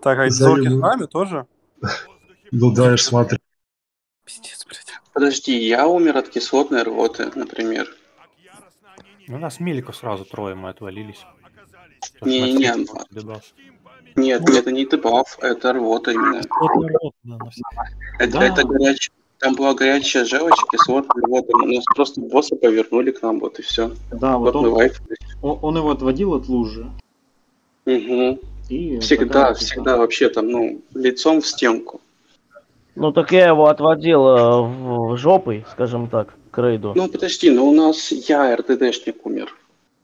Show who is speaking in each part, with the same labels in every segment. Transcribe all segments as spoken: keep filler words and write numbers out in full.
Speaker 1: Так, а Зорки с нами тоже?
Speaker 2: Ну да, я ж смотрю.
Speaker 1: Пиздец, блядь.
Speaker 3: Подожди, я умер от кислотной рвоты, например.
Speaker 4: У нас Миликов сразу трое, мы отвалились.
Speaker 3: Не-не-не. Нет, это не дебаф, это рвота именно. Это,
Speaker 5: Да.
Speaker 3: это горячая. Там была горячая желчь, кислотная рвота. У нас просто босса повернули к нам, вот и все.
Speaker 5: Да, вот
Speaker 3: Вот мы
Speaker 5: он,
Speaker 3: вайфнулись.
Speaker 5: он, он его отводил от лужи.
Speaker 3: Угу.
Speaker 5: И
Speaker 3: Всегда,
Speaker 5: такая,
Speaker 3: всегда вообще там, ну, лицом в стенку.
Speaker 6: Ну так я его отводил э, в, в жопой, скажем так, к рейду.
Speaker 3: Ну подожди, но у нас я РТДшник умер.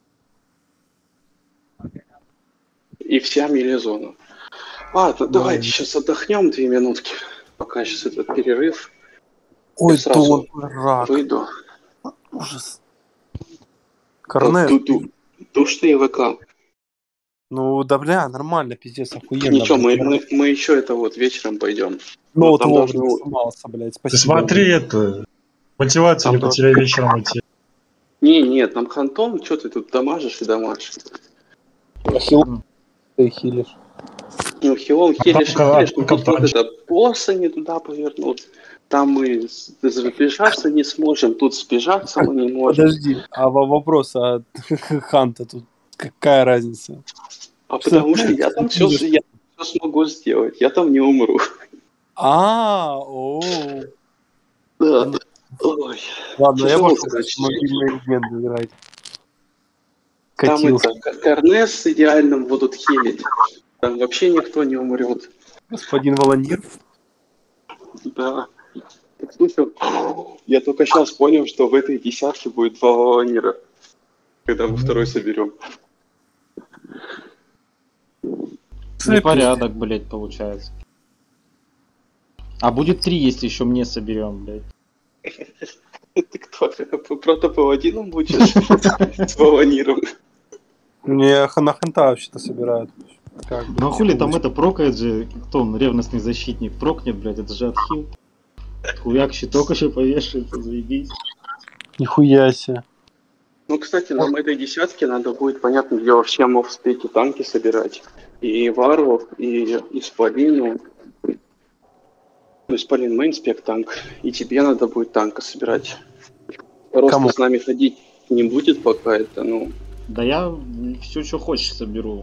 Speaker 3: И вся милизона. Ладно,
Speaker 1: Да.
Speaker 3: давайте сейчас отдохнем две минутки, пока сейчас этот перерыв.
Speaker 1: Ой,
Speaker 3: Я сразу
Speaker 1: тон, рак.
Speaker 3: выйду.
Speaker 1: Ужас. Корнет.
Speaker 3: Ду- ду- Душный ВК.
Speaker 1: Ну да бля, нормально, пиздец, охуенно.
Speaker 3: Ничего, мы,
Speaker 1: блядь.
Speaker 3: мы, мы еще это вот вечером пойдем.
Speaker 1: Ну вот
Speaker 3: там
Speaker 1: вовремя
Speaker 3: должно-
Speaker 1: сломался, блядь,
Speaker 2: Ты
Speaker 1: спасибо.
Speaker 2: смотри это. Мотивацию не
Speaker 3: Там
Speaker 2: потеряй вечером идти.
Speaker 3: Не, нет, там Хантон, что ты тут дамажишь и дамажишь.
Speaker 1: Хил... Ты хилишь.
Speaker 3: Ну, хилом хилишь и
Speaker 2: там
Speaker 3: хилишь, ну, тут вот
Speaker 2: катанчик.
Speaker 3: это босса не туда повернул. Там мы с- сбежаться не сможем, тут сбежаться мы не можем.
Speaker 1: Подожди, а во- вопрос, а Ханта тут какая разница?
Speaker 3: А потому что я там все, я все смогу сделать, я там не умру.
Speaker 1: А, о.
Speaker 3: Да. Ой.
Speaker 1: Ладно, я
Speaker 3: Тяжело,
Speaker 1: пошел
Speaker 3: короче.
Speaker 1: в мобильные легенды играть.
Speaker 3: Там
Speaker 1: Катился.
Speaker 3: это, К- Корнес с идеальным будут хилить. Там вообще никто не умрет.
Speaker 1: Господин Волонир.
Speaker 3: Да. Так, слушай, я только сейчас понял, что в этой десятке будет два Волонира, когда мы второй соберем.
Speaker 5: непорядок, блядь, получается. А будет три, если еще мне соберем, блядь.
Speaker 3: Ты кто? Протопаладином будешь с Волониром?
Speaker 1: Не, на Ханта вообще-то собирают. Как бы.
Speaker 5: Ну а хули там это прокает же, кто он, ревностный защитник, прокнет, блядь, это же отхил. Хуяк щиток еще повешается, заебись.
Speaker 1: Нихуя себе.
Speaker 3: Ну, кстати, нам этой десятке надо будет, понятно, где вообще мы успеть и танки собирать. И Варвов, и Исполину. Ну, Исполин мейнспек танк. И тебе надо будет танка собирать. Просто
Speaker 1: Кому?
Speaker 3: с нами ходить не будет пока это, ну...
Speaker 5: Да я все, что хочешь, соберу.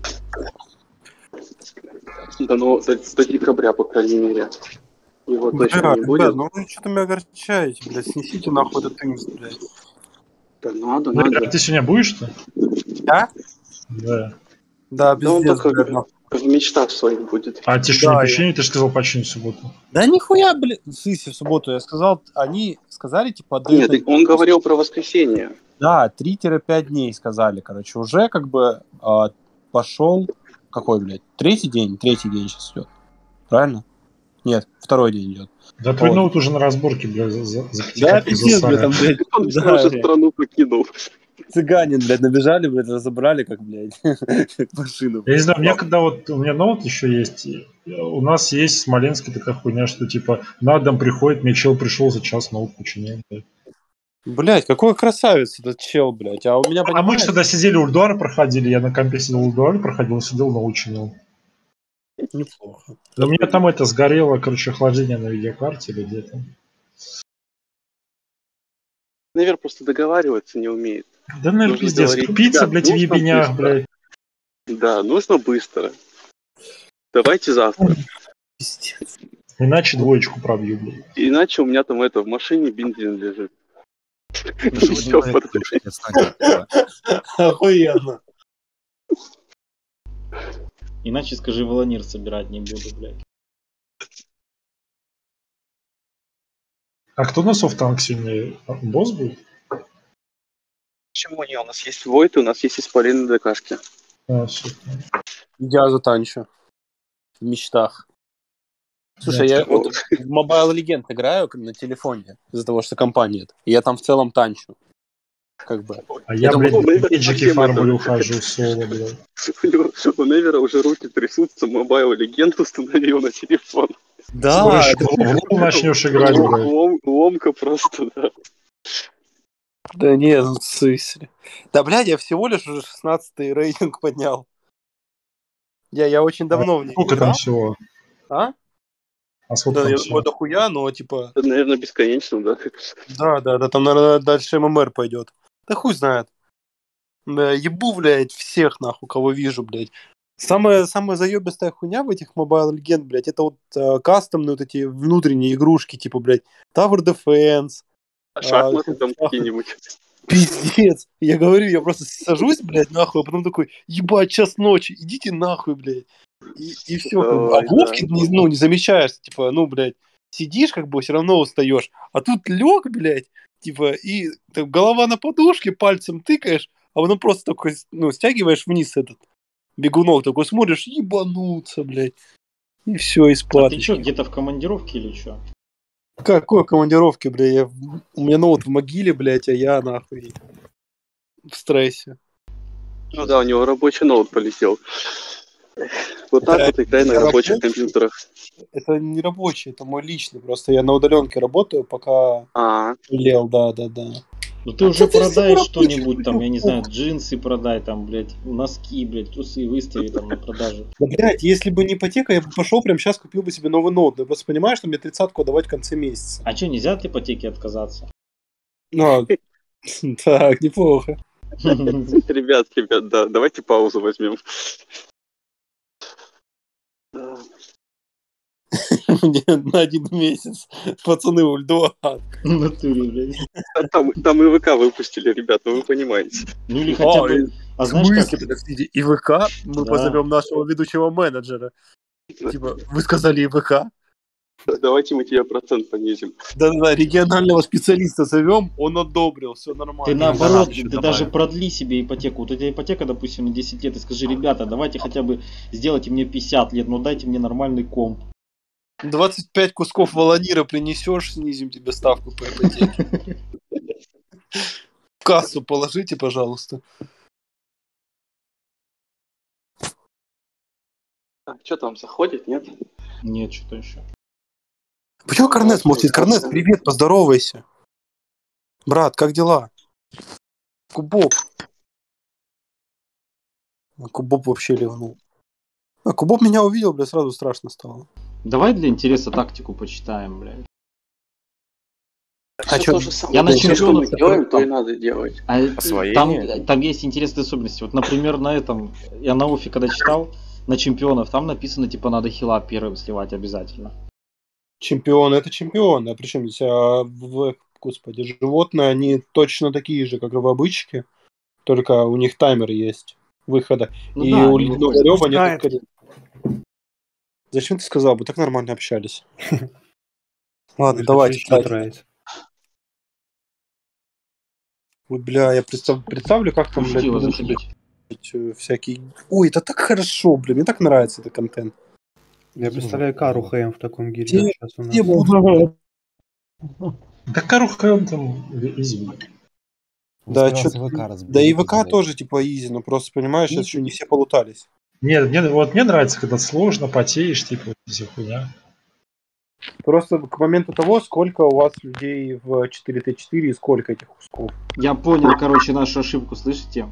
Speaker 3: Да, ну, до, до декабря, по крайней мере. Его точно
Speaker 1: Бля,
Speaker 3: не будет.
Speaker 1: ребят, ну вы что-то меня огорчаете, блядь. Снесите нахуй этот инст, блядь.
Speaker 3: Да надо,
Speaker 2: Ну,
Speaker 3: надо.
Speaker 2: ты сегодня будешь-то?
Speaker 1: А?
Speaker 2: Да.
Speaker 1: Да,
Speaker 3: Да он
Speaker 1: пиздец,
Speaker 3: только
Speaker 1: блядь, нахуй.
Speaker 3: в мечтах своих будет.
Speaker 2: А тебе что,
Speaker 1: Да,
Speaker 2: не
Speaker 1: я-
Speaker 2: печенье? Ты же сказал починить в субботу.
Speaker 1: Да нихуя, блядь. В смысле, в субботу я сказал, они сказали, типа, до
Speaker 3: Нет,
Speaker 1: этой-
Speaker 3: он говорил про воскресенье.
Speaker 1: Да, три-пять дней сказали, короче. Уже как бы а, пошел... Какой, блядь? Третий день? Третий день сейчас идет. Правильно? Нет, второй день идет.
Speaker 2: Да твой
Speaker 1: Вот.
Speaker 2: ноут уже на разборке, бля, за, за, за
Speaker 1: Да,
Speaker 2: пятихатку
Speaker 1: пиздец,
Speaker 2: засали.
Speaker 1: блядь, там, блядь,
Speaker 3: Он
Speaker 1: да,
Speaker 3: уже
Speaker 1: блядь.
Speaker 3: страну покинул.
Speaker 1: Цыгане, блядь, набежали, блядь, разобрали, как, блядь, как машину.
Speaker 2: Я не знаю, у меня когда вот, у меня ноут еще есть, и у нас есть в Смоленске такая хуйня, что типа на дом приходит, мне чел пришел за час ноут починил. блядь.
Speaker 1: Блядь, какой красавец этот чел, блядь. А у меня,
Speaker 2: А мы
Speaker 1: понимаешь,
Speaker 2: же тогда сидели, Ульдуар проходили, я на компе сидел, Ульдуар проходил, сидел, ноут чинил.
Speaker 1: неплохо.
Speaker 2: У меня там это сгорело, короче, охлаждение на видеокарте или где-то.
Speaker 3: Наверное, просто договариваться не умеет.
Speaker 2: Да, наверное,
Speaker 3: Нужно
Speaker 2: пиздец.
Speaker 3: говорить,
Speaker 2: Тупица,
Speaker 3: «Ребят,
Speaker 2: блядь, в
Speaker 3: нужно
Speaker 2: ебенях,
Speaker 3: быстро».
Speaker 2: блядь.
Speaker 3: Да, нужно быстро. Давайте завтра.
Speaker 1: Пиздец.
Speaker 2: Иначе двоечку пробью, блядь.
Speaker 3: Иначе у меня там это в машине бензин лежит.
Speaker 7: Ну,
Speaker 3: Всё,
Speaker 7: не
Speaker 3: под-
Speaker 7: знаю, снайпер.
Speaker 1: Охуенно.
Speaker 5: Иначе скажи, Волонир собирать не буду, блядь.
Speaker 2: А кто на софтанк сегодня? Босс будет?
Speaker 3: Почему не? У нас есть Войт, у нас есть Исполин на ДКшке.
Speaker 2: А, супер.
Speaker 1: Я затанчу. В мечтах. Слушай, я вот в Mobile Legends играю на телефоне из-за того, что компания нет. И я там в целом танчу. Как бы.
Speaker 2: А я,
Speaker 3: Это
Speaker 2: блядь,
Speaker 3: было, наверное,
Speaker 2: пиджаки
Speaker 3: совсем
Speaker 2: фармулю
Speaker 3: это.
Speaker 2: ухожу соло, блядь.
Speaker 3: У Невера уже руки трясутся, Mobile Legend установил на телефон.
Speaker 1: Да,
Speaker 2: Скоро
Speaker 1: это-
Speaker 2: в гол начнешь играть, блядь.
Speaker 3: Лом- Ломка просто, да.
Speaker 1: да нет, ну в смысле. Да, блядь, я всего лишь уже шестнадцатый рейтинг поднял. Я, я очень давно в них
Speaker 2: Сколько там
Speaker 1: играл.
Speaker 2: всего?
Speaker 1: А?
Speaker 2: А сколько
Speaker 1: Да,
Speaker 2: там
Speaker 1: я
Speaker 2: всего?
Speaker 1: думаю, дохуя, но типа...
Speaker 3: Это, наверное, бесконечно, да?
Speaker 1: Да, да, да, там, наверное, дальше ММР пойдет. Да хуй знает. Да, ебу, блядь, всех, нахуй, кого вижу, блядь. Самая, самая заебистая хуйня в этих Mobile Legends, блядь, это вот э, кастомные вот эти внутренние игрушки, типа, блядь, Tower Defense.
Speaker 3: А
Speaker 1: э,
Speaker 3: шахматы там
Speaker 1: шахматы.
Speaker 3: какие-нибудь.
Speaker 1: Пиздец. Я говорю, я просто сажусь, блядь, нахуй, а потом такой, ебать, час ночи, идите нахуй, блядь. И, и все, как бы. А
Speaker 3: Ой, да.
Speaker 1: Вовки, не- ну, не замечаешь, типа, ну, блядь, сидишь, как бы, все равно устаешь. А тут лег, блядь, типа, и так, голова на подушке, пальцем тыкаешь, а потом просто такой, ну, стягиваешь вниз этот бегунок, такой смотришь, ебануться, блядь. И все, и
Speaker 5: А
Speaker 1: спать.
Speaker 5: ты что, где-то в командировке или что?
Speaker 1: Какой командировки, блядь? Я в- У меня ноут в могиле, блядь, а я нахуй в стрессе.
Speaker 3: Ну да, у него рабочий ноут полетел. Вот так вот играй на
Speaker 1: Это
Speaker 3: рабочих
Speaker 1: рабочий?
Speaker 3: компьютерах.
Speaker 1: Это не рабочий, это мой личный. Просто я на удаленке работаю, пока
Speaker 3: А,
Speaker 1: лел, да, да, да.
Speaker 5: Ну ты
Speaker 1: А
Speaker 5: уже
Speaker 1: что ты
Speaker 5: продай
Speaker 1: всё
Speaker 5: что-нибудь там,
Speaker 1: рабочий,
Speaker 5: я не
Speaker 1: хуй?
Speaker 5: знаю, джинсы продай там, блядь, носки, блядь, трусы выстави там на продажу.
Speaker 1: Да, блядь, если бы не ипотека, я бы пошел прямо сейчас купил бы себе новый ноут. Я просто понимаю, что мне тридцатку отдавать в конце месяца.
Speaker 5: А что, нельзя от ипотеки отказаться?
Speaker 1: Ну, так, неплохо.
Speaker 3: ребят, ребят, да, давайте паузу возьмем. Да.
Speaker 1: Мне на один месяц. Пацаны, ульдуат.
Speaker 5: В натуре, блядь.
Speaker 3: А Там, там и ВК выпустили, ребят, ну вы понимаете.
Speaker 5: Ну или хотя
Speaker 1: А,
Speaker 5: бы... А
Speaker 1: В
Speaker 5: знаешь как?
Speaker 1: смысле, подождите, И В К? Мы
Speaker 5: Да.
Speaker 1: позовем нашего ведущего менеджера. Типа, вы сказали И В К?
Speaker 3: Давайте мы тебе процент понизим.
Speaker 1: Да-да-да, регионального специалиста зовем, он одобрил, все
Speaker 5: Ты
Speaker 1: нормально.
Speaker 5: наоборот,
Speaker 4: еще
Speaker 5: ты
Speaker 4: добавим.
Speaker 5: даже продли себе ипотеку. Вот у тебя ипотека, допустим, на десять лет, и скажи, ребята, давайте хотя бы сделайте мне пятьдесят лет, но дайте мне нормальный комп.
Speaker 1: двадцать пять кусков волонира принесешь, снизим тебе ставку по ипотеке. В кассу положите, пожалуйста.
Speaker 3: А, что там, заходит, нет?
Speaker 5: Нет, что-то еще.
Speaker 1: Почему Корнет молчит? Корнет, привет, поздоровайся. Брат, как дела? Кубоп. А Кубоп вообще ливнул. А Кубоп меня увидел, бля, сразу страшно стало.
Speaker 5: Давай для интереса тактику почитаем, блядь.
Speaker 1: А
Speaker 3: Всё
Speaker 1: чё,
Speaker 3: то же самое.
Speaker 5: я на
Speaker 3: Всё, что мы
Speaker 5: чемпионов-
Speaker 3: делаем, то и надо делать.
Speaker 5: А
Speaker 7: Освоение?
Speaker 5: там, там есть интересные особенности. Вот, например, на этом, я на Офе когда читал, на чемпионов, там написано, типа, надо хила первым сливать обязательно.
Speaker 1: Чемпионы это чемпионы. А причем здесь, а, в, господи, животные, они точно такие же, как и в обычке, только у них таймер есть выхода.
Speaker 5: Ну
Speaker 1: и
Speaker 5: да,
Speaker 1: у
Speaker 5: они
Speaker 1: ледяного
Speaker 5: выходят.
Speaker 1: рёба нет
Speaker 4: Пускай.
Speaker 1: ускорения. Зачем ты сказал? Мы так нормально общались. Ладно,
Speaker 4: Может,
Speaker 1: давайте.
Speaker 4: еще
Speaker 1: кстати.
Speaker 4: нравится.
Speaker 1: Ой, бля, я представ- представлю, как там, блядь,
Speaker 5: Пустила
Speaker 1: будут
Speaker 5: заходить.
Speaker 1: э, всякие... Ой, это так хорошо, блин, мне так нравится этот контент.
Speaker 4: Я представляю Кару Хэм в таком гире.
Speaker 1: Где-
Speaker 4: Сейчас у нас.
Speaker 1: Где будут...
Speaker 2: Да Карухэм там изи.
Speaker 1: Да,
Speaker 8: Успел
Speaker 1: чё
Speaker 8: с ВК разбить,
Speaker 1: Да и ВК
Speaker 8: блядь.
Speaker 1: тоже, типа, изи, но просто, понимаешь, сейчас еще не все полутались.
Speaker 2: Нет, мне, вот мне нравится, когда сложно, потеешь, типа, вот эти хуйня.
Speaker 1: Просто к моменту того, сколько у вас людей в четыре тэ четыре и сколько этих кусков.
Speaker 5: Я понял, короче, нашу ошибку, слышите?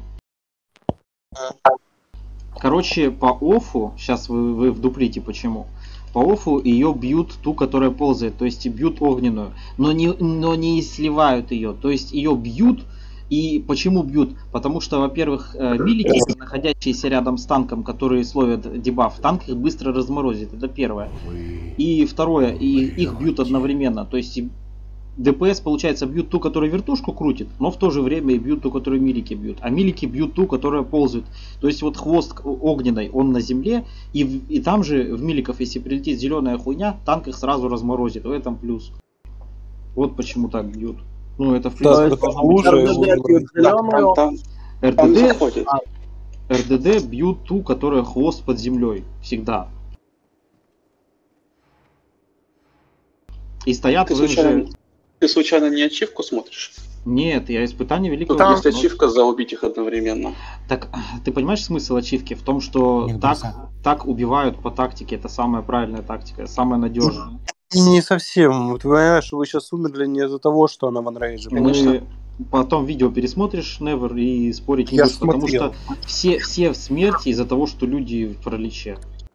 Speaker 5: Короче, по оффу, сейчас вы, вы вдуплите почему. По оффу ее бьют ту, которая ползает, то есть бьют огненную, но не, но не сливают ее, то есть ее бьют. И почему бьют? Потому что, во-первых, э, милики, находящиеся рядом с танком, которые словят дебаф, танк их быстро разморозит, это первое. И второе, и их бьют одновременно, то есть и ДПС, получается, бьют ту, которая вертушку крутит, но в то же время и бьют ту, которую милики бьют. А милики бьют ту, которая ползает. То есть вот хвост огненный, он на земле, и, в- и там же в миликов, если прилетит зеленая хуйня, танк их сразу разморозит. В этом плюс. Вот почему так бьют. Ну, это в
Speaker 1: Да,
Speaker 5: принципе
Speaker 1: это
Speaker 5: должно быть
Speaker 1: лучше.
Speaker 5: разумно.
Speaker 6: РДД бьют зелёную,
Speaker 3: Там, там, там
Speaker 5: РДД,
Speaker 3: заходит.
Speaker 5: РДД бьют ту, которая хвост под землей. Всегда. И стоят
Speaker 3: Ты
Speaker 5: вы
Speaker 3: случайно,
Speaker 5: же...
Speaker 3: ты случайно не ачивку смотришь?
Speaker 5: Нет, я испытание великого
Speaker 3: Тут есть
Speaker 5: Ужаса, но-
Speaker 3: ачивка за убить их одновременно.
Speaker 5: Так, ты понимаешь смысл ачивки? В том, что
Speaker 8: Нет,
Speaker 5: так,
Speaker 8: друзья.
Speaker 5: так убивают по тактике. Это самая правильная тактика, самая надежная.
Speaker 1: Не совсем. Ты понимаешь, вы сейчас умерли не из-за того, что она в анрейдже.
Speaker 5: Мы, потом видео пересмотришь, Never, и спорить не
Speaker 1: Я
Speaker 5: будешь, потому
Speaker 1: смотрел.
Speaker 5: что все, все в смерти из-за того, что люди в параличе.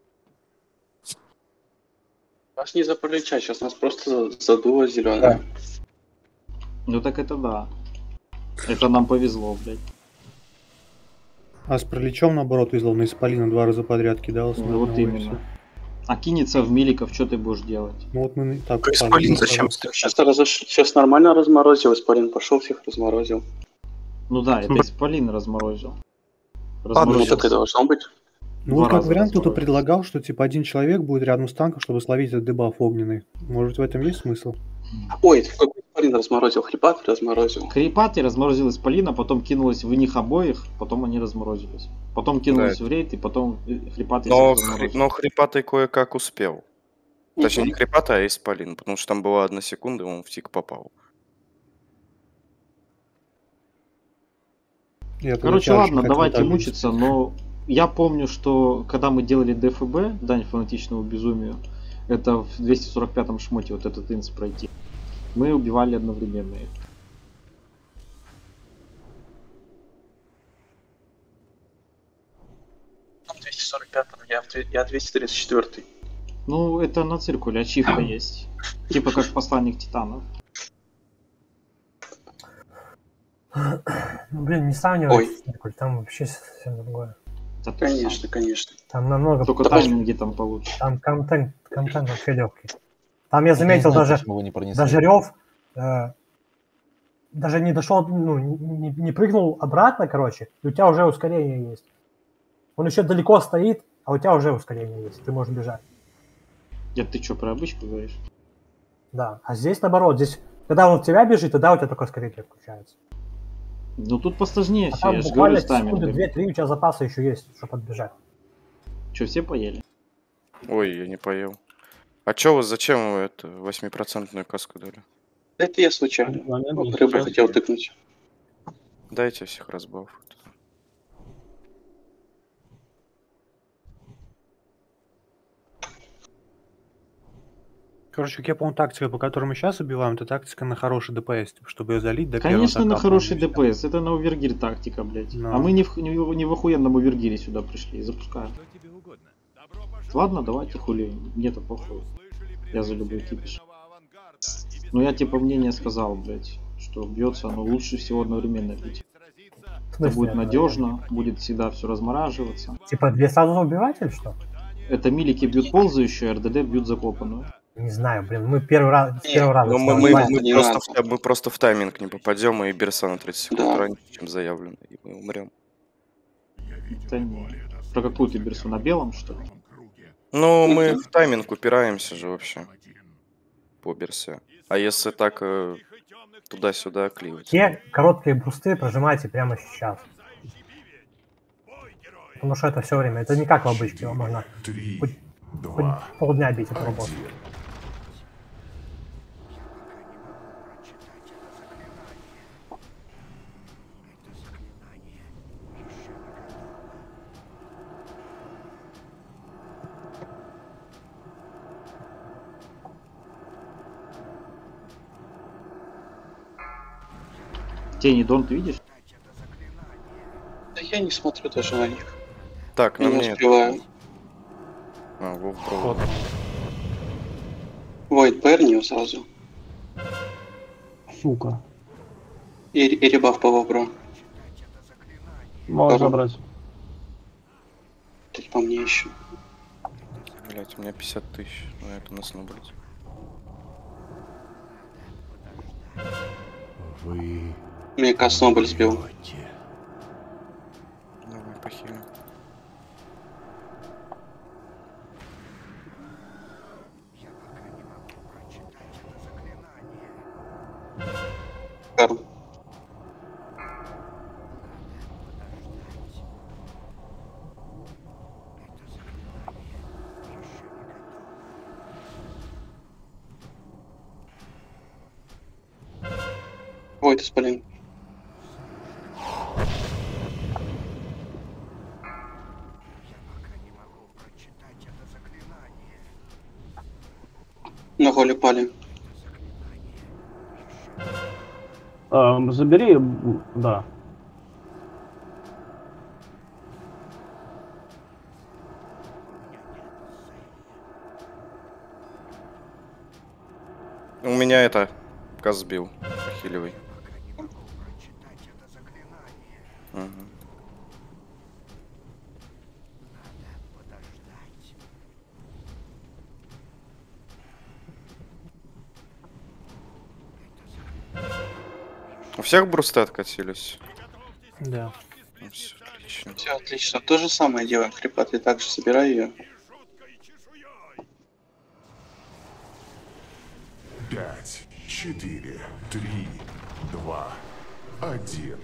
Speaker 3: Нас не за паралича, сейчас нас просто задуло зеленое.
Speaker 5: Ну так это да. Это нам повезло, блядь.
Speaker 4: А с пролечом, наоборот, везло на Исполина два раза подряд кидался.
Speaker 5: Ну, вот именно. А кинется в миликов, что ты будешь делать?
Speaker 4: Ну вот мы так...
Speaker 1: Исполин
Speaker 4: так,
Speaker 1: зачем
Speaker 4: так.
Speaker 3: Сейчас, разош... сейчас нормально разморозил, Исполин пошел, всех разморозил.
Speaker 5: Ну да, это Исполин разморозил.
Speaker 1: Ладно,
Speaker 3: Ну,
Speaker 1: Сейчас.
Speaker 3: так и должно быть.
Speaker 4: Ну
Speaker 5: Два
Speaker 4: вот как
Speaker 5: раза
Speaker 4: вариант кто-то
Speaker 5: разморозил.
Speaker 4: предлагал, что типа один человек будет рядом с танком, чтобы словить этот дебаф огненный. Может в этом есть смысл?
Speaker 3: Ой, какой Исполин разморозил? Хрипат разморозил.
Speaker 5: Крипати разморозил Исполина, потом кинулась в них обоих, потом они разморозились. Потом кинулась в рейд, и потом Хрипати
Speaker 7: Но,
Speaker 5: всех
Speaker 7: хри...
Speaker 5: разморозил.
Speaker 7: но Хрипатый кое-как успел. Точнее, не
Speaker 3: Мгм.
Speaker 7: Хрипатый, а Исполин, потому что там была одна секунда, и он в тик попал.
Speaker 4: Я
Speaker 5: Короче,
Speaker 4: получаю,
Speaker 5: ладно,
Speaker 4: что
Speaker 5: давайте
Speaker 4: хотел так
Speaker 5: мучиться, но я помню, что когда мы делали ДФБ, Дань фанатичному безумию, это в двести сорок пятом шмоте вот этот инс пройти, мы убивали одновременно их.
Speaker 3: В двести сорок пятом, я, в две- я двести тридцать четвёртый.
Speaker 5: Ну, это на циркуле, ачивка есть. Типа как посланник Титанов.
Speaker 8: Ну, блин, не сравнивай
Speaker 3: Ой.
Speaker 8: с Циркуль, там вообще совсем другое.
Speaker 5: Это то же
Speaker 3: Конечно, конечно.
Speaker 8: Там намного...
Speaker 5: самое. Только
Speaker 3: Давай.
Speaker 5: тайминги там получше.
Speaker 8: Там контент, контент вообще легкий. Там я заметил даже,
Speaker 9: Почему вы не пронесли?
Speaker 8: даже Рев э, даже не дошел, ну, не, не прыгнул обратно, короче, и у тебя уже ускорение есть. Он еще далеко стоит, а у тебя уже ускорение есть, ты можешь бежать.
Speaker 5: Дед, ты что, про обычку говоришь?
Speaker 8: Да, а здесь наоборот, здесь, когда он в тебя бежит, тогда у тебя только ускорение включается.
Speaker 5: Ну тут посложнее
Speaker 8: А
Speaker 5: все,
Speaker 8: там
Speaker 5: я же
Speaker 8: буквально
Speaker 5: говорю с
Speaker 8: секунды
Speaker 5: таймингами.
Speaker 8: две-три у тебя запаса еще есть, чтобы отбежать.
Speaker 5: Что, все поели?
Speaker 7: Ой, я не поел. А чё вы, зачем вы это восьмипроцентную каску дали?
Speaker 3: Это я случайно. Вот рыбу хотел тыкнуть.
Speaker 7: Дайте всех разбавов.
Speaker 4: Короче, как я помню, тактика, по которой мы сейчас убиваем, это тактика на хороший ДПС, типа, чтобы ее залить до первого
Speaker 5: Конечно, на
Speaker 4: заката,
Speaker 5: хороший
Speaker 4: и всё.
Speaker 5: ДПС. Это на овергир тактика, блядь.
Speaker 4: Ну.
Speaker 5: А мы не в, не, в- не в охуенном овергире сюда пришли. Запускаем. Ладно, давайте хули. Мне-то похуй. Я за любой кипиш. Ну я типа мнение сказал, блядь, что бьется оно лучше всего одновременно бить.
Speaker 8: В
Speaker 5: Это
Speaker 8: смысле,
Speaker 5: будет
Speaker 8: это,
Speaker 5: надежно, будет всегда все размораживаться.
Speaker 8: Типа две сразу убивать или что?
Speaker 5: Это милики бьют ползающую, РДД бьют закопанную.
Speaker 8: Не знаю, блин, мы первый раз, с первого раза.
Speaker 7: Ну, мы,
Speaker 8: стали
Speaker 7: мы,
Speaker 8: убивать.
Speaker 7: мы
Speaker 3: не
Speaker 7: просто
Speaker 3: надо.
Speaker 7: в, мы просто в тайминг не попадем, и Берса на тридцать секунд
Speaker 3: Да.
Speaker 7: раньше, чем заявлено, и мы умрем.
Speaker 5: Это не... Про какую ты берсу? На белом, что ли?
Speaker 7: Ну, мы в тайминг упираемся же вообще. По Берсе. А если так э, туда-сюда кливать?
Speaker 8: Те короткие бусты прожимайте прямо сейчас. Потому что это все время. Это не как в обычке, его можно хоть, хоть полдня бить эту работу.
Speaker 5: Тени Дон, ты видишь?
Speaker 3: Да я не смотрю даже на них.
Speaker 7: Так,
Speaker 3: Я
Speaker 7: на
Speaker 3: не
Speaker 7: мне...
Speaker 3: успеваю.
Speaker 7: А, Вов Броуд.
Speaker 3: Войд Берни сразу.
Speaker 6: Сука.
Speaker 3: И, и ребаф по Вобро.
Speaker 6: Можешь
Speaker 3: Ага.
Speaker 6: забрать.
Speaker 3: Тут по мне еще.
Speaker 7: Блять, у меня пятьдесят тысяч. Ну, это на снобрать.
Speaker 9: Вы
Speaker 3: Мне Каснобль сбил.
Speaker 7: Давай, похилим.
Speaker 3: Карл. Войд Исполин. На голе пали.
Speaker 6: Эм, забери, м, да.
Speaker 7: У меня это газ сбил. Похиливай. Угу. У всех брусты откатились?
Speaker 4: Да.
Speaker 7: Ну, всё отлично.
Speaker 3: Все отлично. То же самое делаем, Крипа, ты также собирай ее.
Speaker 9: Пять, четыре, три, два, один.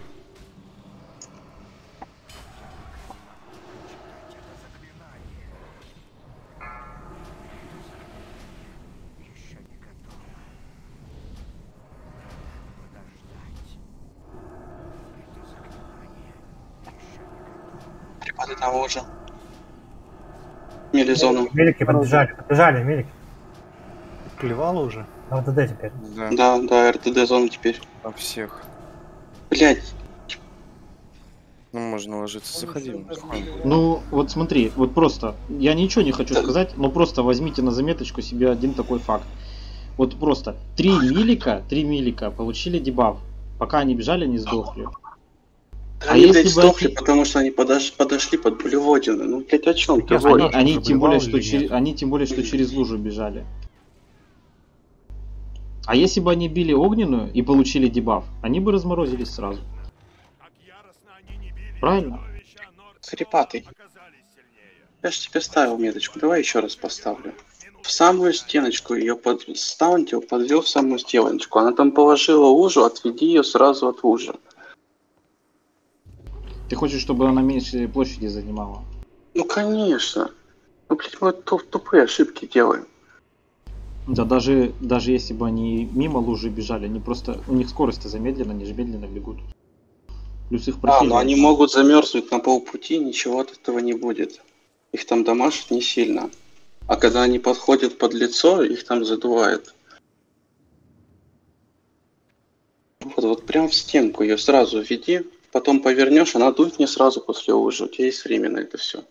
Speaker 3: Крипа, ты там уже. Мелизону.
Speaker 8: Мелики подбежали, подбежали, мелики.
Speaker 4: Клевало уже?
Speaker 8: РТД теперь.
Speaker 7: Да,
Speaker 3: Да, да, РТД зона теперь.
Speaker 7: на всех.
Speaker 3: Блять,
Speaker 7: Ну, можно ложиться. Заходи. ну, заходи.
Speaker 5: Ну, вот смотри, вот просто, я ничего не хочу сказать, но просто возьмите на заметочку себе один такой факт. Вот просто три милика, три милика получили дебаф. Пока они бежали, они сдохли.
Speaker 3: да
Speaker 5: А
Speaker 3: они,
Speaker 5: если
Speaker 3: блядь,
Speaker 5: бы
Speaker 3: сдохли,
Speaker 5: эти-
Speaker 3: потому что они подош- подошли под Булеводину. Ну, блядь, о чем ты,
Speaker 4: Так,
Speaker 5: Они,
Speaker 3: Воль?
Speaker 4: Ладно,
Speaker 5: они
Speaker 4: уже
Speaker 5: тем более,
Speaker 4: блевал
Speaker 5: что
Speaker 4: или
Speaker 5: через,
Speaker 4: нет?
Speaker 5: они тем более, что через лужу бежали. А если бы они били огненную и получили дебаф, они бы разморозились сразу. Правильно?
Speaker 3: Крипатый. Я ж тебе ставил меточку, давай еще раз поставлю. В самую стеночку ее подставил, подвел в самую стеночку. Она там положила лужу, отведи ее сразу от лужи.
Speaker 5: Ты хочешь, чтобы она меньше площади занимала?
Speaker 3: Ну, конечно. Ну, блядь, мы туп- тупые ошибки делаем.
Speaker 5: Да даже, даже если бы они мимо лужи бежали, они просто, у них скорость замедлена, они же медленно бегут. Плюс их
Speaker 3: А,
Speaker 5: прохиливают
Speaker 3: но они
Speaker 5: надо.
Speaker 3: могут замерзнуть на полпути, ничего от этого не будет. Их там дамажит не сильно. А когда они подходят под лицо, их там задувает. Вот, вот прям в стенку ее сразу введи, потом повернешь, она дует не сразу после лужи. У тебя есть время на это все.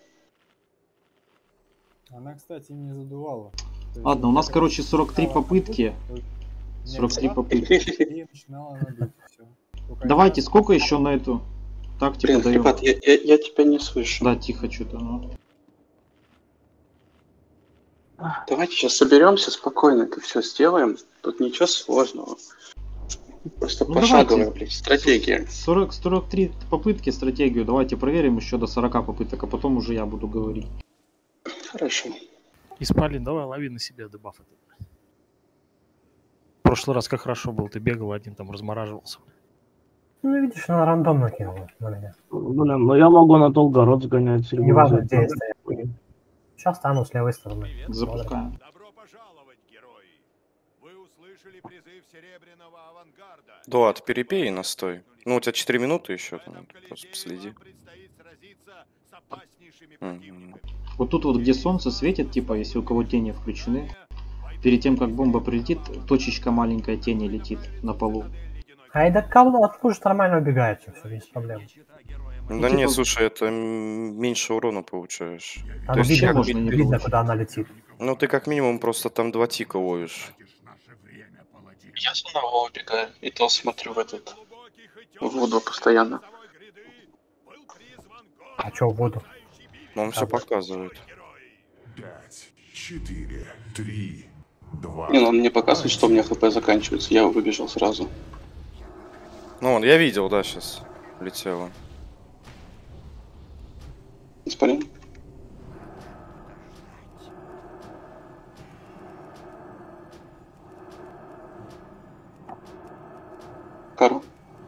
Speaker 10: Она, кстати, не задувала. То есть
Speaker 5: Ладно, у
Speaker 10: вот
Speaker 5: нас,
Speaker 10: как
Speaker 5: короче, сорок три
Speaker 10: начинала
Speaker 5: попытки.
Speaker 10: надуть,
Speaker 5: сорок три
Speaker 10: начала
Speaker 5: попытки.
Speaker 10: и начинала надуть, всё. Только
Speaker 5: Давайте,
Speaker 10: один раз
Speaker 5: сколько еще на эту тактику
Speaker 3: Блин,
Speaker 5: даем?
Speaker 3: Крипат, я, я, я тебя не слышу.
Speaker 5: Да, тихо что-то. Ну.
Speaker 3: Давайте сейчас соберемся спокойно, это все сделаем. Тут ничего сложного. Просто
Speaker 5: Ну,
Speaker 3: пошаговая,
Speaker 5: давайте.
Speaker 3: блядь, стратегия.
Speaker 5: сорок, сорок три попытки стратегию. Давайте проверим еще до сорока попыток, а потом уже я буду говорить.
Speaker 3: Хорошо.
Speaker 4: Испалин, давай лови на себя дебаф. В прошлый раз как хорошо был, ты бегал один, там размораживался.
Speaker 8: Ну, видишь, она рандомно кинула на меня.
Speaker 6: Блин, ну я могу на Толгород сгонять. или
Speaker 8: Не важно,
Speaker 6: взять.
Speaker 8: где я стою. Сейчас стану с левой стороны.
Speaker 5: Запускаем.
Speaker 7: Дуат, перепей и настой. Ну, у тебя четыре минуты еще. Там, просто последи. Мгм.
Speaker 5: Вот тут вот, где солнце светит, типа, если у кого тени включены, перед тем, как бомба прилетит, точечка маленькая тени летит на полу.
Speaker 8: А и до кого от лужи нормально убегает, все, без проблем.
Speaker 7: Да
Speaker 5: типа-
Speaker 7: не, слушай, это м, меньше урона получаешь.
Speaker 8: Там
Speaker 7: есть
Speaker 8: видно,
Speaker 7: как
Speaker 5: можно не
Speaker 8: видно,
Speaker 5: получить?
Speaker 8: куда она летит.
Speaker 7: Ну, ты как минимум просто там два тика ловишь.
Speaker 3: Я с одного убегаю, и то смотрю в этот в воду постоянно.
Speaker 8: А чё в воду?
Speaker 7: Но он все показывает.
Speaker 9: Пять, четыре, три, два.
Speaker 3: Не, ну он мне показывает, что у меня хп заканчивается, я выбежал сразу.
Speaker 7: Ну, он, я видел, да, сейчас летело.
Speaker 3: Исполин? Карл?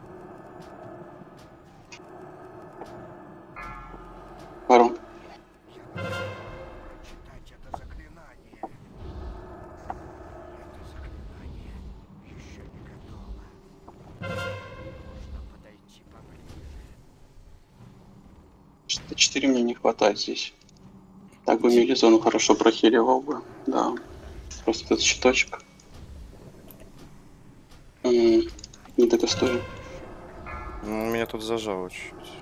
Speaker 3: Карл? четыре мне не хватает здесь. Так бы Мелизону хорошо прохиливал бы. Да. Просто этот щиточек. М, Не докастую.
Speaker 7: Ну, меня тут зажало чуть-чуть.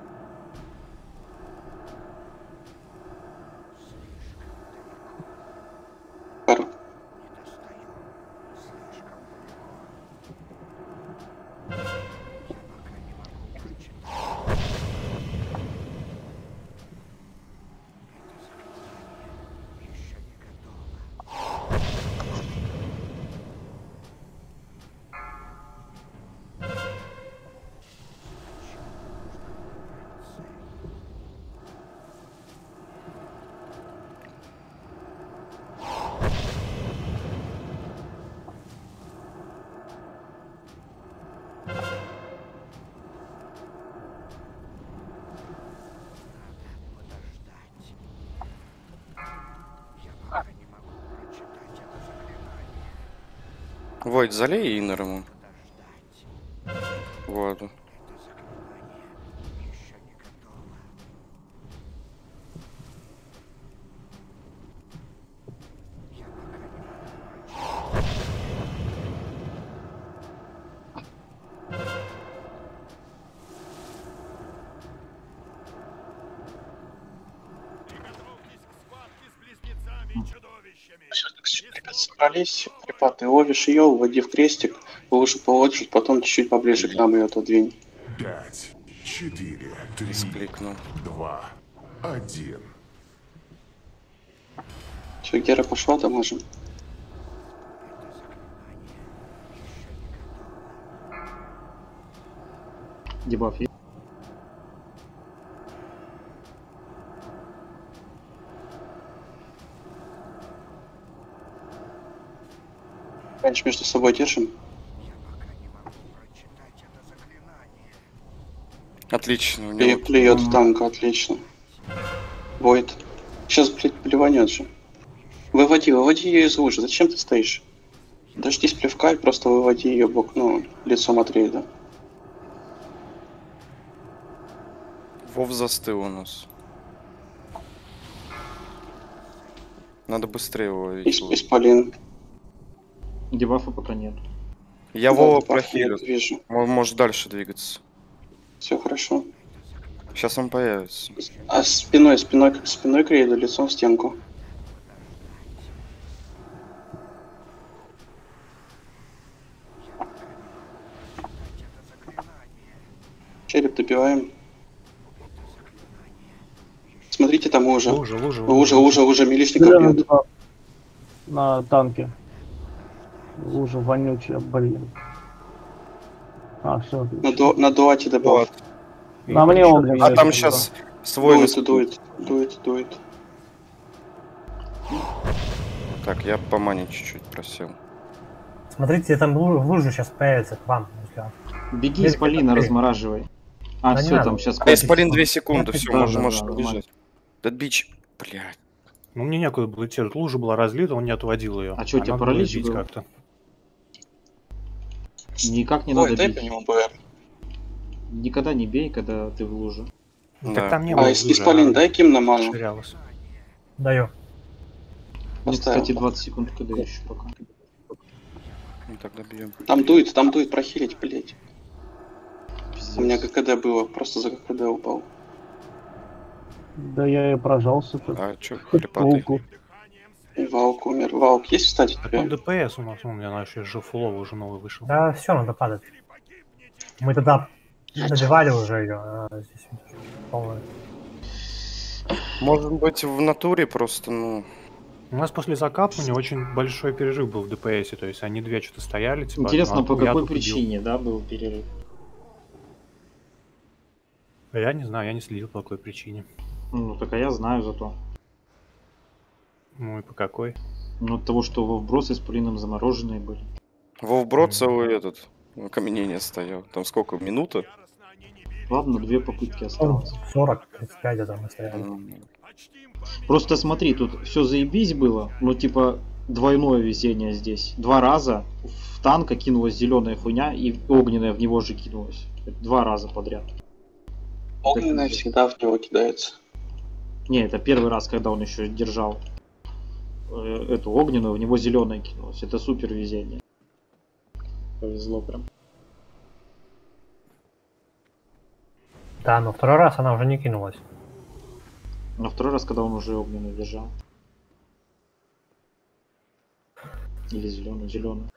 Speaker 3: Пару.
Speaker 7: Войд, залей иннер ему. Вот.
Speaker 3: Ребят, собрались, припад, ты ловишь ее, уводи в крестик, лучше полочить, потом чуть-чуть поближе к нам ее отодвинь.
Speaker 9: Пять, четыре, три,
Speaker 7: Скликнул.
Speaker 9: два, один.
Speaker 3: Все, Гера пошла, там можем.
Speaker 5: Дебаф есть?
Speaker 3: Раньше между собой держим.
Speaker 7: Отлично. У
Speaker 3: Пле-
Speaker 7: него...
Speaker 3: Плюет в танка, отлично. Войд. Сейчас, блядь, плеванет же. Выводи, выводи ее из лужи. Зачем ты стоишь? Дождись плевка и просто выводи ее бок, ну, лицом от рейда.
Speaker 7: Вов застыл у нас. Надо быстрее его ловить.
Speaker 3: Ис- Исполин.
Speaker 5: Дебафа пока нет.
Speaker 7: Я
Speaker 3: Да,
Speaker 7: Вова
Speaker 3: дебаф
Speaker 7: прохилю.
Speaker 3: нет, вижу.
Speaker 7: Он может дальше двигаться.
Speaker 3: Все хорошо.
Speaker 7: Сейчас он появится.
Speaker 3: А спиной, спиной, как спиной к рейду, лицом в стенку. Череп добиваем. Смотрите, там уже.
Speaker 4: Лужа, лужа,
Speaker 3: Лужа, лужа, лужа, милишников
Speaker 6: Зеленый
Speaker 3: бьет.
Speaker 6: дебаф на танке. Лужа вонючая, блин. А, все.
Speaker 3: На, до, на дуате добавь.
Speaker 6: На мне огненный.
Speaker 7: А там сейчас свой...
Speaker 3: Дует, дует, дует, дует.
Speaker 7: Так, я по мане чуть-чуть просил.
Speaker 8: Смотрите, там лу- в луже сейчас появится к вам. Муслим.
Speaker 5: Беги
Speaker 8: Есть
Speaker 5: из Полина,
Speaker 8: такие.
Speaker 5: размораживай. А,
Speaker 8: Да не
Speaker 5: все,
Speaker 8: надо.
Speaker 5: там сейчас...
Speaker 7: А Исполин две секунды, все,
Speaker 5: Да,
Speaker 7: можешь,
Speaker 5: да,
Speaker 7: можешь
Speaker 5: да,
Speaker 7: побежать. Этот бич, блядь.
Speaker 4: Ну, мне некуда было идти. Лужа была разлита, он не отводил ее.
Speaker 5: А чё, у тебя
Speaker 4: надо
Speaker 5: паралич
Speaker 4: было бить
Speaker 5: был?
Speaker 4: как-то.
Speaker 5: Никак не
Speaker 3: Ой,
Speaker 5: надо
Speaker 3: дай
Speaker 5: бить.
Speaker 3: по нему БР.
Speaker 5: Никогда не бей, когда ты в луже.
Speaker 4: Ну,
Speaker 7: Да.
Speaker 4: Так там не
Speaker 3: А,
Speaker 4: было
Speaker 3: Ис-
Speaker 4: лужи,
Speaker 3: Исполин,
Speaker 4: а
Speaker 3: дай ким на ману.
Speaker 4: ширялось.
Speaker 8: Даю.
Speaker 5: Мне,
Speaker 3: Поставил.
Speaker 5: кстати, двадцать секунд КД еще пока.
Speaker 7: Ну тогда бьем.
Speaker 3: Там дует, там дует, прохилить, блять.
Speaker 5: Пиздец.
Speaker 3: У меня ККД было, просто за ККД упал.
Speaker 6: Да я и прожался тут.
Speaker 7: А чё,
Speaker 6: Хоть
Speaker 7: хрипатый?
Speaker 6: толку.
Speaker 3: И Валк умер. Валк, есть встать у
Speaker 4: Так
Speaker 3: тебя?
Speaker 4: он ДПС у нас, он, я знаю, еще же фуловый уже новый вышел.
Speaker 8: Да, все, надо падать. Мы тогда добивали уже ее, а здесь полная.
Speaker 7: Может быть в натуре просто, ну...
Speaker 4: У нас после закапывания очень большой перерыв был в ДПСе, то есть они две что-то стояли, типа...
Speaker 5: Интересно,
Speaker 4: одну
Speaker 5: по
Speaker 4: я
Speaker 5: какой
Speaker 4: тут убил.
Speaker 5: причине, да, был перерыв?
Speaker 4: Я не знаю, я не следил по какой причине.
Speaker 5: Ну, так а я знаю зато.
Speaker 4: Ну и по какой.
Speaker 5: Ну, от того, что во вбросы с Полином замороженные были.
Speaker 7: Вовброд целый этот, окаменение стоял. Там сколько, минута?
Speaker 5: Ладно, две попытки осталось.
Speaker 8: сорок тридцать пять это мы стояли.
Speaker 7: М,
Speaker 5: Просто смотри, тут все заебись было, но типа двойное везение здесь. Два раза в танка кинулась зеленая хуйня и огненная в него же кинулась. Два раза подряд.
Speaker 3: Огненная всегда в него кидается.
Speaker 5: Не, это первый раз, когда он еще держал э, эту огненную, в него зеленая кинулась. Это супер везение. Повезло прям.
Speaker 8: Да, но второй раз она уже не кинулась.
Speaker 5: На второй раз, когда он уже огненный держал. Или зеленый, зеленый.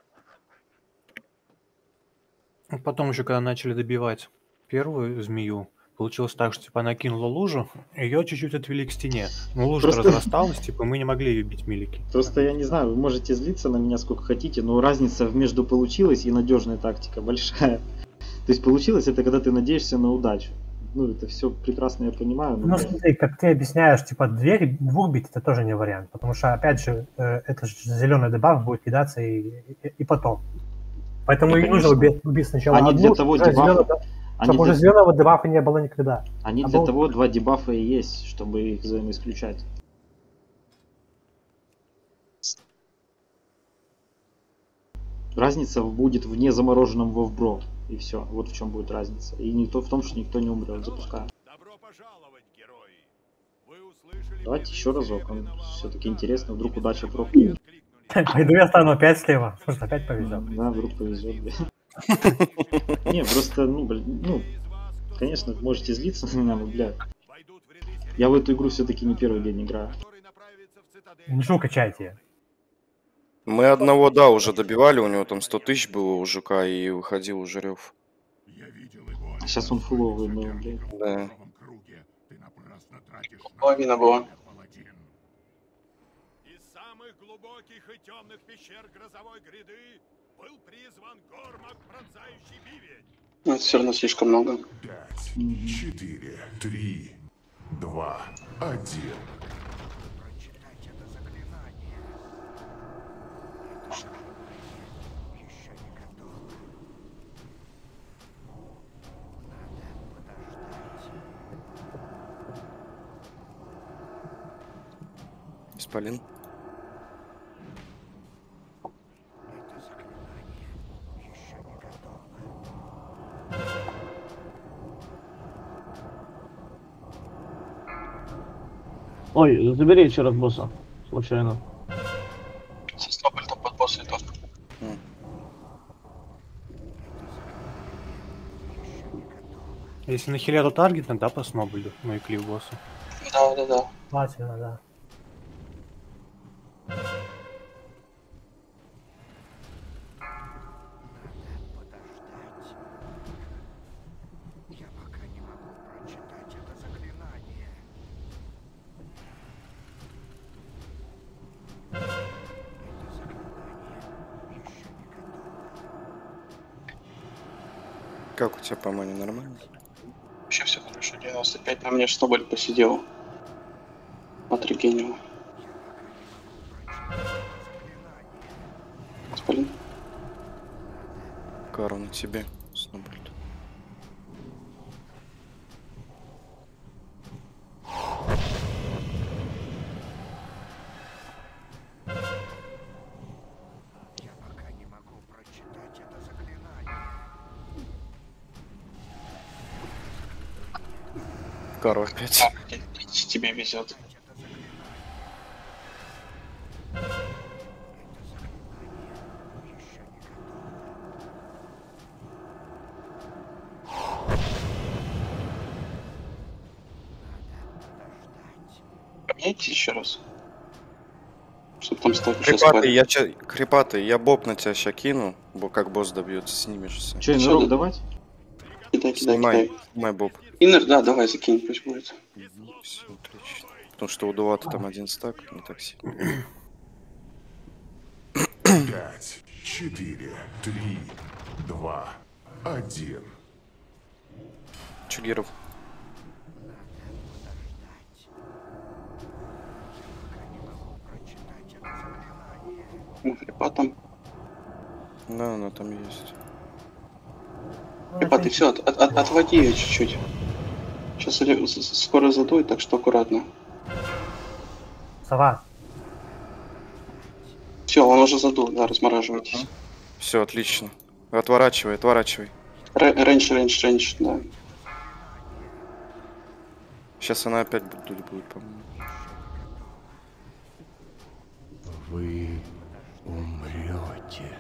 Speaker 4: Потом еще, когда начали добивать первую змею, получилось так, что типа она кинула лужу, ее чуть-чуть отвели к стене. Но лужа
Speaker 5: Просто-
Speaker 4: разрасталась, типа мы не могли ее бить милики.
Speaker 5: Просто я не знаю, вы можете злиться на меня сколько хотите, но разница в между получилось и надежная тактика большая. То есть получилось это когда ты надеешься на удачу. Ну, это все прекрасно я понимаю. Но,
Speaker 8: Ну,
Speaker 5: блядь,
Speaker 8: смотри, как ты объясняешь, типа, дверь двух бить, это тоже не вариант. Потому что, опять же, э, это же зеленый дебаф будет кидаться и, и, и потом. Поэтому
Speaker 5: Ну,
Speaker 8: и нужно
Speaker 5: конечно.
Speaker 8: убить, убить сначала
Speaker 5: Они
Speaker 8: одну,
Speaker 5: для того
Speaker 8: уже
Speaker 5: дебафа-
Speaker 8: зелёного-
Speaker 5: они
Speaker 8: чтобы уже
Speaker 5: для-
Speaker 8: зеленого дебафа не было никогда.
Speaker 5: Они
Speaker 8: А
Speaker 5: для
Speaker 8: был-
Speaker 5: того два дебафа и есть, чтобы их взаимоисключать. Разница будет в незамороженном вовбро. И все. Вот в чем будет разница. И никто в том, что никто не умрет. Запускаем. Давайте еще разок. Он все-таки интересно. Вдруг удача пропнет.
Speaker 8: Пойду я стану опять слева. Может, опять повезет.
Speaker 5: Да, вдруг повезет. блин. Не, просто, ну, блин, ну, конечно, можете злиться на меня, но, бля. Я в эту игру все-таки не первый день играю.
Speaker 8: Ничего, качайте.
Speaker 7: Мы одного, да, уже добивали, у него там сто тысяч было у жука, и выходил уже рев.
Speaker 5: А сейчас он фуловый был, блядь.
Speaker 7: Да.
Speaker 3: Половина была.
Speaker 11: Из самых глубоких и темных пещер грозовой гряды был призван Гормак, пронзающий бивень.
Speaker 3: Но это все равно слишком много.
Speaker 9: Пять, четыре, три, два, один.
Speaker 7: Исполин.
Speaker 6: Ой, забери еще раз босса. Случайно.
Speaker 3: Сестрополь там под босса идут.
Speaker 4: Если на хилету таргетно, да, по снобелю, ну и клив босса.
Speaker 3: Да, да, да.
Speaker 8: Желательно, да.
Speaker 7: Как у тебя по мане, нормально?
Speaker 3: Вообще все хорошо, девяносто пять. На мне Штоболь посидел. Отрегенил. Господин.
Speaker 7: Кару на тебе, Снобольд. Кару опять.
Speaker 3: Тебе везет. Поменяйте еще раз. Чтобы там стать уже
Speaker 7: Крепатый, я, ча... Крепатый, я боб на тебя ща кину, бо как босс добьется, снимешься.
Speaker 5: Че, инрок давать?
Speaker 3: Кидай, кидай,
Speaker 7: Снимай,
Speaker 3: кидай.
Speaker 7: снимай боб.
Speaker 3: Иннер, да, давай, закинь, пусть будет.
Speaker 7: Все, отлично. Потому что у Дувата там один стак, не так сильно.
Speaker 9: Пять, четыре, три, два, один.
Speaker 7: Чугиров.
Speaker 3: Крепатом.
Speaker 7: Да, она там есть.
Speaker 3: Крепатый, все, от, от, от- отводи ее чуть-чуть. Сейчас скоро задует, так что аккуратно.
Speaker 8: Сова.
Speaker 3: Все, он уже задул, да, размораживайтесь.
Speaker 7: Все, отлично. Отворачивай, отворачивай.
Speaker 3: Ре- Рейндж, рейндж, рейндж, да.
Speaker 7: Сейчас она опять будет, будет по-моему.
Speaker 12: Вы умрете.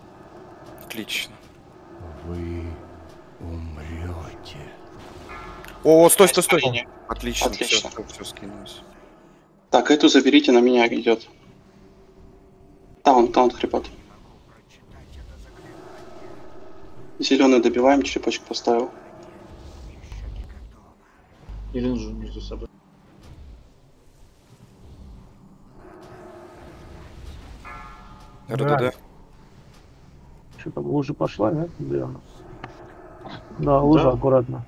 Speaker 7: Отлично.
Speaker 12: Вы умрете.
Speaker 7: О, стой, стой, стой. Отлично,
Speaker 3: Отлично.
Speaker 7: все, все скинулось.
Speaker 3: Так, эту заберите, на меня идет. Таунт, таунт хрипат. Зеленый добиваем, черепочек поставил.
Speaker 5: Или же между собой.
Speaker 7: РДД.
Speaker 6: Что там, лужа пошла, да? Да, да лужа
Speaker 5: Да.
Speaker 6: аккуратно.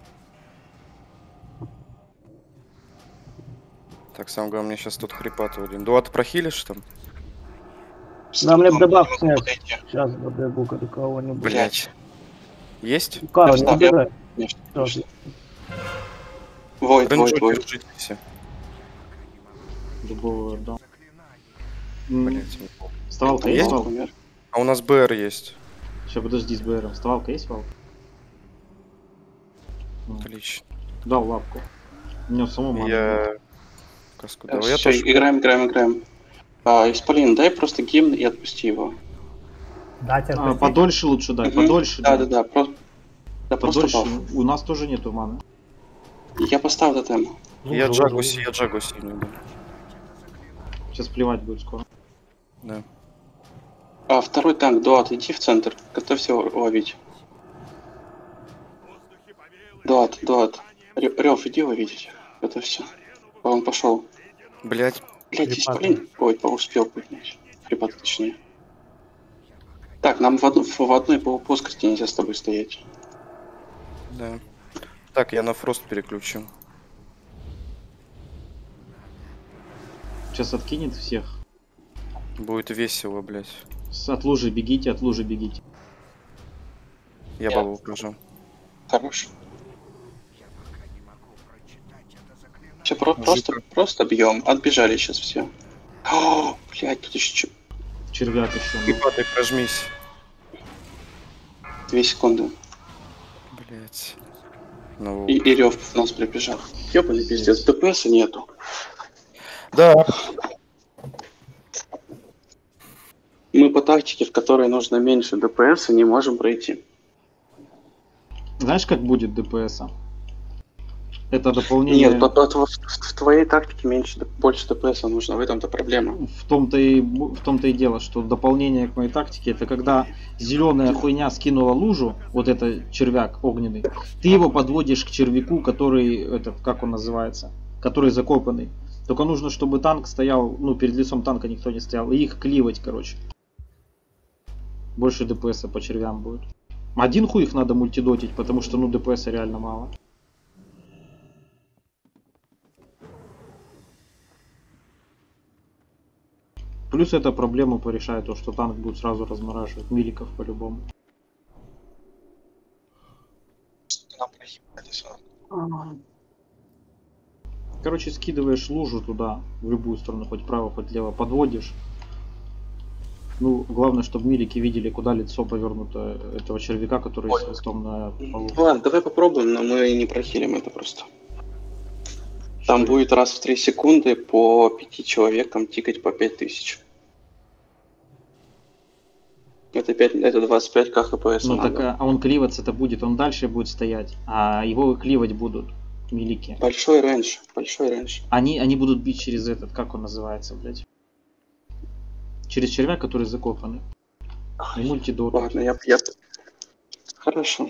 Speaker 7: Так, сам главное, мне сейчас тут хрипату один. Дуа, ты прохилишь там?
Speaker 6: Нам мне добавь снять. Сейчас добегу до кого-нибудь.
Speaker 7: Блять. Есть?
Speaker 6: Карл, не убирай.
Speaker 3: Конечно,
Speaker 6: Тоже.
Speaker 3: Войд, войд,
Speaker 7: Рейнджер,
Speaker 3: войд.
Speaker 7: держитесь.
Speaker 5: Дубовый отдал.
Speaker 7: Блять.
Speaker 5: Вставалка
Speaker 7: А
Speaker 5: есть,
Speaker 7: есть?
Speaker 5: Вал?
Speaker 7: А у нас БР есть.
Speaker 5: Сейчас, подожди, с БРом. Вставалка есть, Вал?
Speaker 7: Отлично.
Speaker 5: Дал лапку. У него самому мана
Speaker 7: Я...
Speaker 5: нет.
Speaker 7: Каску
Speaker 3: Э,
Speaker 7: дал. Я
Speaker 3: всё,
Speaker 7: тоже...
Speaker 3: играем, играем, играем. А, Исполин, дай просто гимн и отпусти его.
Speaker 8: Дать
Speaker 5: А,
Speaker 8: отпустить.
Speaker 5: подольше лучше дай,
Speaker 3: Мгм.
Speaker 5: подольше.
Speaker 3: Да,
Speaker 5: дай.
Speaker 3: да, да, просто... Да, просто
Speaker 5: Подольше.
Speaker 3: баф.
Speaker 5: У нас тоже нету маны.
Speaker 3: Я поставил тотем.
Speaker 7: Я
Speaker 4: Лужа,
Speaker 7: Джагуси,
Speaker 4: лужа.
Speaker 7: я Джагуси не буду.
Speaker 5: Сейчас плевать будет скоро.
Speaker 7: Да.
Speaker 3: А, второй танк, Дуат, иди в центр. Готовься ловить. Дуат, Дуат. Рев, иди ловить. Это все. А он пошел.
Speaker 7: Блять.
Speaker 3: Блять, Исполин. Ой, успел поднять. Хрипат, точнее. Так, нам в, одну, в одной плоскости нельзя с тобой стоять.
Speaker 7: Да. Так, я на фрост переключу.
Speaker 5: Сейчас откинет всех.
Speaker 7: Будет весело, блять.
Speaker 5: С- От лужи бегите, от лужи бегите.
Speaker 7: Я
Speaker 3: Я-
Speaker 7: бабу укажу.
Speaker 3: Хорош. Все, про- просто, просто бьем. Отбежали сейчас все. О, блядь, тут еще
Speaker 5: Червяк еще. ну.
Speaker 7: Хрипа, ты прожмись.
Speaker 3: две секунды.
Speaker 7: Блять. Ну,
Speaker 3: И, и рев в нас прибежал. Ёбаный пиздец, ДПСа нету.
Speaker 7: да.
Speaker 3: Мы по тактике, в которой нужно меньше ДПСа, не можем пройти.
Speaker 5: Знаешь, как будет ДПСа? Это дополнение...
Speaker 3: Нет, по- по- в, в- в твоей тактике меньше, д- больше ДПСа нужно, в этом-то проблема.
Speaker 5: В том-то и в том-то и дело, что дополнение к моей тактике это когда зеленая хуйня скинула лужу, вот это червяк огненный, ты его подводишь к червяку, который этот, как он называется, который закопанный. Только нужно, чтобы танк стоял, ну перед лицом танка никто не стоял, и их кливать, короче. Больше ДПСа по червям будет. Один хуй их надо мультидотить, потому что ну ДПСа реально мало. Плюс эта проблема порешает то, что танк будет сразу размораживать миликов по-любому. Короче, скидываешь лужу туда, в любую сторону, хоть вправо, хоть влево, подводишь. Ну, главное, чтобы милики видели, куда лицо повернуто этого червяка, который с хвостом на полу.
Speaker 3: Ладно, давай попробуем, но мы не прохилим это просто. Там будет раз в три секунды по пяти человекам тикать по пять тысяч. Это, пять, это двадцать пять ка хпс.
Speaker 5: Ну
Speaker 3: надо.
Speaker 5: так, а а он кливаться-то будет, он дальше будет стоять, а его кливать будут милики.
Speaker 3: Большой рейндж, большой рейндж.
Speaker 5: Они, они будут бить через этот, как он называется, блядь? Через червяк, который закопанный. И мультидот.
Speaker 3: Ладно, я, я... Хорошо.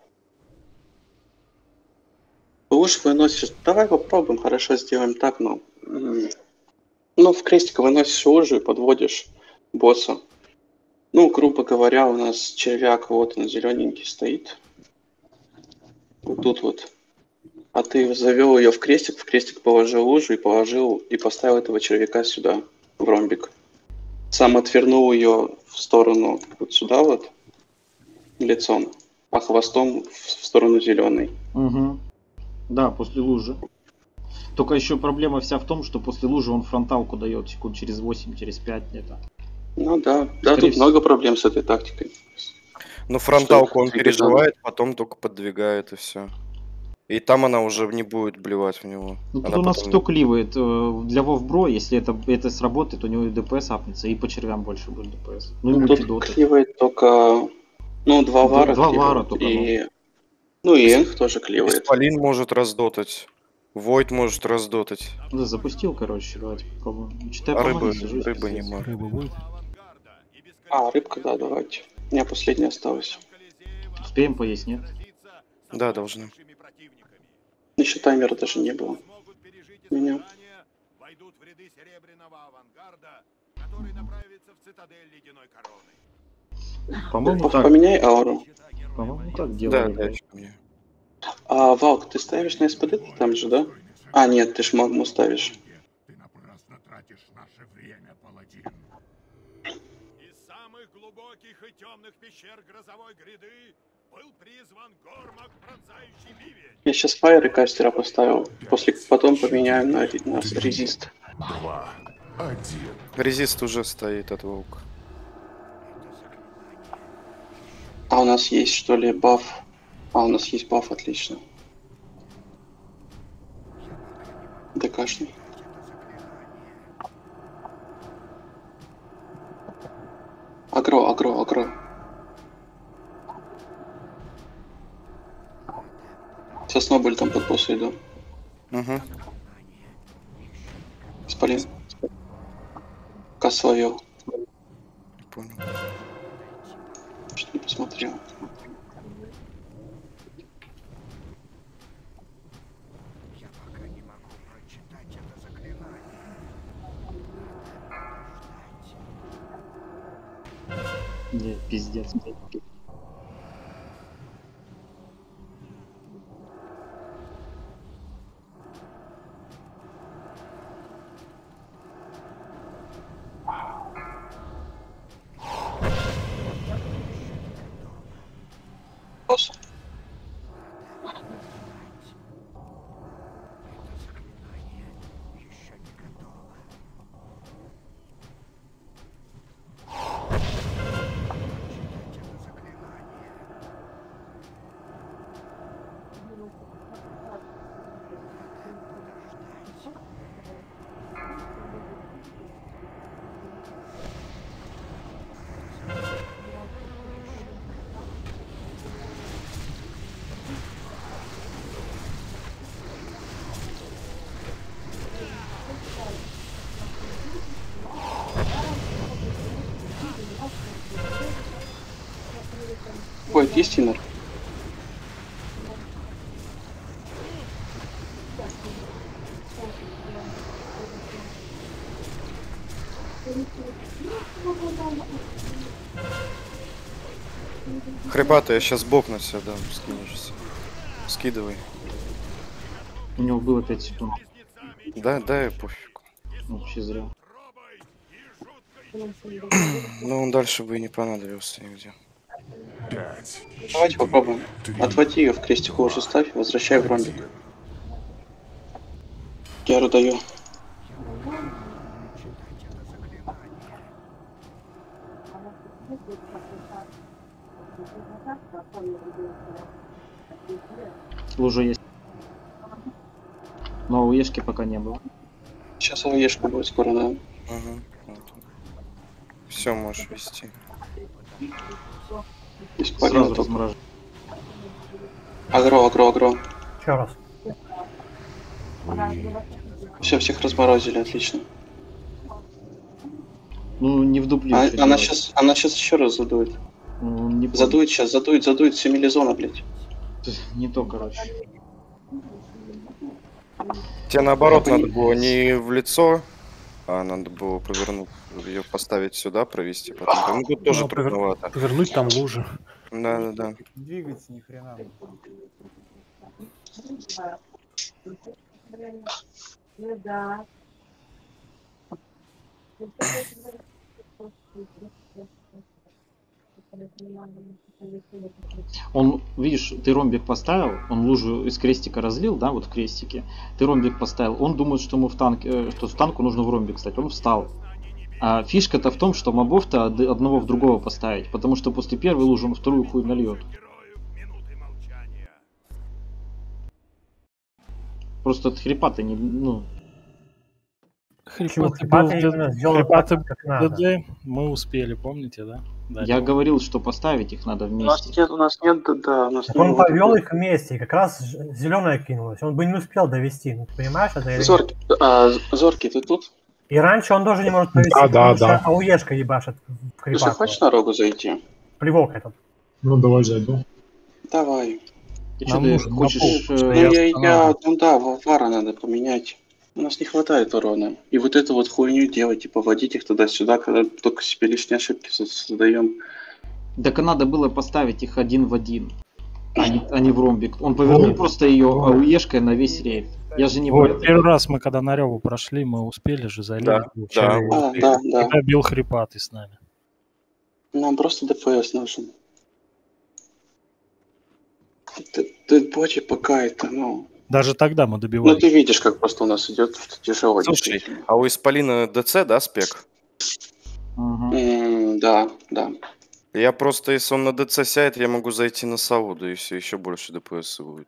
Speaker 3: Лучше выносишь... Давай попробуем, хорошо, сделаем так, но... м, Ну, в крестик выносишь лужу и подводишь босса. Ну, грубо говоря, у нас червяк, вот он, зелененький стоит. Вот тут вот. А ты завел ее в крестик, в крестик положил лужу и положил, и поставил этого червяка сюда, в ромбик. Сам отвернул ее в сторону вот сюда вот, лицом, а хвостом в в сторону зеленой.
Speaker 5: Угу. Да, после лужи. Только еще проблема вся в том, что после лужи он фронталку дает секунд через восемь, через пять где-то.
Speaker 3: Ну да, да,
Speaker 5: Скорее
Speaker 3: тут
Speaker 5: всего.
Speaker 3: много проблем с этой тактикой.
Speaker 7: Ну, фронталку он
Speaker 3: Что,
Speaker 7: переживает, потом только подвигает и все. И там она уже не будет блевать в него.
Speaker 5: Ну, тут
Speaker 7: Она
Speaker 5: у нас
Speaker 7: потом-
Speaker 5: кто кливает? Э, Для Вовбро, если это, это сработает, у него и ДПС апнется, и по червям больше будет ДПС. Ну и
Speaker 3: Ну, тут
Speaker 5: мультидоты.
Speaker 3: кливает только, ну, два
Speaker 5: Два-
Speaker 3: вара
Speaker 5: два
Speaker 3: кливают,
Speaker 5: вара только,
Speaker 3: и Ну и Энг тоже клевает.
Speaker 7: Исполин может раздотать. Войд может раздотать.
Speaker 5: Да, запустил, короче, давайте попробуем. Читай
Speaker 7: А
Speaker 5: по
Speaker 7: рыбы,
Speaker 5: мане, сажусь,
Speaker 7: рыбы
Speaker 5: пиздец.
Speaker 7: нема.
Speaker 4: Рыба будет?
Speaker 3: А, рыбка, да, давайте. У меня последняя осталась.
Speaker 5: Успеем поесть, нет?
Speaker 7: Да, должны.
Speaker 3: Еще таймера даже не было. У меня.
Speaker 11: Войдут в ряды серебряного авангарда, который направится в цитадель ледяной короны.
Speaker 5: По-моему,
Speaker 3: П-
Speaker 5: так.
Speaker 3: Поменяй ауру.
Speaker 5: По-моему, так
Speaker 7: Да,
Speaker 5: делали.
Speaker 7: да, мне.
Speaker 3: А, Валк, ты ставишь на СПД там же, да? А, нет, ты ж магму ставишь.
Speaker 9: Ты напрасно тратишь наше время, паладин.
Speaker 11: Из самых глубоких и темных пещер грозовой гряды был призван Гормак, пронзающий бивень.
Speaker 3: Я сейчас фаер и кастера поставил. После потом поменяю на, на резист.
Speaker 9: Два. Один.
Speaker 7: Резист уже стоит от волка.
Speaker 3: А у нас есть, что ли, баф? А, у нас есть баф, отлично. ДКшный. Агро, агро, агро. Со Снобель там под босса иду.
Speaker 7: Угу.
Speaker 3: Исполин. Кас словил.
Speaker 7: Понял.
Speaker 3: Что не посмотрел.
Speaker 5: Не, пиздец.
Speaker 3: Босс. Ой, есть инер?
Speaker 7: Хребата, я сейчас бок на себя дам, скинешься. Скидывай.
Speaker 5: У него было пять секунд.
Speaker 7: Да, да, пофиг.
Speaker 5: Вообще зря.
Speaker 7: Ну, он дальше бы и не понадобился нигде.
Speaker 9: Пять.
Speaker 3: Давайте попробуем. Отводи ее в крестику уже ставь, возвращай в ромбик. Геру даю.
Speaker 5: Лужа есть. Но у Ешки пока не было.
Speaker 3: Сейчас ОЕшка будет скоро, да.
Speaker 7: Угу. Все, можешь вести.
Speaker 5: Сразу размораживаю.
Speaker 3: Агро, агро, агро.
Speaker 8: Еще раз.
Speaker 3: Все, всех разморозили, отлично.
Speaker 5: Ну, не в дупле.
Speaker 3: А,
Speaker 5: еще
Speaker 3: она
Speaker 5: делать.
Speaker 3: сейчас, она сейчас еще раз задует.
Speaker 5: Ну, не помню.
Speaker 3: Задует сейчас, задует, задует, все милизона, блядь.
Speaker 5: Не то, короче.
Speaker 7: Тебе наоборот надо было не в лицо, а надо было повернуть, ее поставить сюда, провести потом. Ну тут тоже
Speaker 4: Ну, повер-
Speaker 7: трудновато.
Speaker 4: Повернуть там лужи.
Speaker 7: Да, да, да.
Speaker 10: Двигаться ни хрена.
Speaker 5: Он, видишь, ты ромбик поставил, он лужу из крестика разлил, да, вот в крестике. Ты ромбик поставил, он думает, что ему в танк, э, что в танку нужно в ромбик стать. Он встал. А фишка-то в том, что мобов-то од- одного в другого поставить, потому что после первой лужи он вторую хуй нальет. Просто от хрипа-то не, ну,
Speaker 13: Хрипатый был в Хрипатый ДД, мы успели, помните, да?
Speaker 5: Я говорил, что поставить их надо
Speaker 3: У нас
Speaker 5: вместе.
Speaker 3: нет, у нас нет, да, да, у нас
Speaker 8: Так
Speaker 3: нет
Speaker 8: он
Speaker 3: вот
Speaker 8: повел
Speaker 3: такой-
Speaker 8: их вместе, и как раз зеленая кинулась. Он бы не успел довести. Ну, ты понимаешь, это или нет?
Speaker 3: Зорки, а, Зорки, ты тут?
Speaker 8: И раньше он тоже не может повести,
Speaker 2: Да, да,
Speaker 8: потому
Speaker 2: да.
Speaker 8: что АУЕшка ебашит в
Speaker 3: Слушай,
Speaker 8: Крипатова.
Speaker 3: хочешь на рогу зайти?
Speaker 8: Плевок этот.
Speaker 2: Ну, давай зайду.
Speaker 3: Давай.
Speaker 5: Ты
Speaker 13: Нам
Speaker 5: что, ты
Speaker 13: нужен
Speaker 5: хочешь...
Speaker 13: напол,
Speaker 5: э,
Speaker 3: Ну,
Speaker 13: Я
Speaker 3: я, я,
Speaker 13: останавливаю.
Speaker 3: ну да, ва- вара надо поменять. У нас не хватает урона. И вот эту вот хуйню делать, типа, водить их туда-сюда, когда только себе лишние ошибки со- создаем.
Speaker 5: Так надо было поставить их один в один, а не, а не в ромбик. Он повернул
Speaker 2: Вот.
Speaker 5: просто ее ауешкой на весь рейд. Я же не
Speaker 13: Вот,
Speaker 5: про это.
Speaker 13: первый раз мы когда на Реву прошли, мы успели же залить.
Speaker 7: Да, да.
Speaker 3: А, да, да.
Speaker 13: Это бил Хрипатый с нами.
Speaker 3: Нам просто ДПС нужен. Тут боти пока это, ну...
Speaker 13: Даже тогда мы
Speaker 3: Ну,
Speaker 13: добивали.
Speaker 3: ты видишь, как просто у нас идет тяжело.
Speaker 7: Слушай, а у Исполина ДЦ, да, спек?
Speaker 3: М, Да, да.
Speaker 7: Я просто, если он на ДЦ сядет, я могу зайти на Сауду, и все, еще больше ДПС будет.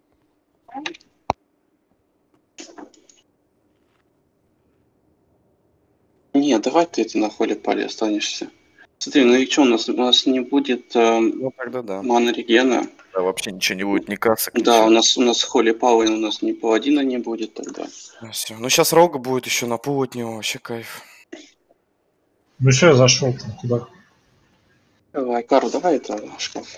Speaker 3: Не, давай ты это на холе пали останешься. Смотри, ну и что, у нас, у нас не будет э,
Speaker 7: Ну, тогда да.
Speaker 3: мана регена.
Speaker 7: Да, вообще ничего не будет, ни касок,
Speaker 3: Да,
Speaker 7: ничего.
Speaker 3: у нас у нас холи палы, у нас ни паладина не будет тогда.
Speaker 7: Ну, всё. Ну, сейчас Рога будет еще на пол от него, вообще кайф.
Speaker 2: Ну что, я зашел там куда?
Speaker 3: Давай, Кару, давай это шкаф.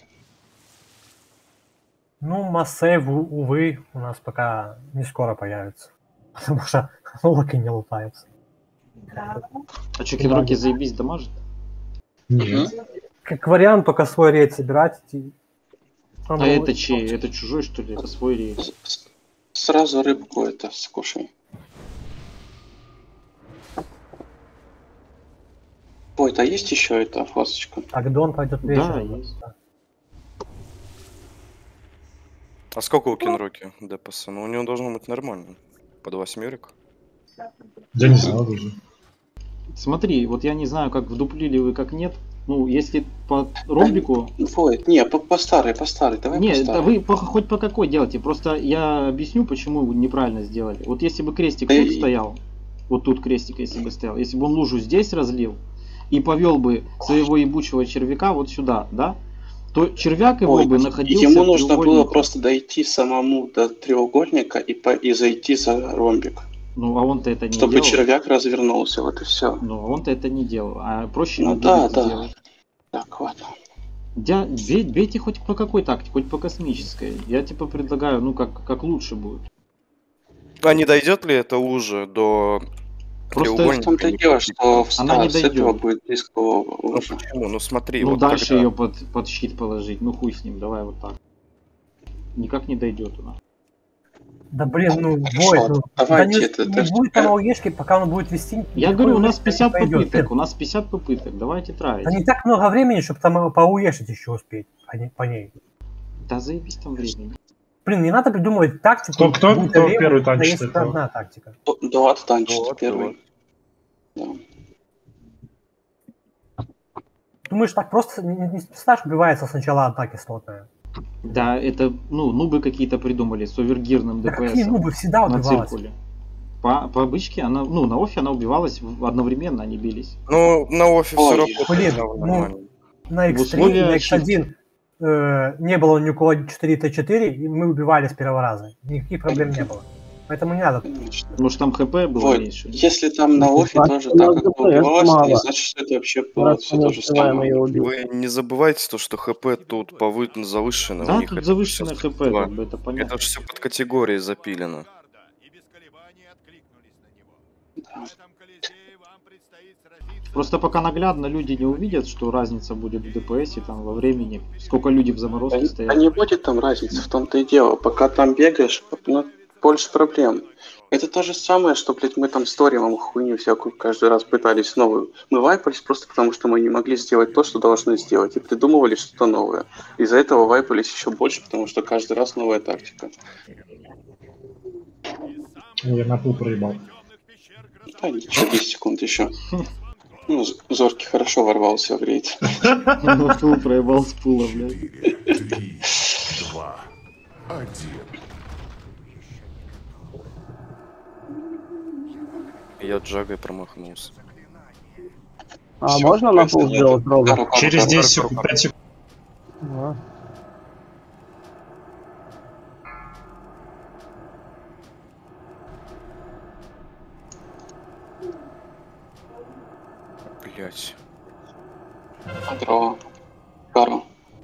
Speaker 8: Ну, массейв, у- увы, у нас пока не скоро появится. Потому что локи не лутаются.
Speaker 5: А что, кидроки заебись дамажит?
Speaker 2: Нет.
Speaker 8: Как вариант, только свой рейд собирать. и-
Speaker 5: А
Speaker 8: Ну,
Speaker 5: это чей? Это чужой, что ли? Это свой рейд?
Speaker 3: Сразу рыбку это скушай. Ой, да есть еще эта фасочка?
Speaker 8: Агдон пойдет
Speaker 5: Да,
Speaker 8: вечером.
Speaker 5: есть.
Speaker 7: А сколько у Кенроки ДПС? Ну, у него должно быть нормально. Под восьмерик.
Speaker 2: Я не знаю даже.
Speaker 5: Смотри, вот я не знаю, как вдуплили вы, как нет. Ну, если по ромбику...
Speaker 3: Ой, не, по, по старой, по старой, давай
Speaker 5: Не,
Speaker 3: по
Speaker 5: да
Speaker 3: старой.
Speaker 5: вы по- хоть по какой делайте. Просто я объясню, почему вы неправильно сделали. Вот если бы крестик
Speaker 3: Да
Speaker 5: тут
Speaker 3: и-
Speaker 5: стоял, вот тут крестик, если бы стоял, если бы он лужу здесь разлил и повел бы своего ебучего червяка вот сюда, да, то червяк его
Speaker 3: Ой,
Speaker 5: бы находился
Speaker 3: ему
Speaker 5: в
Speaker 3: нужно было
Speaker 5: треугольнике.
Speaker 3: просто дойти самому до треугольника и, по, и зайти за ромбик.
Speaker 5: Ну, а он-то это не
Speaker 3: Чтобы
Speaker 5: делал.
Speaker 3: червяк развернулся, вот и все.
Speaker 5: Ну, он-то это не делал. А проще
Speaker 3: Ну
Speaker 5: ему
Speaker 3: да,
Speaker 5: будет
Speaker 3: да.
Speaker 5: сделать.
Speaker 3: Так, ладно.
Speaker 5: Я, бей- бейте хоть по какой тактике, хоть по космической. Я типа предлагаю, ну как, как лучше будет.
Speaker 7: А не дойдет ли эта лужа до
Speaker 5: Просто
Speaker 7: треугольника?
Speaker 3: В том-то и
Speaker 7: Не
Speaker 3: дело,
Speaker 7: купить?
Speaker 3: что в
Speaker 5: Она не
Speaker 3: ста- с этого
Speaker 5: дойдет.
Speaker 3: будет близко
Speaker 7: Ну
Speaker 3: лужа.
Speaker 7: почему? Ну смотри,
Speaker 5: Ну
Speaker 7: вот
Speaker 5: дальше
Speaker 7: когда-
Speaker 5: ее под, под щит положить. Ну хуй с ним, давай вот так. Никак не дойдет она.
Speaker 8: Да блин, ну,
Speaker 3: Хорошо,
Speaker 8: Войт, ну, да
Speaker 3: давайте
Speaker 8: не,
Speaker 3: это-
Speaker 8: не
Speaker 3: это-
Speaker 8: будет там АУЕшки, пока он будет вести.
Speaker 5: Я
Speaker 8: никакой
Speaker 5: говорю, у нас
Speaker 8: АУЕшки
Speaker 5: пятьдесят
Speaker 8: не пойдет.
Speaker 5: попыток, у нас пятьдесят попыток, давайте траить.
Speaker 8: Да не так много времени, чтобы там поуешить еще успеть по ней. по ней.
Speaker 5: Да заебись там времени.
Speaker 8: Блин, не надо придумывать тактику.
Speaker 2: Кто- кто-
Speaker 8: будто
Speaker 2: кто
Speaker 8: время,
Speaker 2: первый
Speaker 8: когда
Speaker 2: танчит
Speaker 8: есть
Speaker 2: этого?
Speaker 8: одна тактика.
Speaker 3: Дуат танчит
Speaker 7: Дуат,
Speaker 3: первый.
Speaker 8: Думаешь, так просто не, не представляешь, убивается сначала одна кислотная.
Speaker 5: Да, это, ну, нубы какие-то придумали с овергирным
Speaker 8: Да какие
Speaker 5: ДПС.
Speaker 8: нубы, всегда
Speaker 5: на
Speaker 8: убивалась.
Speaker 5: циркуле. По, по обычке она, ну, на офе она убивалась в- одновременно, они бились.
Speaker 7: Ну, на офе
Speaker 3: Ой,
Speaker 7: все работает.
Speaker 8: блин,
Speaker 7: да,
Speaker 8: ну,
Speaker 7: нормально.
Speaker 8: На
Speaker 5: В
Speaker 8: икс три,
Speaker 5: условиях
Speaker 8: на икс один э, не было ни у кого четыре тэ четыре, и мы убивали с первого раза. Никаких проблем не было. Поэтому не надо.
Speaker 5: Может там хп было
Speaker 3: Вот,
Speaker 5: меньше.
Speaker 3: если там на офе
Speaker 6: А
Speaker 3: тоже
Speaker 6: у
Speaker 3: так
Speaker 6: нас
Speaker 3: как
Speaker 6: ДПС
Speaker 3: убивалось,
Speaker 6: мало.
Speaker 3: не значит, что это вообще было
Speaker 6: Раз
Speaker 3: все
Speaker 6: мы
Speaker 3: то же
Speaker 6: успеваем
Speaker 3: самое.
Speaker 6: ее убить.
Speaker 7: Вы не забывайте то, что ХП тут повы... завышено.
Speaker 5: Да,
Speaker 7: у них
Speaker 5: тут
Speaker 7: это
Speaker 5: завышенное
Speaker 7: всё
Speaker 5: хп,
Speaker 7: два.
Speaker 5: как бы это понятно.
Speaker 7: Это же все под категорией запилено.
Speaker 11: И без колебаний откликнулись на него.
Speaker 3: Да.
Speaker 11: В этом Колизее вам предстоит сразиться.
Speaker 5: Просто пока наглядно люди не увидят, что разница будет в ДПС там во времени, сколько люди в
Speaker 3: Да,
Speaker 5: заморозке
Speaker 3: не-
Speaker 5: стоят.
Speaker 3: да не будет там разницы, в том-то и дело. Пока там бегаешь, ну, больше проблем. Это то же самое, что, блядь, мы там сторимом хуйню всякую каждый раз пытались новую. Мы вайпались просто потому, что мы не могли сделать то, что должны сделать, и придумывали что-то новое. Из-за этого вайпались еще больше, потому что каждый раз новая тактика.
Speaker 2: Ой, я на пул проебал.
Speaker 3: Да, ничего, десять секунд еще. Ну, З- Зоркий хорошо ворвался в рейд.
Speaker 5: Ну, фул проебал с пула, блядь.
Speaker 9: Три, два, один.
Speaker 7: Я джагой промахнулся.
Speaker 6: А
Speaker 3: Всё,
Speaker 6: можно на
Speaker 3: просто
Speaker 6: пол
Speaker 3: нет.
Speaker 6: сделать робот?
Speaker 3: Кару, кару,
Speaker 2: Через
Speaker 3: кару,
Speaker 2: десять
Speaker 3: кару,
Speaker 2: секунд,
Speaker 3: кару.
Speaker 2: пять секунд.
Speaker 6: Да.
Speaker 7: Блять.
Speaker 3: Агро. Кару.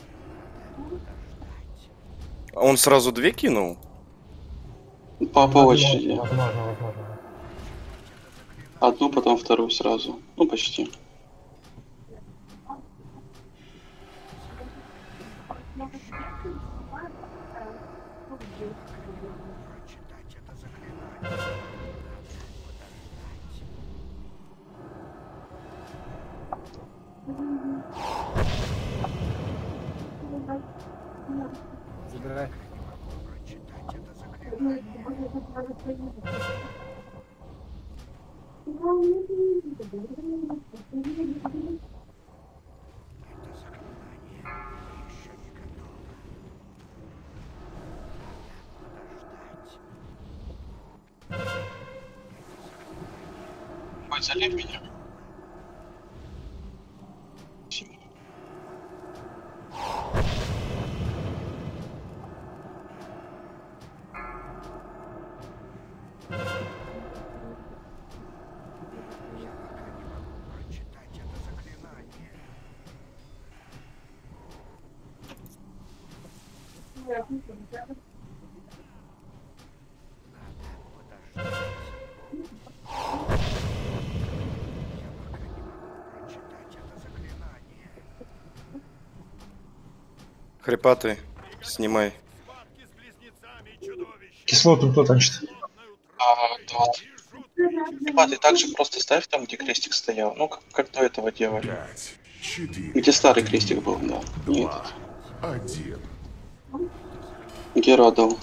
Speaker 7: А он сразу две кинул?
Speaker 3: По, по очереди.
Speaker 8: Возможно, возможно.
Speaker 3: Одну, потом вторую сразу. Ну, почти.
Speaker 10: Забирай.
Speaker 3: Хоть залей меня.
Speaker 7: Хрипатый, снимай.
Speaker 2: Кислоту кто танчит?
Speaker 3: А, да. Ребята, ты также просто ставь там, где крестик стоял. Ну, как, как до этого делали.
Speaker 9: Пять, четыре,
Speaker 3: Где старый крестик был, да. Не
Speaker 9: два,
Speaker 3: этот.
Speaker 9: один.
Speaker 3: Гера дал.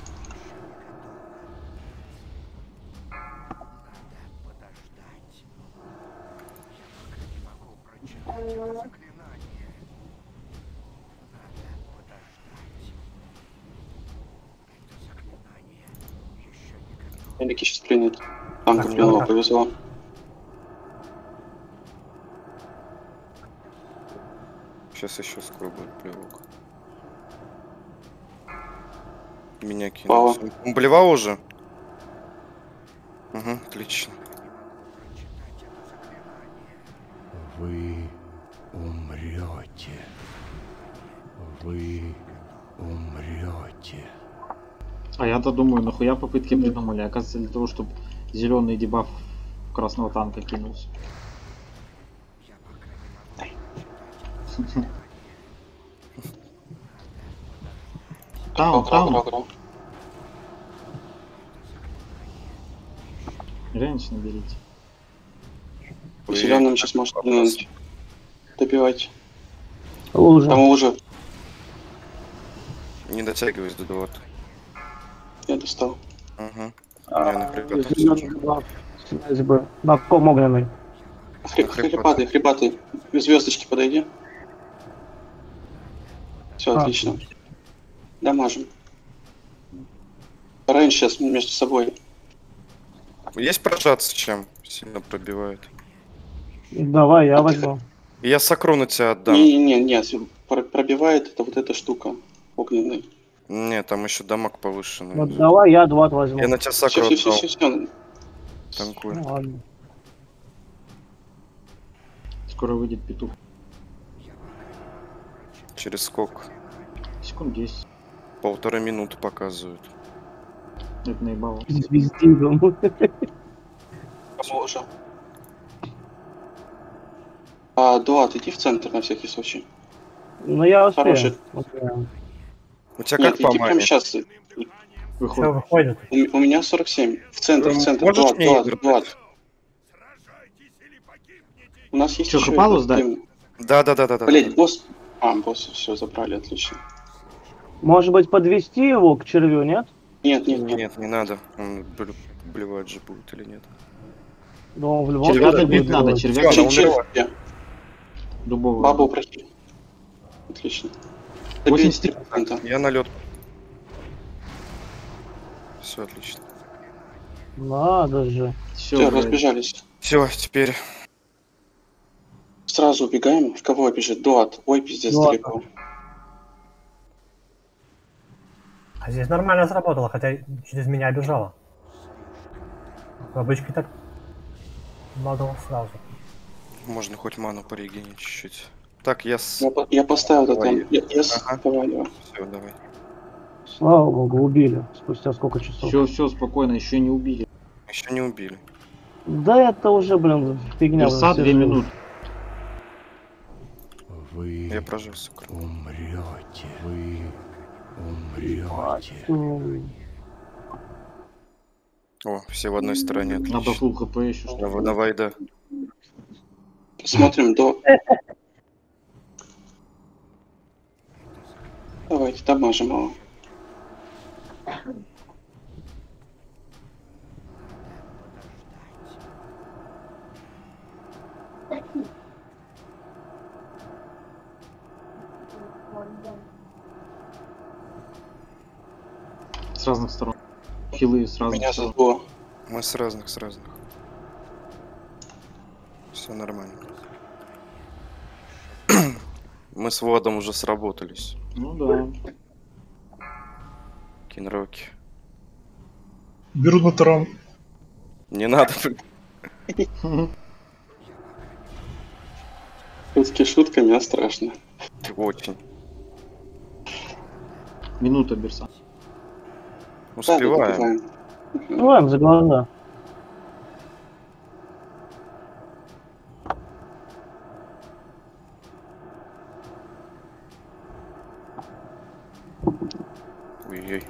Speaker 3: Великий сейчас принят. Там как белого повезло.
Speaker 7: Сейчас еще скоро будет плевок. Меня
Speaker 3: Пава.
Speaker 7: кинул. Он блевал уже? Угу, отлично.
Speaker 12: Вы умрете. Вы умрете.
Speaker 5: А я-то думаю, нахуя попытки придумали? Оказывается, для того, чтобы зеленый дебаф красного танка кинулся. Таун, таун. Женщин берите.
Speaker 3: Зеленым сейчас может глянуть. Добивайте.
Speaker 6: Лужа.
Speaker 3: Там уже.
Speaker 7: Не дотягиваюсь до двадцати.
Speaker 3: Я достал.
Speaker 7: Угу.
Speaker 6: А,
Speaker 7: Я на хрипатом
Speaker 6: зелёный
Speaker 7: сижу.
Speaker 6: дебаф. Связь бы. На ком огненный?
Speaker 3: Хри- Хрипатый, хрипатый. Звездочки подойди. Все,
Speaker 6: А.
Speaker 3: отлично. Дамажим. Рейндж сейчас между собой.
Speaker 7: Есть прожаться чем? Сильно пробивает.
Speaker 6: Давай, я возьму.
Speaker 7: Я сокру на тебя отдам.
Speaker 3: Не-не-не, про- пробивает это вот эта штука огненная.
Speaker 7: Не, там еще дамаг повышенный.
Speaker 6: Вот давай я два возьму.
Speaker 7: Я на тебя сокру
Speaker 3: Все, все,
Speaker 7: отдал.
Speaker 3: все, все.
Speaker 7: Танкуй.
Speaker 6: Ну, ладно.
Speaker 5: Скоро выйдет петух.
Speaker 7: Через сколько?
Speaker 5: Секунд десять.
Speaker 7: Полторы минуты показывают.
Speaker 5: Это наебало.
Speaker 6: Звезди, думаю.
Speaker 3: Уже. А, Дуат, иди в центр на всякий случай.
Speaker 6: Ну я успею.
Speaker 3: Хороший.
Speaker 6: Успею.
Speaker 7: У тебя
Speaker 3: Нет,
Speaker 7: как по
Speaker 3: иди прямо
Speaker 7: маме?
Speaker 3: сейчас.
Speaker 8: Все,
Speaker 5: Выходит.
Speaker 8: выходит.
Speaker 3: У, у меня сорок семь. В центр, в центр.
Speaker 7: Можешь
Speaker 3: Дуат,
Speaker 7: мне
Speaker 3: Дуат,
Speaker 7: играть?
Speaker 3: Дуат. У нас есть
Speaker 5: Чё,
Speaker 3: еще
Speaker 5: Хапалу
Speaker 3: этот,
Speaker 5: сдать?
Speaker 3: блин,
Speaker 7: Да, да, да, да, да.
Speaker 3: Блин, босс. А, босс, все, забрали, отлично.
Speaker 6: Может быть подвести его к червю, нет?
Speaker 3: Нет, нет,
Speaker 7: Нет,
Speaker 3: нет.
Speaker 7: не надо. Он блю- блевать же будет или нет?
Speaker 6: Ну, в любом
Speaker 5: Червя
Speaker 6: случае
Speaker 5: добить
Speaker 6: будет
Speaker 5: надо,
Speaker 6: делать.
Speaker 5: червя
Speaker 7: Всё,
Speaker 5: добить.
Speaker 7: она умерла.
Speaker 3: Червя.
Speaker 5: Дубового.
Speaker 3: Бабу прочи. Отлично. Добейте
Speaker 5: восемьдесят
Speaker 3: три процента.
Speaker 7: Я на лед. Все отлично.
Speaker 6: Надо же.
Speaker 5: Все,
Speaker 3: Все, разбежались.
Speaker 7: Все, теперь.
Speaker 3: Сразу убегаем. В кого бежит? Дуат. Ой, пиздец,
Speaker 8: Дуат.
Speaker 3: далеко.
Speaker 8: А здесь нормально сработало, хотя через меня бежала. В обычке так надо сразу.
Speaker 7: Можно хоть ману порегенить чуть-чуть. Так, я с...
Speaker 3: Я, по- я поставил это
Speaker 7: Давай.
Speaker 3: там. Я, я с-
Speaker 7: Ага.
Speaker 3: давай, давай.
Speaker 7: Все, давай.
Speaker 6: Слава богу, убили. Спустя сколько часов?
Speaker 5: Все, все, спокойно, еще не убили.
Speaker 7: Еще не убили.
Speaker 6: Да это уже, блин, фигня.
Speaker 5: Перса
Speaker 6: уже
Speaker 5: две
Speaker 6: все
Speaker 5: минуты.
Speaker 12: Вы
Speaker 7: Я прожил, сука.
Speaker 12: умрете. Вы умрете.
Speaker 6: живут.
Speaker 7: О, все в одной стороне,
Speaker 5: Надо
Speaker 7: отлично.
Speaker 5: фул хп еще.
Speaker 7: На, на Вайда.
Speaker 3: Смотрим до... Давайте, дамажим его.
Speaker 5: С разных сторон. Хилы с разных
Speaker 3: Меня
Speaker 5: сторон.
Speaker 3: зашло.
Speaker 7: Мы с разных, с разных. Все нормально. Мы с Владом уже сработались.
Speaker 5: Ну да.
Speaker 7: Кинроки.
Speaker 2: Беру на таран.
Speaker 7: Не надо, блин.
Speaker 3: Шутки шутками, а страшно.
Speaker 7: Очень.
Speaker 5: Минута берса.
Speaker 7: Успеваем.
Speaker 6: Ну ладно, за глаза.
Speaker 7: Ой-ой.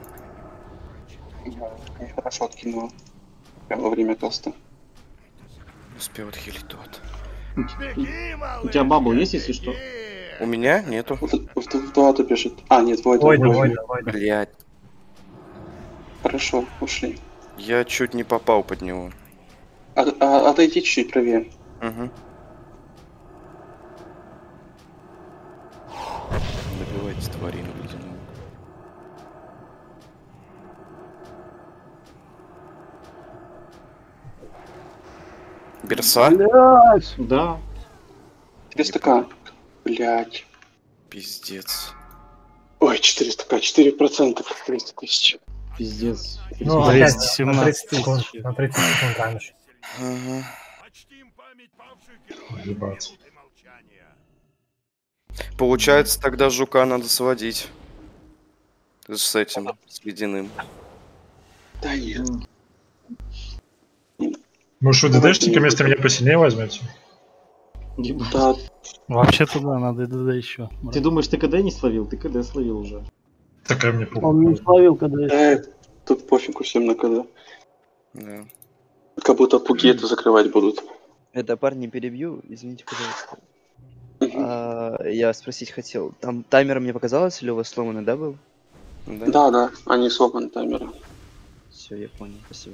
Speaker 3: Хорошо откинула. Прямо во время каста.
Speaker 7: Успел отхилить тот.
Speaker 5: У тебя бабл есть, если что?
Speaker 7: У меня нету.
Speaker 3: В дуату пишет. А, нет, Войда.
Speaker 8: Войда,
Speaker 3: Войда.
Speaker 8: Войда, Войда.
Speaker 7: Блять.
Speaker 3: Хорошо, ушли.
Speaker 7: Я чуть не попал под него.
Speaker 3: А, а, отойди чуть-чуть правее.
Speaker 7: Угу. Добивайте тварину ледяную. Берса?
Speaker 6: Блять!
Speaker 5: Да.
Speaker 3: четыреста ка. Блять.
Speaker 7: Пиздец.
Speaker 3: Ой, четыреста ка, четыре процента, триста тысяч.
Speaker 5: Пиздец.
Speaker 8: Ну, опять на тридцать секунд,
Speaker 13: тысяч.
Speaker 8: на тридцать секунд раньше.
Speaker 7: Ага.
Speaker 2: Ебать.
Speaker 7: Получается, тогда жука надо сводить. С этим, с ледяным.
Speaker 3: Да нет.
Speaker 2: Может, вы ДДшника вместо меня посильнее возьмете?
Speaker 5: Ебать.
Speaker 3: Да,
Speaker 13: Вообще-то да, надо ДД еще.
Speaker 5: Ты думаешь, ты КД не словил? Ты КД словил уже.
Speaker 2: Такая мне
Speaker 6: Он не
Speaker 2: похуй.
Speaker 6: словил, когда...
Speaker 3: э, тут пофигу всем на КД.
Speaker 7: Да.
Speaker 3: Как будто пуги это закрывать будут.
Speaker 14: Это, парни, перебью, извините, пожалуйста.
Speaker 3: Мгм.
Speaker 14: А, я спросить хотел, там таймер мне показалось, или у вас сломанный, да, был?
Speaker 7: Да.
Speaker 3: Да, да, они сломаны таймеры.
Speaker 14: Все, я понял, спасибо.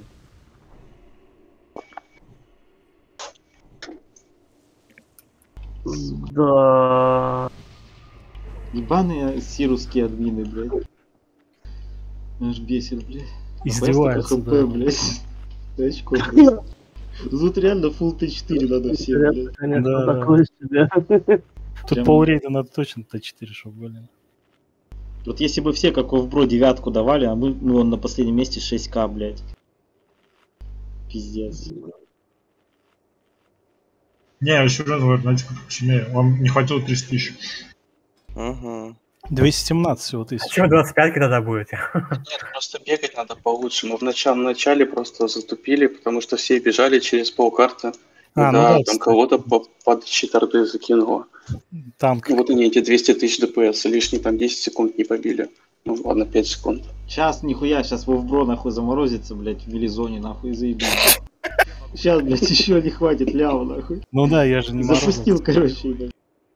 Speaker 6: Да.
Speaker 5: Ебаные сирусские админы, блядь. Аж бесит, блядь.
Speaker 13: Издеваются,
Speaker 5: ХП,
Speaker 13: да.
Speaker 5: блядь. Очко просто. Тут реально фулл Т четыре надо всем, блядь.
Speaker 6: Конечно,
Speaker 13: Да.
Speaker 6: такое себе.
Speaker 13: Тут
Speaker 5: Прям-
Speaker 13: полрейда надо точно Т четыре, чтобы, блин.
Speaker 5: Вот если бы все как в бро девятку давали, а мы, ну, он на последнем месте шесть ка, блядь. Пиздец.
Speaker 2: Не, еще раз говорю, знаете, как сильнее. Вам не хватило триста тысяч.
Speaker 7: Угу.
Speaker 13: двести семнадцать всего тысяч.
Speaker 8: Почему двадцать пять когда будете?
Speaker 3: Нет, просто бегать надо получше. Мы в начале, в начале просто затупили, потому что все бежали через полкарты.
Speaker 13: А, ну
Speaker 3: да,
Speaker 13: да,
Speaker 3: там
Speaker 13: кстати.
Speaker 3: кого-то по- под щит орды закинуло.
Speaker 13: Танк.
Speaker 3: Ну вот они эти двести тысяч ДПС, лишние там десять секунд не побили. Ну ладно, пять секунд.
Speaker 5: Сейчас нихуя, сейчас Вовбро нахуй заморозится, блядь, в Виллизоне нахуй заебись. Сейчас, блядь, еще не хватит лява нахуй.
Speaker 13: Ну да, я же не морозил.
Speaker 5: Запустил, короче, блядь.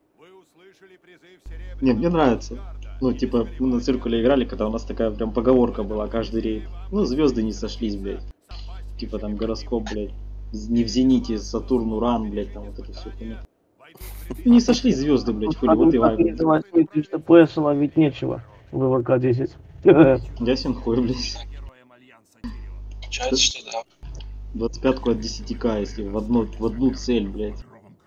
Speaker 5: Не, мне нравится. Ну, типа, мы на циркуле играли, когда у нас такая прям поговорка была каждый рейд. Ну, звезды не сошлись, блядь. Типа там гороскоп, блядь. Не в Зените, Сатурн, Уран, блядь, там вот это все. Ну, не сошлись звезды, блядь, хули, вот и вайб.
Speaker 6: триста ПС ловить нечего в ВК десять.
Speaker 5: Ясен хуй, блядь.
Speaker 3: Получается, что да.
Speaker 5: двадцать пятку от десяти ка, если в одну, в одну цель, блядь.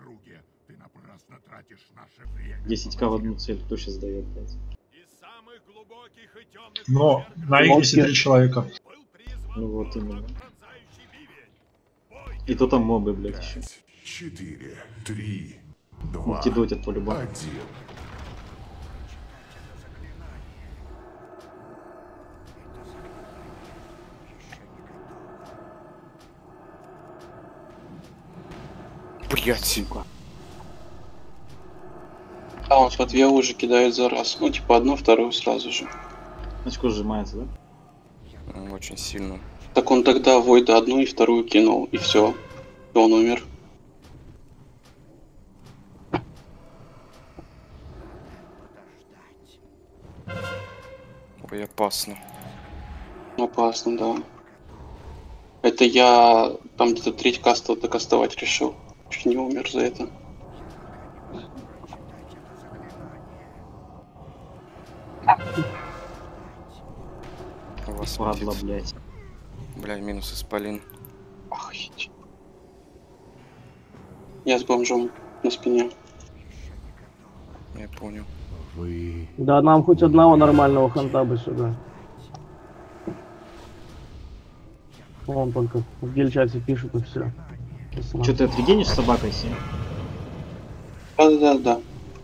Speaker 5: десять ка в одну цель, кто сейчас дает, блядь?
Speaker 2: Но на их есть три человека.
Speaker 5: Ну вот именно. И то там мобы, блядь, еще.
Speaker 12: Четыре, три, два,
Speaker 5: мультидотят по-любому.
Speaker 12: один.
Speaker 7: Блять, сука.
Speaker 3: А он по две уже кидает за раз. Ну, типа одну, вторую сразу же.
Speaker 5: Очко сжимается, да?
Speaker 7: Очень сильно.
Speaker 3: Так он тогда Войда одну и вторую кинул, и все. И он умер.
Speaker 7: Ой, опасно.
Speaker 3: Опасно, да. Это я там где-то треть каста докастовать решил. Чуть не умер за это.
Speaker 5: Падла, блядь.
Speaker 7: Бля, минус исполин.
Speaker 3: Охуеть. Я с бомжом на спине.
Speaker 7: Я понял.
Speaker 12: Вы...
Speaker 6: Да, нам хоть одного нормального ханта бы сюда. Он только в гельчате пишет и все.
Speaker 5: Что ты отрегенишь с собакой си?
Speaker 3: Да-да-да.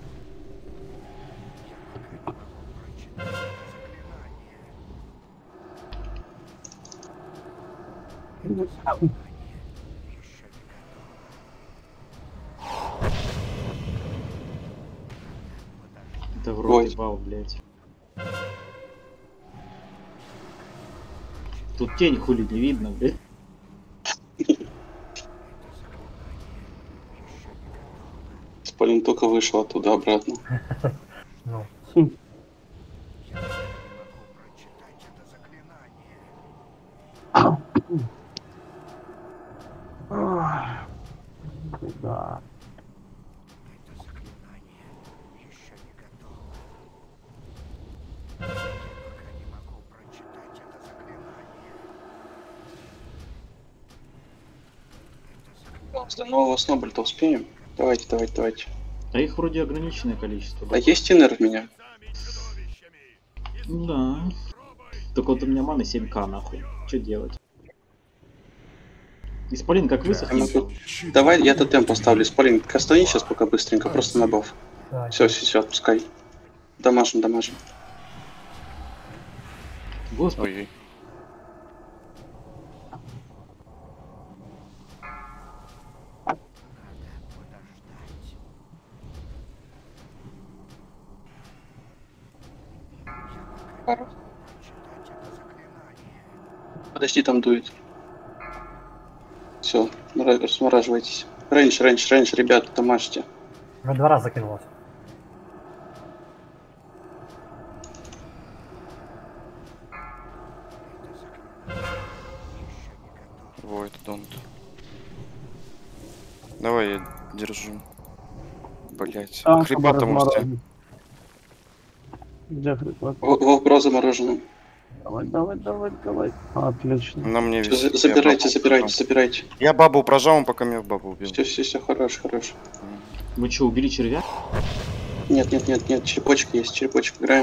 Speaker 5: Это в рот ебал, блядь. Тут тень хули не видно, блядь.
Speaker 3: Спалин только вышел оттуда обратно.
Speaker 6: Да.
Speaker 3: До нового снобольта успеем? Давайте, давайте, давайте.
Speaker 5: А их вроде ограниченное количество.
Speaker 3: А есть инер в меня?
Speaker 5: Да. Только вот у меня маны семь ка нахуй. Что делать? Исполин как высохнет?
Speaker 3: Давай я тотем поставлю. Исполин, кастани сейчас пока быстренько, просто на баф. Все, все, все, отпускай. Дамажим, дамажим.
Speaker 5: Господи.
Speaker 3: Подожди, там дует. Все, смораживайтесь. Рейндж, рейндж, рейндж, ребята, домашьте.
Speaker 8: Уже два раза закинулось.
Speaker 7: Войд, донт. Давай я держу. Блять.
Speaker 6: Там
Speaker 7: Хрипата можете.
Speaker 6: Где хрипат?
Speaker 3: Вовбро замороженным.
Speaker 6: Давай, давай, давай, давай. Отлично.
Speaker 7: На мне
Speaker 3: Всё,
Speaker 7: висит.
Speaker 3: за- забирайте,
Speaker 7: Я
Speaker 3: забирайте,
Speaker 7: бабу
Speaker 3: забирайте.
Speaker 7: прожал. Я бабу прожал, он пока меня в бабу убил.
Speaker 3: Все, все, все, хорош, хорош.
Speaker 5: Вы что, убили червя?
Speaker 3: Нет, нет, нет, нет, черепочка есть, черепочек играем.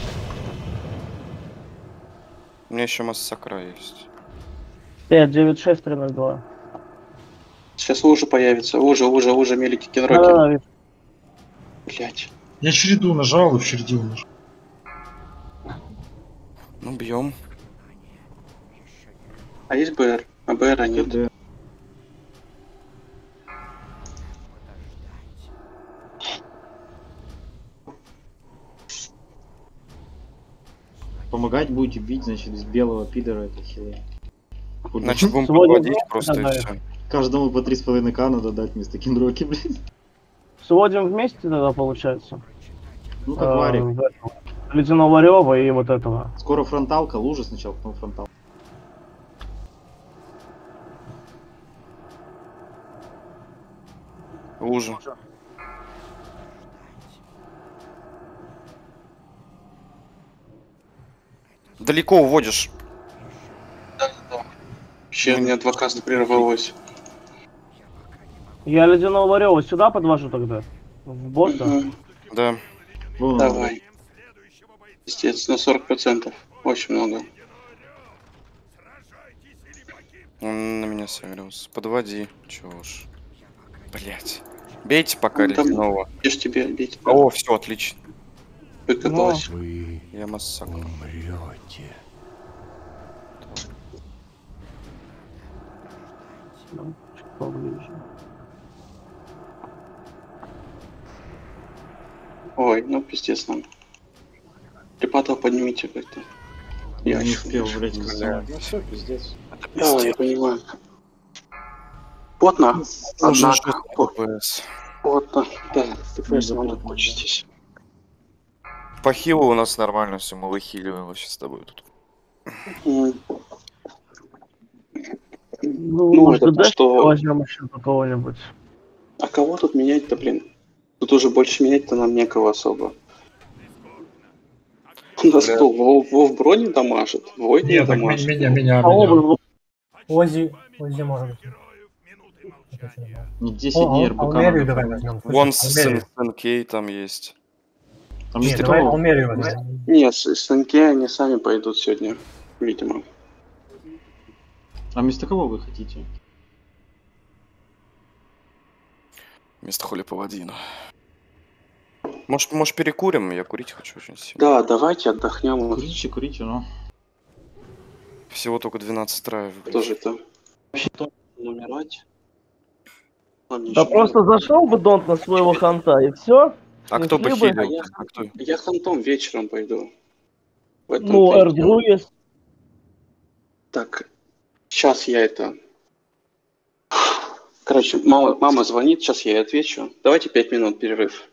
Speaker 7: У меня еще массакра есть.
Speaker 6: пять девять шесть три ноль два.
Speaker 3: Сейчас уже появится, уже, уже, уже мелики
Speaker 6: Да, да,
Speaker 3: кенроки.
Speaker 6: вижу.
Speaker 3: Блять.
Speaker 2: Я череду нажал и в череду нажал.
Speaker 7: Ну, бьем.
Speaker 3: А есть БР? А БР нет.
Speaker 5: Да. Помогать будете бить, значит, из белого пидора это хилы.
Speaker 7: Значит, будем
Speaker 6: Сегодня
Speaker 7: подводить
Speaker 6: вместе
Speaker 7: просто и
Speaker 6: тогда?
Speaker 7: все.
Speaker 5: Каждому по три с половиной ка надо дать вместо кинроки, блядь.
Speaker 6: Сводим вместе тогда получается.
Speaker 5: Ну как варик.
Speaker 6: Э, этого, Ледяного Рева и вот этого.
Speaker 5: Скоро фронталка, лужа сначала, потом фронтал.
Speaker 7: Лужа. Далеко уводишь.
Speaker 3: Да, да. Вообще, у меня два каста прервалось.
Speaker 6: Я ледяного Ларева сюда подвожу тогда. В босса.
Speaker 3: Мгм.
Speaker 7: Да.
Speaker 3: Давай. Пиздец, на сорок процентов. Очень много.
Speaker 7: Он на меня согрелся. Подводи. Чё уж. Блять. Бейте пока
Speaker 3: Ну, там
Speaker 7: ледяного.
Speaker 3: я ж тебе бить.
Speaker 7: О, все, отлично.
Speaker 3: Выкопалась.
Speaker 12: Вы
Speaker 7: Я массакр.
Speaker 12: умрете.
Speaker 6: Ну, чуть поближе.
Speaker 3: Ой, ну пиздец нам. Припадал, поднимите как-то.
Speaker 5: Я не
Speaker 3: ещё
Speaker 5: успел,
Speaker 3: лучше.
Speaker 5: блядь,
Speaker 3: Бля.
Speaker 5: кастовать.
Speaker 2: Ну все, пиздец.
Speaker 3: Да, я понимаю. Плотно.
Speaker 7: Уже
Speaker 3: Однако. По-
Speaker 7: ПС.
Speaker 3: Плотно. Да, ТФС
Speaker 5: Мега
Speaker 3: надо
Speaker 5: плотно,
Speaker 3: почистить.
Speaker 7: По хилу у нас нормально все, мы выхиливаем вообще с тобой тут.
Speaker 3: М.
Speaker 6: Ну,
Speaker 3: Ну,
Speaker 6: может,
Speaker 3: это
Speaker 6: и
Speaker 3: то,
Speaker 6: дальше
Speaker 3: что...
Speaker 6: возьмем еще кого-нибудь.
Speaker 3: А кого тут менять-то, блин? Тут уже больше менять-то нам некого особо. У нас
Speaker 7: Бля.
Speaker 3: кто? Вов, Вов брони дамажит? Войд не
Speaker 2: Нет, так ми-
Speaker 3: дамажит.
Speaker 2: меня, меня,
Speaker 8: А
Speaker 2: меня.
Speaker 8: Обл- Ози, Ози может быть. Это точно не знаю.
Speaker 5: Не десять
Speaker 8: О,
Speaker 5: дней
Speaker 8: Ал-
Speaker 5: РБК
Speaker 8: Алмерию
Speaker 5: надо
Speaker 8: давай
Speaker 5: фармить.
Speaker 8: возьмем.
Speaker 7: Вон
Speaker 8: Слушай,
Speaker 7: с
Speaker 8: Алмерию.
Speaker 7: СНК там есть.
Speaker 5: Там
Speaker 8: Не,
Speaker 5: есть
Speaker 8: давай
Speaker 5: кого?
Speaker 8: Алмерию возьмем.
Speaker 3: Не, с СНК они сами пойдут сегодня, видимо.
Speaker 5: А вместо кого вы хотите?
Speaker 7: Вместо хули паладина. Может, может перекурим? Я курить хочу очень сильно.
Speaker 3: Да, давайте отдохнем.
Speaker 5: Курите, курите, но...
Speaker 7: Всего только двенадцать траев.
Speaker 3: Тоже-то. Умирать. Ладно,
Speaker 6: Да
Speaker 3: еще
Speaker 6: просто
Speaker 3: надо.
Speaker 6: зашел бы Донт на своего ханта и все.
Speaker 7: А кто бы
Speaker 6: Снесли бы.
Speaker 3: А
Speaker 7: хилил?
Speaker 3: я,
Speaker 7: А кто?
Speaker 3: я хантом вечером пойду. В этом
Speaker 6: Ну,
Speaker 3: то и
Speaker 6: Эрдру
Speaker 3: дело.
Speaker 6: есть.
Speaker 3: Так, сейчас я это... Короче, мама, мама звонит, сейчас я ей отвечу. Давайте пять минут перерыв.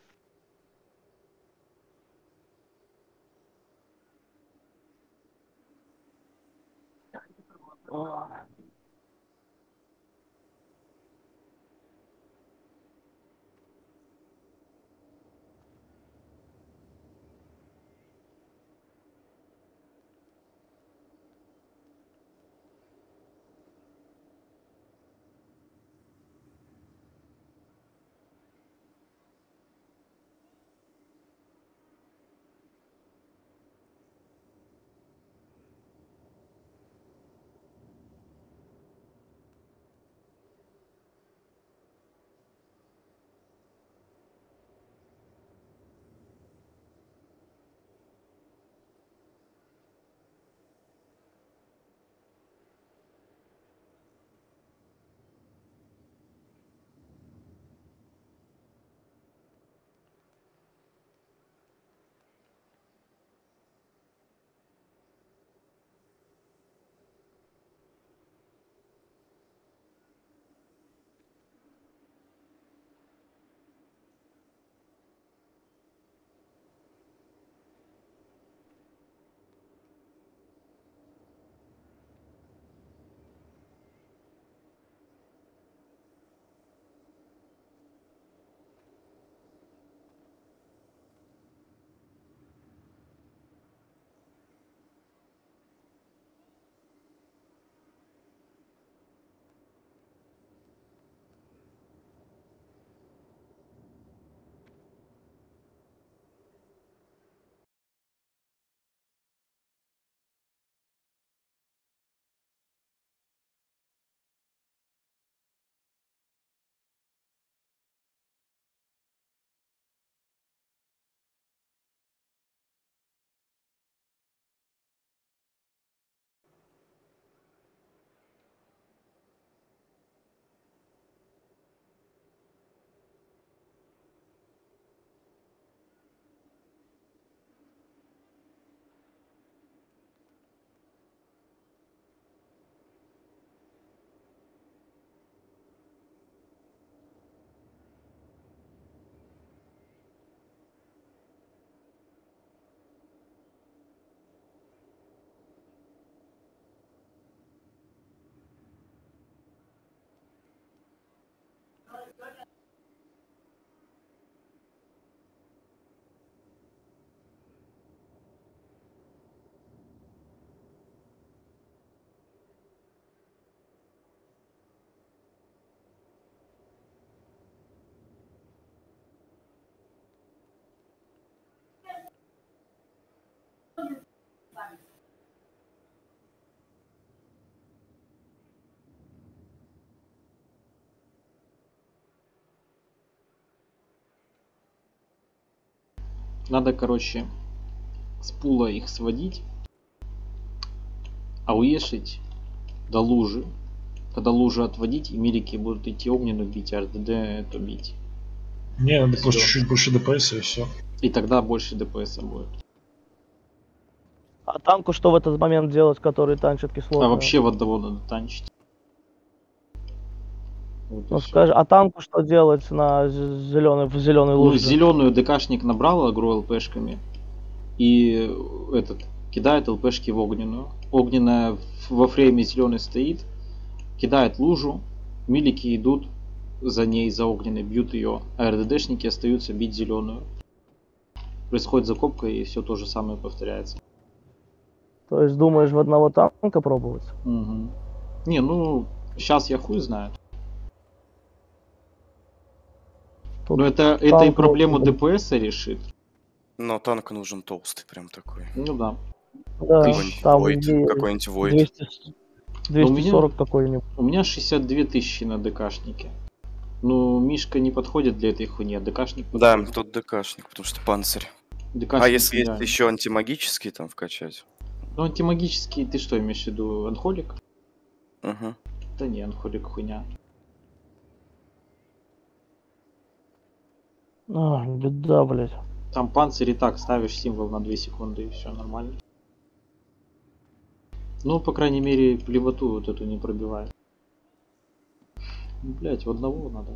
Speaker 5: Надо, короче, с пула их сводить, а уешить до лужи. Когда лужу отводить, и милики будут идти огненную бить, а РДД это бить.
Speaker 2: Не, надо просто чуть-чуть больше ДПС и все.
Speaker 5: И тогда больше ДПС будет.
Speaker 6: А танку что в этот момент делать, который танчит кислоту?
Speaker 5: А вообще в одного надо танчить. Вот
Speaker 6: ну скажи, а танку что делать на зеленой, в зеленой луже?
Speaker 5: Ну, зеленую ДКшник набрал агро ЛПшками и этот кидает ЛПшки в огненную. Огненная во фрейме зеленый стоит, кидает лужу, милики идут за ней, за огненной, бьют ее, а РДДшники остаются бить зеленую. Происходит закопка и все то же самое повторяется.
Speaker 6: То есть думаешь в одного танка пробовать?
Speaker 5: Угу. Не, ну сейчас я хуй знаю. Но это, это и проблему ДПС решит.
Speaker 7: Но танк нужен толстый, прям такой.
Speaker 5: Ну да.
Speaker 6: Да,
Speaker 7: какой-нибудь
Speaker 6: там
Speaker 7: Void,
Speaker 6: где
Speaker 7: какой-нибудь Void.
Speaker 6: двести, двести сорок какой-нибудь.
Speaker 5: У меня шестьдесят две тысячи на ДКшнике. Ну, Мишка не подходит для этой хуйни, а ДКшник подходит.
Speaker 7: Да, тот ДКшник, потому что панцирь.
Speaker 5: ДКшник,
Speaker 7: а если
Speaker 5: да.
Speaker 7: есть еще антимагический там вкачать?
Speaker 5: Ну, антимагический, ты что имеешь в виду? Анхолик?
Speaker 7: Угу.
Speaker 5: Да не, Анхолик хуйня.
Speaker 6: А, беда, блядь.
Speaker 5: Там панцирь и так ставишь символ на две секунды и все нормально. Ну, по крайней мере, плевоту вот эту не пробивает. Блять, в одного надо.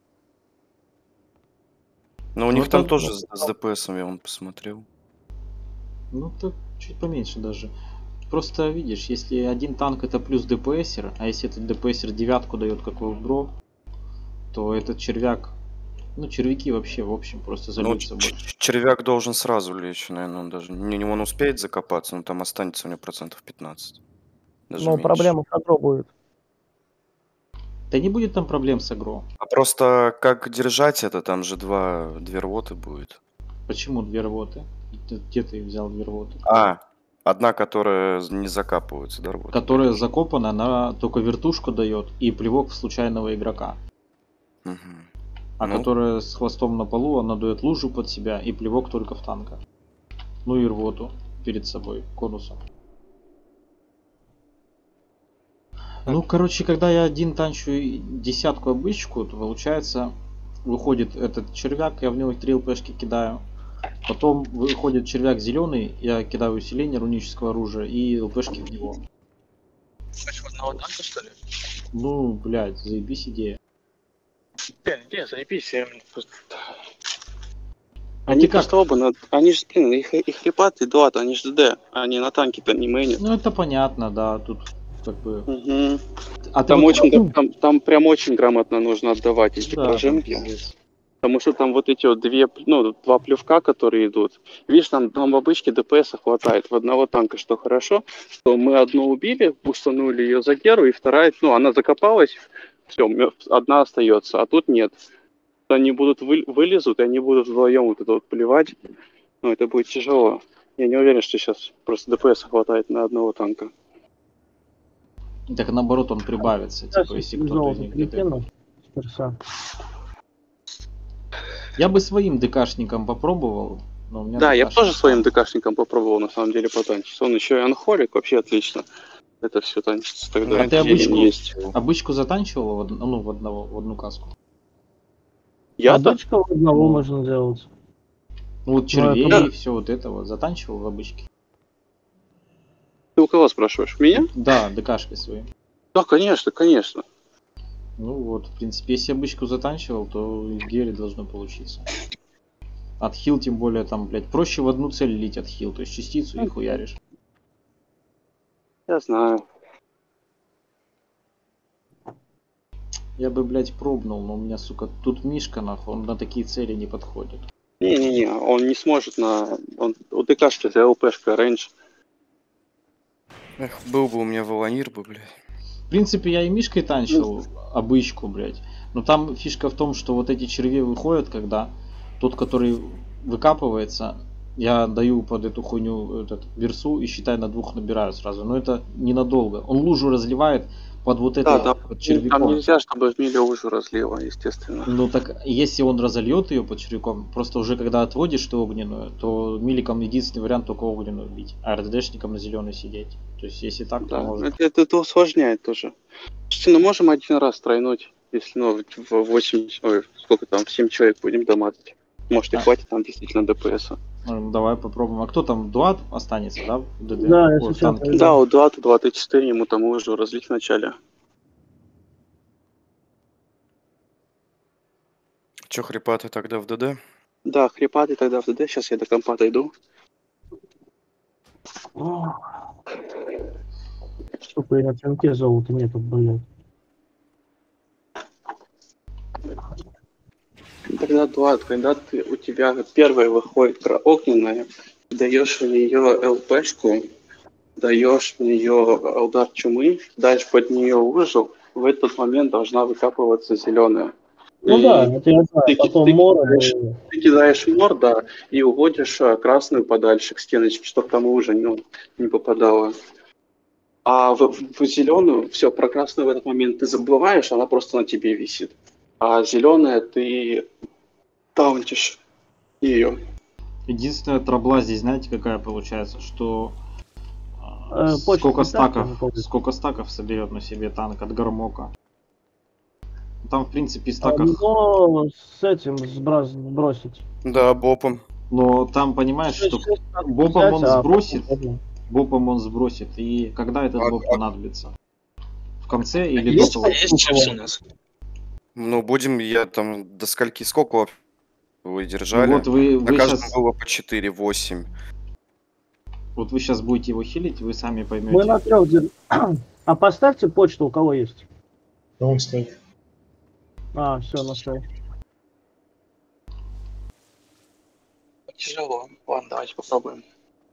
Speaker 7: Но у них
Speaker 5: ну,
Speaker 7: там
Speaker 5: так,
Speaker 7: тоже
Speaker 5: ну,
Speaker 7: с, с ДПСом, я вон посмотрел.
Speaker 5: Ну, так чуть поменьше даже. Просто видишь, если один танк это плюс ДПСер, а если этот ДПСер девятку дает как в то этот червяк, ну червяки вообще в общем просто зальются
Speaker 7: ну,
Speaker 5: больше.
Speaker 7: Червяк должен сразу лечь, наверное, он даже не, не он успеет закопаться, но там останется у него процентов пятнадцать. Даже
Speaker 6: но
Speaker 7: меньше.
Speaker 6: Проблема с агро будет.
Speaker 5: Да не будет там проблем с агро.
Speaker 7: А просто как держать это, там же два, две рвоты будет.
Speaker 5: Почему две рвоты? Где ты взял две рвоты?
Speaker 7: А, одна, которая не закапывается, да, рвота?
Speaker 5: Которая закопана, она только вертушку дает и плевок в случайного игрока.
Speaker 7: Угу.
Speaker 5: А
Speaker 7: ну.
Speaker 5: которая с хвостом на полу, она дает лужу под себя и плевок только в танка. Ну и рвоту перед собой, конусом. Ну, короче, когда я один танчу десятку обычку, то получается, выходит этот червяк, я в него три ЛПшки кидаю. Потом выходит червяк зеленый, я кидаю усиление рунического оружия и ЛПшки в него.
Speaker 3: Хочешь одного танка, что ли?
Speaker 5: Ну, блядь, заебись идея.
Speaker 3: Не, не, заебись, я просто... Они просто оба, на... они же, блин, их, их репаты дуат, они же ДД, они на танке-то не мейнят.
Speaker 5: Ну, это понятно, да, тут как бы...
Speaker 3: Угу.
Speaker 5: А
Speaker 3: там,
Speaker 5: вот...
Speaker 3: очень, там, там прям очень грамотно нужно отдавать эти
Speaker 5: да,
Speaker 3: прожимки. Потому что там вот эти вот две, ну, два плевка, которые идут. Видишь, там, там в обычке ДПС хватает в одного танка, что хорошо, что мы одну убили, установили ее за геру, и вторая, ну, она закопалась, все, одна остается, а тут нет. Они будут вы, вылезут, и они будут вдвоем вот это вот плевать. Ну, это будет тяжело. Я не уверен, что сейчас просто ДПС хватает на одного танка.
Speaker 5: Так наоборот, он прибавится,
Speaker 6: да,
Speaker 5: типа, если кто-то из них где-то... Я бы своим ДКшником попробовал, но у меня
Speaker 3: да,
Speaker 5: ДКшник...
Speaker 3: я бы тоже своим ДКшником попробовал, на самом деле, потанчить. Он еще и анхолик, вообще отлично. Это все танчится тогда.
Speaker 5: А ты обычку,
Speaker 3: есть.
Speaker 5: обычку затанчивал в, од... ну, в, одного, в одну каску?
Speaker 3: Я
Speaker 6: обычку в одного ну, можно делать.
Speaker 5: Ну, вот червей и все вот это вот затанчивал в обычке.
Speaker 3: Ты у кого спрашиваешь? Меня?
Speaker 5: Да, ДКшкой своей.
Speaker 3: Да, конечно, конечно.
Speaker 5: Ну вот, в принципе, если обычку затанчивал, то и в гере должно получиться. Отхил, тем более, там, блядь, проще в одну цель лить отхил, то есть частицу и хуяришь.
Speaker 3: Я знаю.
Speaker 5: Я бы, блядь, пробнул, но у меня, сука, тут Мишка, нахуй, он на такие цели не подходит.
Speaker 3: Не-не-не, он не сможет на... Он... У ДКшки это ЛПшка, рейндж.
Speaker 7: Эх, был бы у меня волонир бы, блядь.
Speaker 5: В принципе, я и Мишкой танчил обычку, блядь. Но там фишка в том, что вот эти черви выходят, когда тот, который выкапывается, Я даю под эту хуйню этот версу и считай на двух набираю сразу. Но это ненадолго. Он лужу разливает под вот
Speaker 3: Да,
Speaker 5: этой
Speaker 3: да,
Speaker 5: под
Speaker 3: там
Speaker 5: червяком.
Speaker 3: нельзя, чтобы в миле лужу разлила, естественно.
Speaker 5: Ну так, если он разольет ее под червяком, просто уже когда отводишь ты огненную, то миликом единственный вариант только огненную бить, а РДДшником на зеленый сидеть. То есть если так, то
Speaker 3: Да,
Speaker 5: можно.
Speaker 3: это, это, это усложняет тоже. Слушайте, ну можем один раз тройнуть, если ну, в восемь, ой, сколько там, в семь человек будем дамажить. Может и
Speaker 5: А.
Speaker 3: хватит там действительно ДПСа.
Speaker 5: Ну, давай попробуем. А кто там, Дуат останется, да? в ДД?
Speaker 6: Да, я
Speaker 5: О, в
Speaker 6: сейчас
Speaker 5: танке.
Speaker 6: пойду.
Speaker 3: Да, у Дуата два Т четыре, ему там лужу разлить вначале.
Speaker 7: Чё, хрипатый тогда в ДД?
Speaker 3: Да, хрипатый тогда в ДД, сейчас я до компа дойду.
Speaker 6: Сука, и на ценке золота нету, блядь.
Speaker 3: Тогда Дуат, когда ты, у тебя первая выходит про огненная, даешь в нее ЛПшку, даешь в нее удар чумы, дальше под нее лужу, в этот момент должна выкапываться зеленая.
Speaker 6: Ну
Speaker 3: И
Speaker 6: да, это я знаю.
Speaker 3: ты,
Speaker 6: Потом
Speaker 3: ты
Speaker 6: мора.
Speaker 3: кидаешь, ты кидаешь мор, да, и уводишь а, красную подальше к стеночке, чтобы там лужа не, не попадала. А в, в зеленую, все, про красную в этот момент ты забываешь, она просто на тебе висит. А зеленая ты таунтишь ее.
Speaker 5: Единственная трабла здесь, знаете, какая получается, что
Speaker 6: Э, почта
Speaker 5: сколько
Speaker 6: не так,
Speaker 5: стаков,
Speaker 6: не помню.
Speaker 5: сколько стаков соберет на себе танк от Гармока. Там, в принципе,
Speaker 6: А,
Speaker 5: стаков...
Speaker 6: но с этим сброс- сбросить.
Speaker 7: Да, бопом.
Speaker 5: Но там, понимаешь, что
Speaker 6: Шесть стаков
Speaker 5: бопом
Speaker 6: взять,
Speaker 5: он
Speaker 6: а
Speaker 5: сбросит,
Speaker 6: потом-
Speaker 5: бопом он сбросит. И когда этот
Speaker 7: А-
Speaker 5: боп
Speaker 7: а-
Speaker 5: понадобится? В конце или до
Speaker 6: Есть
Speaker 5: того?
Speaker 6: есть чипсы у
Speaker 3: нас?
Speaker 7: Ну, будем, я там до скольки, сколько вообще вы
Speaker 5: Ну
Speaker 7: держали?
Speaker 5: вот вы,
Speaker 7: На
Speaker 5: вы
Speaker 7: каждом
Speaker 5: сейчас,
Speaker 7: было по четыре восемь.
Speaker 5: вот вы сейчас будете его хилить, вы сами поймете.
Speaker 6: Мы на трех дер- А поставьте почту, у кого есть.
Speaker 2: Да он стоит.
Speaker 6: А, все, нашел.
Speaker 3: Тяжело. Ладно, давайте попробуем.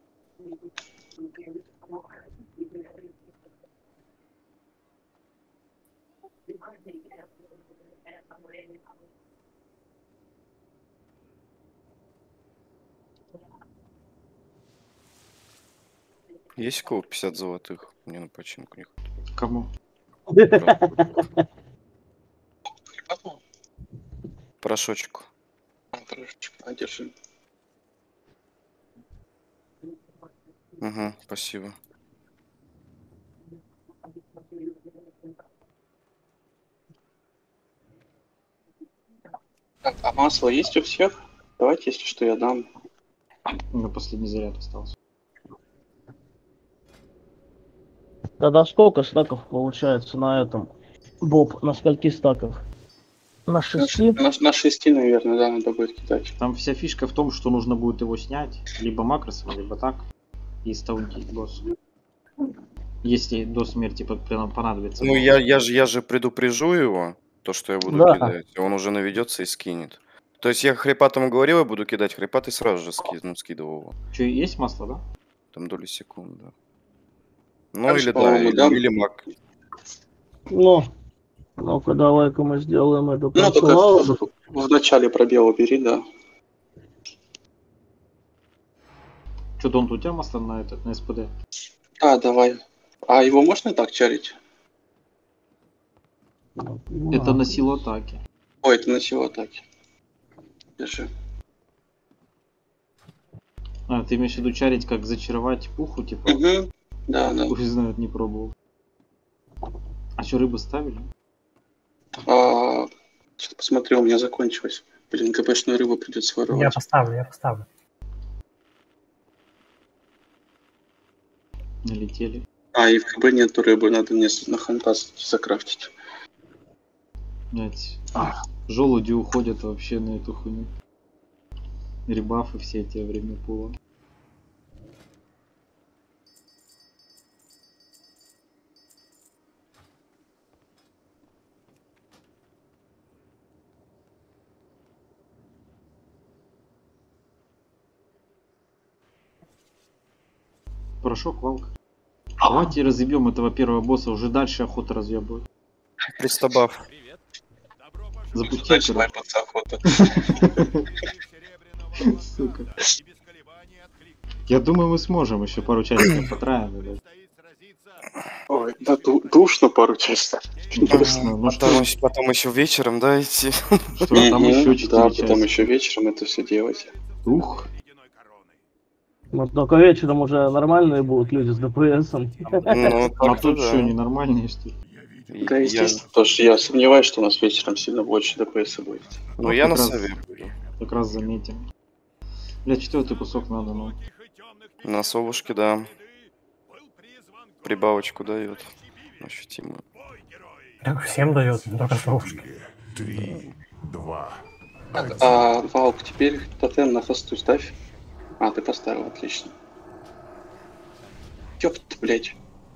Speaker 7: Есть у кого пятьдесят золотых? Мне на починку не хватает.
Speaker 5: Кому?
Speaker 7: Порошочку.
Speaker 3: А, держи.
Speaker 7: Угу, спасибо.
Speaker 3: Так, а масло есть у всех? Давайте, если что, я дам.
Speaker 5: На последний заряд остался.
Speaker 6: Тогда сколько стаков получается на этом? Боб, на скольки стаков? На шести?
Speaker 3: На, на шести, наверное, да, надо будет кидать.
Speaker 5: Там вся фишка в том, что нужно будет его снять, либо макросом, либо так, и стаунтить босса. Если до смерти под- прям понадобится.
Speaker 7: Ну, я, я, же, я же предупрежу его, то, что я буду
Speaker 6: Да.
Speaker 7: кидать, и он уже наведется и скинет. То есть я хрипатому говорил, я буду кидать, хрипатый сразу же ски, ну, скидывал его.
Speaker 5: Что, есть масло, да?
Speaker 7: Там доли секунды. Ну,
Speaker 3: Также,
Speaker 7: или да,
Speaker 3: по-моему,
Speaker 7: или,
Speaker 3: да.
Speaker 7: или маг.
Speaker 6: Ну, ну-ка, давай-ка мы сделаем эту
Speaker 3: Ну, только
Speaker 6: консоль.
Speaker 3: в, в начале пробел убери, да.
Speaker 5: Что, Дон, у тебя масло на этот, на СПД?
Speaker 3: А, давай. А его можно так чарить?
Speaker 5: Это на силу атаки.
Speaker 3: Ой, это на силу атаки. Держи.
Speaker 5: А, ты имеешь в виду чарить, как зачаровать пуху, типа?
Speaker 3: Угу. Да, да.
Speaker 5: Хуй знает, не пробовал. А что, рыбу ставили?
Speaker 3: А, сейчас посмотрю, у меня закончилось. Блин, ГПшную рыбу придется воровать.
Speaker 8: Я поставлю, я поставлю.
Speaker 5: Налетели.
Speaker 3: А, и в КБ нету рыбы, надо мне на хантас закрафтить.
Speaker 5: Блять. Желуди уходят вообще на эту хуйню. Ребафы все эти время пула. Порошок, валка. Давайте разъебем этого первого босса, уже дальше охота разъебывать.
Speaker 7: Пристабав.
Speaker 5: Запусти,
Speaker 3: Дальше
Speaker 5: короче.
Speaker 3: вайпаться охота.
Speaker 5: Сука. Я думаю, мы сможем еще пару часиков потраивать.
Speaker 3: Ой, да ду- душно пару часов.
Speaker 5: Душно, ну что?
Speaker 7: Потом, еще- потом еще вечером, да, идти.
Speaker 5: Что, там
Speaker 3: Мгм,
Speaker 5: еще
Speaker 3: Да,
Speaker 5: четыре
Speaker 3: потом
Speaker 5: часа.
Speaker 3: еще вечером это все делать.
Speaker 5: Ух.
Speaker 6: Вот только вечером уже нормальные будут люди с ДПСом.
Speaker 7: Ну,
Speaker 5: А
Speaker 7: так-то
Speaker 5: тут
Speaker 7: да.
Speaker 5: что, ненормальные, что ли?
Speaker 3: Да,
Speaker 7: Я-
Speaker 3: естественно, потому что я сомневаюсь, что у нас вечером сильно больше ДПС будет.
Speaker 7: Ну, я на
Speaker 5: как раз-
Speaker 7: сове буду.
Speaker 5: Как раз заметим. Бля, четвертый кусок надо, ну.
Speaker 7: На совушке, да. Прибавочку дает. Ощутимую.
Speaker 8: Так всем дает, только совушки.
Speaker 12: Три, два,
Speaker 3: А, Валк, теперь тотем на хосту ставь. А, ты поставил, отлично. Ёпта, блядь.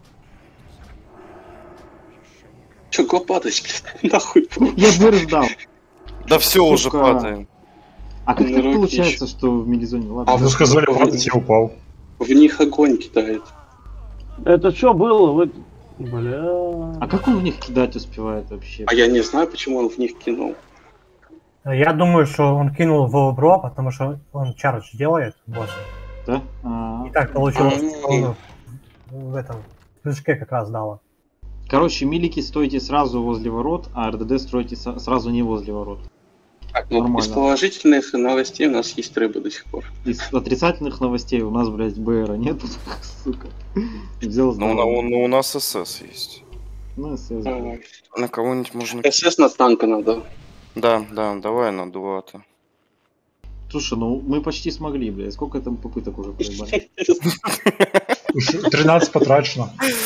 Speaker 3: Чё, го падать, блядь, нахуй.
Speaker 5: Я дверь ждал.
Speaker 7: Да все уже
Speaker 5: Сука.
Speaker 7: падаем.
Speaker 5: А как
Speaker 3: Ну,
Speaker 5: так
Speaker 3: руки
Speaker 5: получается, что в милизоне? Ладно.
Speaker 3: А
Speaker 2: Вы сказали, падать, я упал.
Speaker 3: В них огонь кидает.
Speaker 6: Это что было? Вы... Бля...
Speaker 5: А как он в них кидать успевает вообще?
Speaker 3: А я не знаю, почему он в них кинул.
Speaker 8: Я думаю, что он кинул в бро, потому что он чардж делает, босс.
Speaker 5: Да? А,
Speaker 8: И так получилось,
Speaker 3: М.
Speaker 8: что он в этом в прыжке как раз дало.
Speaker 5: Короче, милики стойте сразу возле ворот, а РДД стройте со- сразу не возле ворот.
Speaker 3: Так, ну, из
Speaker 5: Нормально.
Speaker 3: положительных новостей у нас есть рыба до сих пор.
Speaker 5: Из отрицательных новостей у нас, блядь, БРа нету, сука. Взял
Speaker 7: Ну,
Speaker 5: здорово.
Speaker 7: у, ну, у нас СС есть.
Speaker 5: Ну, СС,
Speaker 3: А,
Speaker 5: блядь.
Speaker 7: На кого-нибудь можно...
Speaker 3: СС на танка надо.
Speaker 7: Да, да, давай на дуата.
Speaker 5: Слушай, ну мы почти смогли, блядь. Сколько там попыток уже проебали?
Speaker 2: тринадцать потрачено.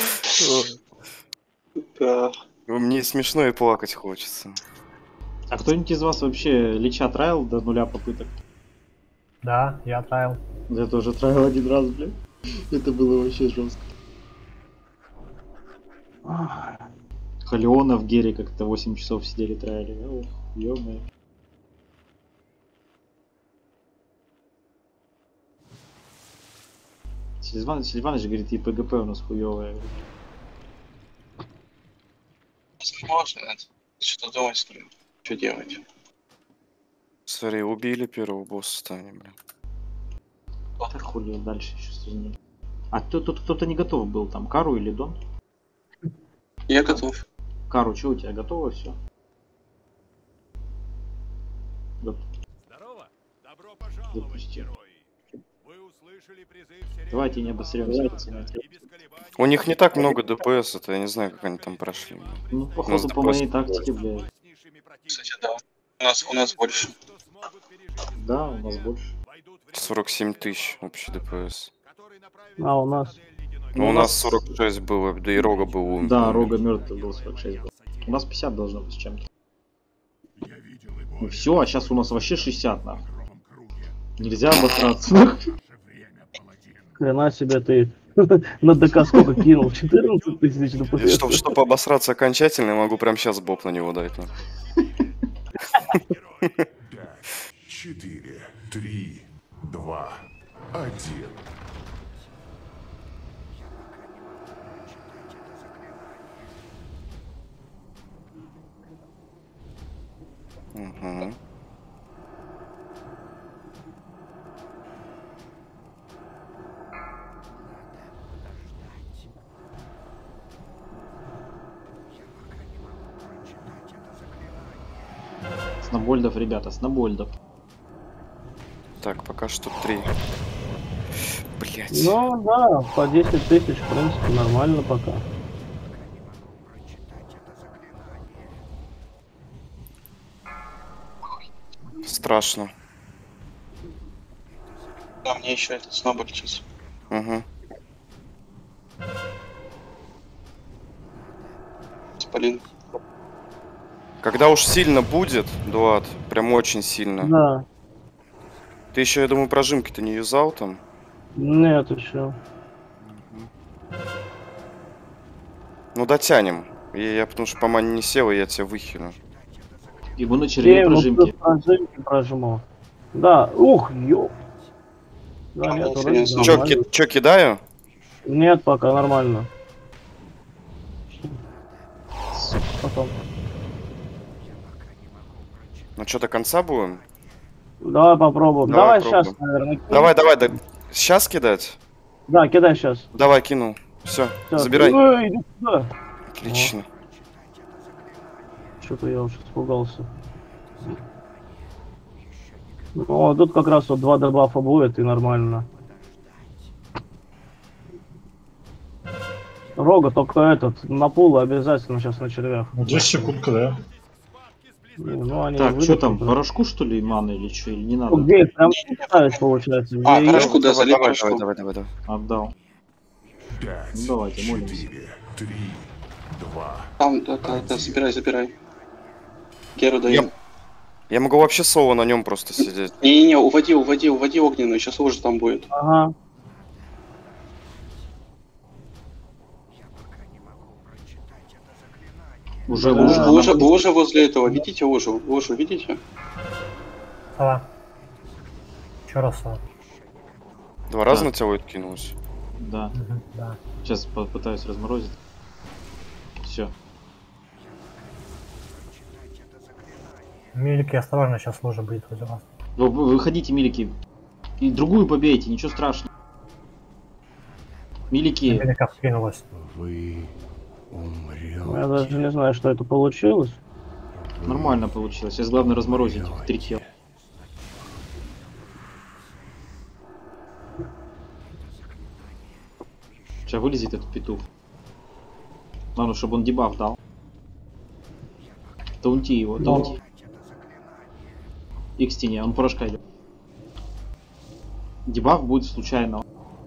Speaker 3: Да.
Speaker 7: Мне смешно и плакать хочется.
Speaker 5: А кто-нибудь из вас вообще Лича траил до нуля попыток?
Speaker 8: Да, я траил.
Speaker 5: Я тоже траил один раз, блядь. Это было вообще жестко. Халиона в Гере как-то восемь часов сидели траили. Ох, ё-моё. Сильван, Сильваныч говорит, и ПГП у нас хуёвая.
Speaker 3: Можно, что думать с ним? Что делать?
Speaker 7: Смотри, убили первого босса, станем, блин.
Speaker 5: Так хули дальше еще с ним. А кто, тут кто-то не готов был там, Кару или Дон?
Speaker 3: Я готов.
Speaker 5: Кару, что у тебя готово все?
Speaker 11: Здорово! Добро пожаловать,
Speaker 5: Запусти.
Speaker 11: герои! Вы услышали призыв
Speaker 5: Давайте не обосремся, пацаны.
Speaker 7: У них не так много ДПС, это я не знаю, как они там прошли.
Speaker 5: Ну,
Speaker 7: У нас
Speaker 5: походу, по
Speaker 7: ДПС
Speaker 5: моей тактике, блядь.
Speaker 3: Кстати, да. У нас, у нас больше.
Speaker 5: Да, у нас больше.
Speaker 7: сорок семь тысяч общий ДПС.
Speaker 6: А у нас?
Speaker 7: Ну, у нас сорок шесть было, да и Рога был умный.
Speaker 5: Да, Рога мертвый был сорок шесть. Был. У нас пятьдесят должно быть с чем-то. Ну все, а сейчас у нас вообще шестьдесят, нахуй. Нельзя обосраться.
Speaker 6: Хрена себе ты на ДК сколько кинул? четырнадцать тысяч ДПС.
Speaker 7: Чтобы, чтобы обосраться окончательно, я могу прямо сейчас боб на него дать. Ну.
Speaker 12: четыре, три, два, один.
Speaker 7: Угу.
Speaker 5: Снобольдов, ребята, снобольдов.
Speaker 7: Так, пока что три. Блять.
Speaker 6: Ну да, по десять тысяч, в принципе, нормально пока.
Speaker 7: Страшно.
Speaker 3: Да, мне еще этот сноболь сейчас.
Speaker 7: Угу.
Speaker 3: Спалин.
Speaker 7: Когда уж сильно будет, Дуат, прям очень сильно.
Speaker 6: Да.
Speaker 7: Ты еще, я думаю, прожимки-то не юзал там?
Speaker 6: Нет, еще.
Speaker 7: Ну дотянем. Я, я потому что по мане не сел, и я тебя выхилю.
Speaker 5: Его на черве прожимки.
Speaker 6: Прожимки прожму. Да, ух, ёп. Да, нет, вроде
Speaker 7: Чё,
Speaker 6: нормально.
Speaker 7: ки- чё, кидаю?
Speaker 6: Нет, пока нормально. Потом.
Speaker 7: Ну что, до конца будем?
Speaker 6: Давай попробуем.
Speaker 7: Давай
Speaker 6: Давай, сейчас,
Speaker 7: попробуем.
Speaker 6: наверное.
Speaker 7: Давай, давай, да. Сейчас кидать?
Speaker 6: Да, кидай сейчас.
Speaker 7: Давай, кинул. Все,
Speaker 6: Всё.
Speaker 7: забирай.
Speaker 6: Ой, иди сюда.
Speaker 7: Отлично.
Speaker 6: Что-то я уже испугался. Ну, а тут как раз вот два дебафа будет и нормально. Рога только этот, на пул обязательно сейчас на червях.
Speaker 2: Ну, десять секунд, да.
Speaker 6: Ну, они
Speaker 5: Так, что там,
Speaker 6: да.
Speaker 5: порошку что ли маны или что, или не надо?
Speaker 6: Ну, где прям ставить получается?
Speaker 3: А,
Speaker 6: Где
Speaker 3: порошку, да, залей
Speaker 7: Давай,
Speaker 3: порошку.
Speaker 7: давай, давай, давай.
Speaker 5: Отдал.
Speaker 12: Пять,
Speaker 5: Ну, давайте, молимся.
Speaker 12: четыре, три, два.
Speaker 3: Там, да, да, да, забирай, забирай. Геру дай.
Speaker 7: Я, я могу вообще соло на нем просто сидеть.
Speaker 3: Не-не-не, уводи, уводи, уводи огненную, сейчас уже там будет.
Speaker 6: Ага.
Speaker 5: Уже
Speaker 3: Вы
Speaker 5: лужа.
Speaker 3: вы уже, вы уже возле этого, видите ужу? Ужу, видите?
Speaker 8: Сова. Еще раз сова.
Speaker 7: Два раза
Speaker 5: Да.
Speaker 7: на тебя Войд кинулся.
Speaker 5: Да.
Speaker 8: Мгм, да.
Speaker 5: Сейчас попытаюсь разморозить. Все.
Speaker 8: Милики, осторожно, сейчас лужа будет возле вас.
Speaker 5: Вы, вы- выходите, милики. И другую побейте, ничего страшного. Милики.
Speaker 8: Милика вскинулась.
Speaker 12: Вы умрете.
Speaker 6: Я даже не знаю, что это получилось.
Speaker 5: Нормально получилось. Сейчас главное разморозить их три тела. Сейчас вылезет этот петух. Надо, чтобы он дебаф дал. Таунти его, таунти. И к стене, он порошка идет. Дебаф будет случайно.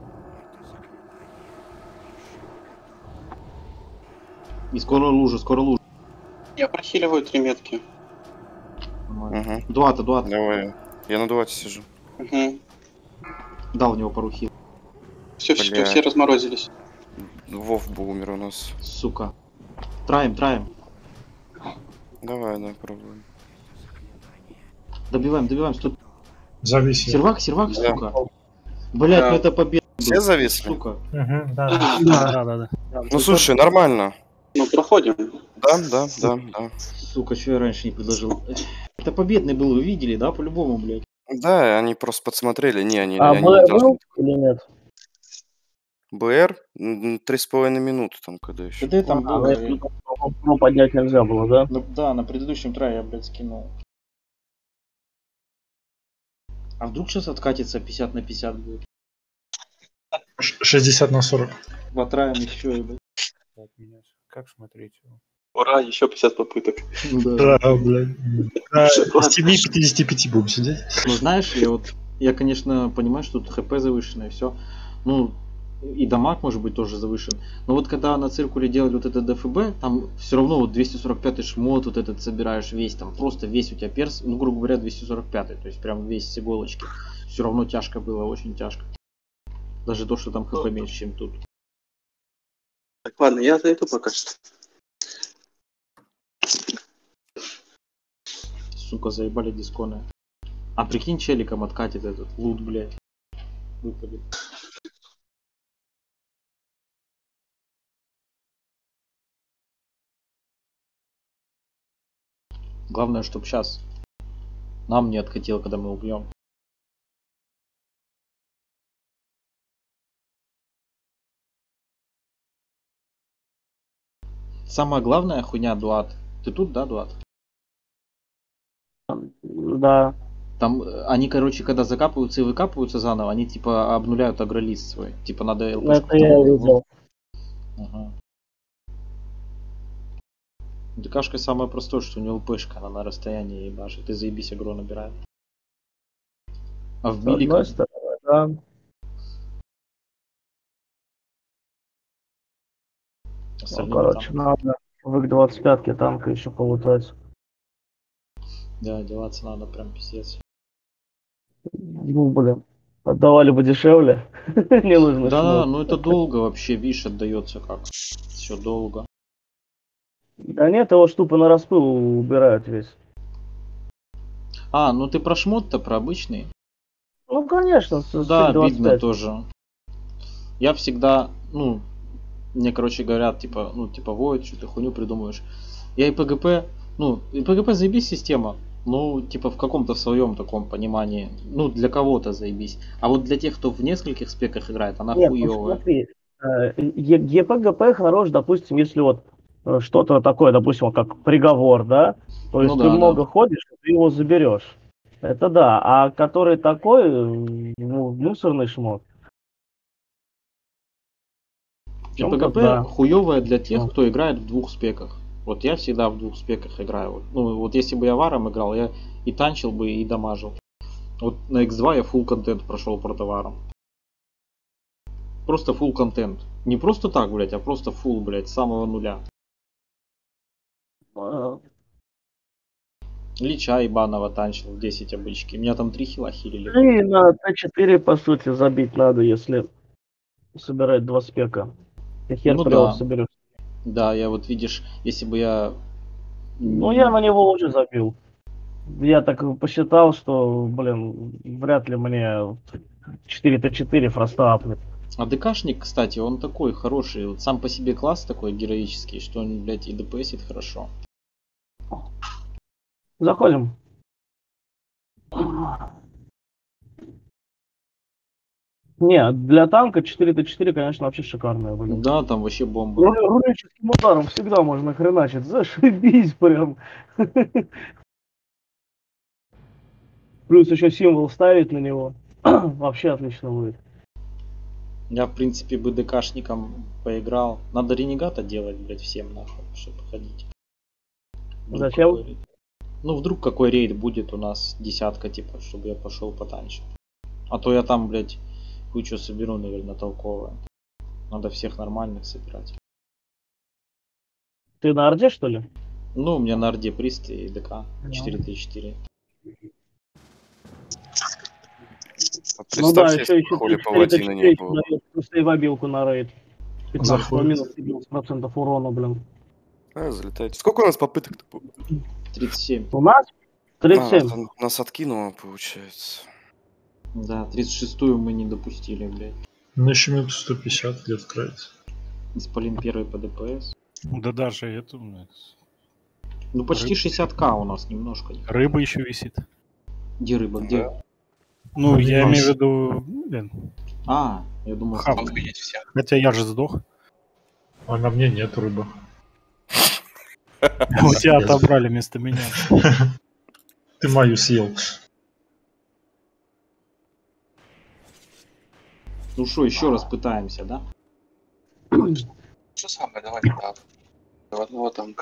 Speaker 5: И скоро лужа, скоро лужа.
Speaker 3: Я прохиливаю три метки.
Speaker 7: Угу.
Speaker 5: Дуата, дуата.
Speaker 7: Давай. Я на дуате сижу.
Speaker 3: Угу.
Speaker 5: Дал в него пару хил.
Speaker 3: Все, все,
Speaker 7: Бля.
Speaker 3: все разморозились.
Speaker 7: Вов был умер у нас.
Speaker 5: Сука. Траем, траем.
Speaker 7: Давай, да, пробуем.
Speaker 5: Добиваем, добиваем. Сто...
Speaker 2: Зависит.
Speaker 5: Сервак, сервак,
Speaker 7: Да.
Speaker 5: сука. Блять,
Speaker 3: Да.
Speaker 5: ну это победа.
Speaker 7: Все зависли?
Speaker 5: Сука.
Speaker 8: Угу, да.
Speaker 13: Да, да, да.
Speaker 7: Ну слушай, нормально.
Speaker 3: Ну, проходим.
Speaker 7: Да, да, да, да.
Speaker 5: Сука, что я раньше не предложил? Это победный был, вы видели, да, по-любому, блядь.
Speaker 7: Да, они просто подсмотрели. Не, они,
Speaker 6: А
Speaker 7: они
Speaker 6: Б
Speaker 7: не должны.
Speaker 6: был или нет?
Speaker 7: БР? М, Три с половиной минуты там, когда еще.
Speaker 5: Да там
Speaker 6: А,
Speaker 5: было.
Speaker 6: ну, ну, поднять нельзя было, да?
Speaker 5: Ну, да, на предыдущем трае я, блядь, скинул. А вдруг сейчас откатится пятьдесят на пятьдесят будет?
Speaker 2: Ш- шестьдесят на сорок.
Speaker 5: Ватраем еще, блядь.
Speaker 4: Так, меня... Как смотреть его?
Speaker 3: Ура, еще пятьдесят попыток.
Speaker 5: Да.
Speaker 2: Да, блядь. Да, с семи пятидесяти пяти будем сидеть.
Speaker 5: Ну знаешь, я вот, я, конечно, понимаю, что тут хп завышенное, все. Ну, и дамаг может быть тоже завышен. Но вот когда на циркуле делали вот это ДФБ, там все равно вот двести сорок пятый шмот вот этот собираешь весь, там просто весь у тебя перс, ну, грубо говоря, двести сорок пятый, то есть прям весь с иголочки. Все равно тяжко было, очень тяжко. Даже то, что там хп меньше, чем тут.
Speaker 3: Так, ладно, я зайду пока что.
Speaker 5: Сука, заебали дисконы. А прикинь, челиком откатит этот лут, блядь. Выпадет. Главное, чтоб сейчас нам не откатило, когда мы убьем. Самая главная хуйня, Дуат. Ты тут, да, Дуат?
Speaker 6: Да.
Speaker 5: Там э, они, короче, когда закапываются и выкапываются заново, они типа обнуляют агролист свой. Типа надо
Speaker 6: Ну,
Speaker 5: ЛПшку.
Speaker 6: это я видел.
Speaker 5: Ага. ДКшка самое простое, что у него ЛПшка, она на расстоянии ебашит. И заебись агро набирает. А в
Speaker 6: С
Speaker 5: милик...
Speaker 6: одной стороны, да. Ну,
Speaker 5: остальными
Speaker 6: короче,
Speaker 5: там-
Speaker 6: надо в их двадцать пятке танка еще полутать.
Speaker 5: Да, деваться надо прям пиздец.
Speaker 6: Ну, блин. Отдавали бы дешевле. Не нужно.
Speaker 5: Да,
Speaker 6: шмот.
Speaker 5: ну это долго вообще, видишь, отдается как. Все долго.
Speaker 6: Да нет, его ж тупо на распыл убирают весь.
Speaker 5: А, ну ты про шмот-то, про обычный?
Speaker 6: Ну, конечно, с, с
Speaker 5: Да,
Speaker 6: двадцать
Speaker 5: видно
Speaker 6: пять.
Speaker 5: тоже. Я всегда, ну, мне, короче, говорят, типа, ну, типа, Void, что ты хуйню придумываешь. Я и ПГП, ну, и ПГП заебись система. Ну, типа в каком-то своем таком понимании. Ну, для кого-то заебись. А вот для тех, кто в нескольких спеках играет, она
Speaker 6: Нет, ну
Speaker 5: хуевая.
Speaker 6: смотри, э, Е- ГП-ГП хорош, допустим, если вот э, что-то такое, допустим, вот как приговор, да, то есть
Speaker 5: Ну
Speaker 6: ты
Speaker 5: да,
Speaker 6: много
Speaker 5: да.
Speaker 6: ходишь, и ты его заберешь. Это да, а который такой, э, ну, мусорный шмот. в чём-то
Speaker 5: ГП
Speaker 6: да.
Speaker 5: хуевая для тех,
Speaker 6: Ну.
Speaker 5: кто играет в двух спеках. Вот я всегда в двух спеках играю. Вот, ну, вот если бы я варом играл, я и танчил бы, и дамажил. Вот на икс два я full контент прошел протоваром. Просто full контент. Не просто так, блять, а просто full, блять, с самого нуля.
Speaker 6: А,
Speaker 5: Лича ебаного танчил в десять обычки. Меня там три хила хилили.
Speaker 6: И на Т четыре, по сути, забить надо, если собирать два спека. Ты хер
Speaker 5: Ну
Speaker 6: привод
Speaker 5: да.
Speaker 6: соберешь.
Speaker 5: Да, я вот видишь, если бы я...
Speaker 6: Ну, я на него уже забил. Я так посчитал, что, блин, вряд ли мне четыре Т четыре фроста апнет.
Speaker 5: А ДКшник, кстати, он такой хороший. Вот сам по себе класс такой героический, что он, блядь, и ДПСит хорошо.
Speaker 6: Заходим. Не, для танка четыре Т четыре, конечно, вообще шикарная, блин.
Speaker 5: Да, там вообще бомба.
Speaker 6: Ру- Руническим ударом всегда можно хреначить. Зашибись прям. Плюс еще символ ставить на него. Вообще отлично будет.
Speaker 5: Я, в принципе, бы ДКшником поиграл. Надо ренегата делать, блядь, всем нахуй, чтобы ходить. Вдруг
Speaker 6: Зачем?
Speaker 5: какой рейд- Ну, вдруг какой рейд будет у нас, десятка, типа, чтобы я пошел потанчить. А то я там, блядь, кучу соберу, наверное, толковое. Надо всех нормальных собирать.
Speaker 6: Ты на Орде, что ли?
Speaker 5: Ну, у меня на Орде прист и ДК четыре Т четыре.
Speaker 6: Ну да,
Speaker 7: Представьте,
Speaker 6: еще
Speaker 7: если
Speaker 6: еще
Speaker 7: бы Холи
Speaker 6: четыре Т
Speaker 7: Паладина
Speaker 6: четыре
Speaker 7: не было.
Speaker 6: дает сейвобилку на рейд. пятнадцать
Speaker 2: Заходит.
Speaker 6: минус пятнадцать процентов урона, блин.
Speaker 7: А, залетайте. Сколько у нас попыток-то было?
Speaker 5: тридцать семь.
Speaker 6: У нас тридцать
Speaker 7: А,
Speaker 6: семь.
Speaker 7: нас- нас откинуло, получается.
Speaker 5: Да, тридцать шестую мы не допустили, блядь.
Speaker 2: Ну, еще минут сто пятьдесят лет крается.
Speaker 5: Исполин первый по ДПС.
Speaker 13: Да даже это... ну,
Speaker 5: Ну, почти шестьдесят тысяч у нас, немножко.
Speaker 13: Рыба еще висит.
Speaker 5: Где рыба, где?
Speaker 13: Ну, я
Speaker 2: Нос.
Speaker 13: имею в виду... блин,
Speaker 5: А, я думал...
Speaker 13: хавать.
Speaker 5: что-
Speaker 13: Хотя я же сдох.
Speaker 2: А на мне нет рыбы.
Speaker 13: У тебя отобрали вместо меня.
Speaker 2: Ты мою съел.
Speaker 5: Ну что, еще раз пытаемся, да?
Speaker 3: Что самое, давайте так. До одного танка.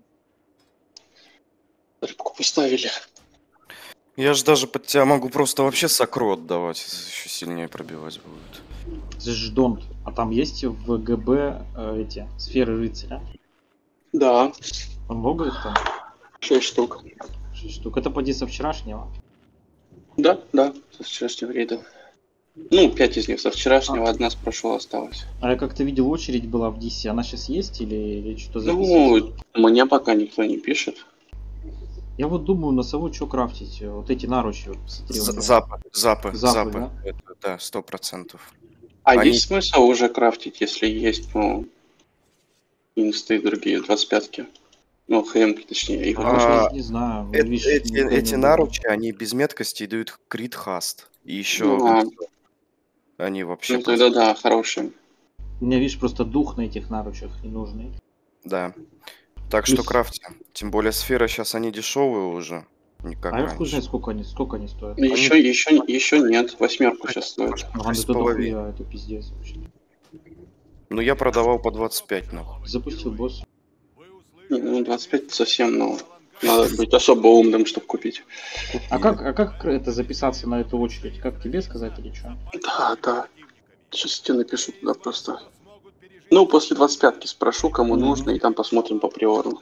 Speaker 3: Рыбку поставили.
Speaker 7: Я же даже под тебя могу просто вообще сокру отдавать, еще сильнее пробивать будет.
Speaker 5: Ждонт. А там есть в ГБ э, эти сферы рыцаря?
Speaker 3: Да,
Speaker 5: Много их там?
Speaker 3: шесть штук.
Speaker 5: Шесть штук. Это поди со вчерашнего.
Speaker 3: Да, да, со вчерашнего рейда. Ну, пять из них со вчерашнего, одна с прошлого осталась.
Speaker 5: А я как-то видел, очередь была в Дисе. Она сейчас есть или, или что
Speaker 3: Ну,
Speaker 5: записывается?
Speaker 3: мне пока никто не пишет.
Speaker 5: Я вот думаю, носовой что крафтить? Вот эти наручи. Вот, посмотри, у
Speaker 7: З-
Speaker 5: меня.
Speaker 7: Запы, запы,
Speaker 5: Запы,
Speaker 7: запы.
Speaker 5: да?
Speaker 7: Это, да, сто процентов.
Speaker 3: А
Speaker 7: Они-
Speaker 3: есть смысл уже крафтить, если есть, ну, инсты и другие двадцать пятки? Ну, хэмки, точнее. Их
Speaker 5: А,
Speaker 3: можно-
Speaker 5: не знаю.
Speaker 7: Э-
Speaker 5: видишь,
Speaker 7: эти
Speaker 5: никто не
Speaker 7: эти
Speaker 5: было.
Speaker 7: наручи, они без меткости дают крит хаст. И еще
Speaker 3: Ну, а.
Speaker 7: они вообще
Speaker 3: Ну, тогда да, хорошие.
Speaker 5: У меня, видишь, просто дух на этих наручах ненужный.
Speaker 7: Да. Так
Speaker 5: Плюс-
Speaker 7: что крафте. Тем более сферы сейчас они дешевые уже. Не как
Speaker 5: А я хуй
Speaker 7: раньше.
Speaker 5: знает, сколько они, сколько они стоят.
Speaker 3: Еще, еще, еще нет, восьмерку сейчас стоит.
Speaker 5: Ага,
Speaker 7: шесть с
Speaker 5: это
Speaker 7: половиной.
Speaker 5: дохуя, это пиздец вообще.
Speaker 7: Ну я продавал по двадцать пять, нахуй.
Speaker 5: Запустил босс.
Speaker 3: Ну, двадцать пять совсем, ну, надо быть особо умным, чтобы купить.
Speaker 5: А как, а как это записаться на эту очередь? Как тебе сказать или что?
Speaker 3: Да, да. Сейчас тебе напишу туда просто. Ну, после двадцать пятки спрошу, кому
Speaker 5: Мгм.
Speaker 3: нужно, и там посмотрим по приору.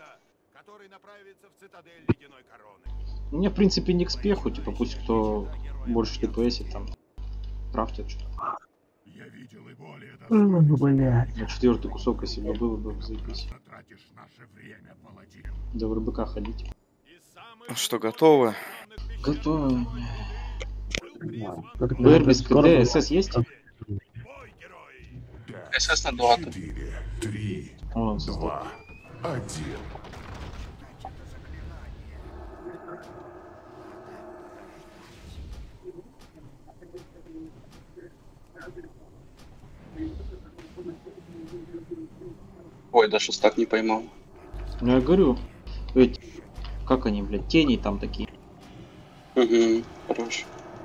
Speaker 5: Мне, в принципе, не к спеху, типа, пусть кто больше ДПСит, там, крафтит что-то.
Speaker 6: Блять.
Speaker 5: На четвертый кусок, если бы было бы, заебись. Да в РБК ходить.
Speaker 7: Что, готовы?
Speaker 5: Готовы. Бербис, КД, СС есть?
Speaker 3: СС на два.
Speaker 12: Четыре, три,
Speaker 5: О,
Speaker 12: два, один.
Speaker 3: Ой, даже так не поймал.
Speaker 5: Ну я говорю, ведь как они, блядь, тени там такие.
Speaker 3: Угу, хорош.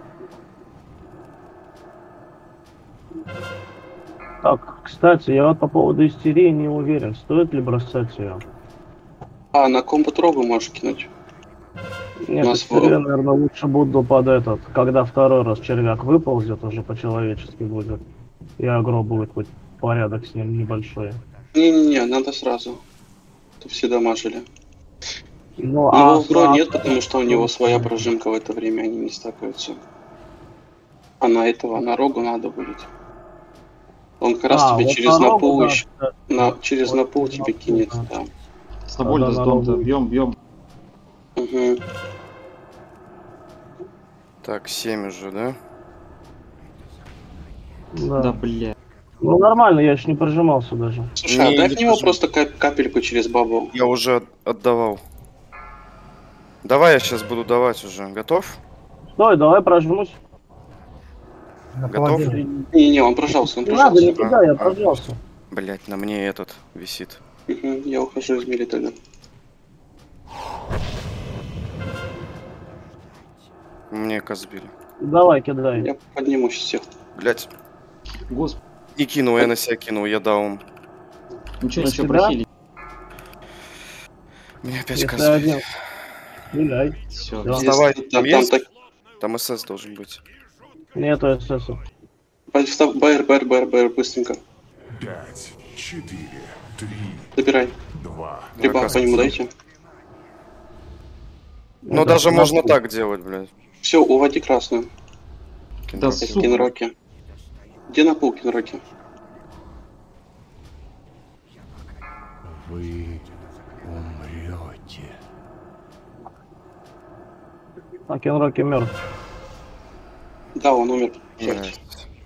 Speaker 6: Так, кстати, я вот по поводу истерии не уверен, стоит ли бросать ее.
Speaker 3: А, на комбат робу можешь кинуть.
Speaker 6: Нет,
Speaker 3: Нас
Speaker 6: истерию,
Speaker 3: в-
Speaker 6: наверное, лучше буду под этот, когда второй раз червяк выползет, уже по-человечески будет. И агро будет хоть порядок с ним небольшой.
Speaker 3: Не-не-не, надо сразу. То все дамажили.
Speaker 6: Ну,
Speaker 3: У
Speaker 6: а
Speaker 3: него гро
Speaker 6: а-
Speaker 3: нет, потому что у него своя прожимка в это время, они не стакаются. А на этого, на рогу надо будет. Он как раз
Speaker 6: А,
Speaker 3: тебе
Speaker 6: вот
Speaker 3: через
Speaker 6: на рогу,
Speaker 3: напул
Speaker 6: да,
Speaker 3: еще-
Speaker 6: кстати.
Speaker 3: на, через
Speaker 6: Вот
Speaker 3: напул
Speaker 6: на
Speaker 3: тебе
Speaker 6: напул,
Speaker 3: кинет,
Speaker 6: да.
Speaker 3: да.
Speaker 5: Снобольда с
Speaker 6: на
Speaker 5: дом-то,
Speaker 6: рогу.
Speaker 5: бьем, бьем.
Speaker 3: Угу.
Speaker 7: Так, семь уже, да?
Speaker 6: Да.
Speaker 5: Да, бля.
Speaker 6: Ну нормально, я еще не прожимался даже.
Speaker 3: Слушай,
Speaker 7: Не,
Speaker 3: а дай
Speaker 7: не
Speaker 3: в него
Speaker 7: прожим.
Speaker 3: просто кап- капельку через бабу.
Speaker 7: Я уже от- отдавал. Давай я сейчас буду давать уже. Готов?
Speaker 6: Стой, давай прожмусь.
Speaker 8: На
Speaker 7: Готов?
Speaker 8: паладине.
Speaker 3: Не-не, он прожался, он
Speaker 6: Не надо,
Speaker 3: прожался.
Speaker 6: не туда, я
Speaker 7: А,
Speaker 6: прожался.
Speaker 7: Блять, на мне этот висит.
Speaker 3: Угу, я ухожу из мили тогда.
Speaker 7: Мне казбили.
Speaker 6: Давай, кидай.
Speaker 3: Я поднимусь всех.
Speaker 7: Блять.
Speaker 5: Господи,
Speaker 7: Не кинул, я на себя кинул, я даун.
Speaker 5: ничего,
Speaker 6: Если
Speaker 5: ничего,
Speaker 6: да,
Speaker 5: прохили.
Speaker 7: Мне опять
Speaker 6: Если
Speaker 7: казбили.
Speaker 6: один. Стреляй.
Speaker 5: Все.
Speaker 6: Да.
Speaker 7: Вставай,
Speaker 3: Там,
Speaker 7: там
Speaker 3: там
Speaker 7: есть?
Speaker 3: так...
Speaker 7: Там СС должен быть.
Speaker 6: Нету эсэсов.
Speaker 3: Встав- БР, БР, БР, БР, быстренько.
Speaker 12: Пять, четыре, три,
Speaker 3: Забирай.
Speaker 12: два.
Speaker 3: Гриба по нему дайте.
Speaker 7: Ну
Speaker 6: Это
Speaker 7: даже
Speaker 6: на
Speaker 7: можно
Speaker 6: пол.
Speaker 7: так делать, блядь.
Speaker 3: Все, уводи красную.
Speaker 5: Да,
Speaker 7: Кинроки.
Speaker 5: сука.
Speaker 3: Кинроки. Где на пол кинроки?
Speaker 12: Вы умрете.
Speaker 6: А Кенроки мертв.
Speaker 3: Да, он умер.
Speaker 7: Блядь.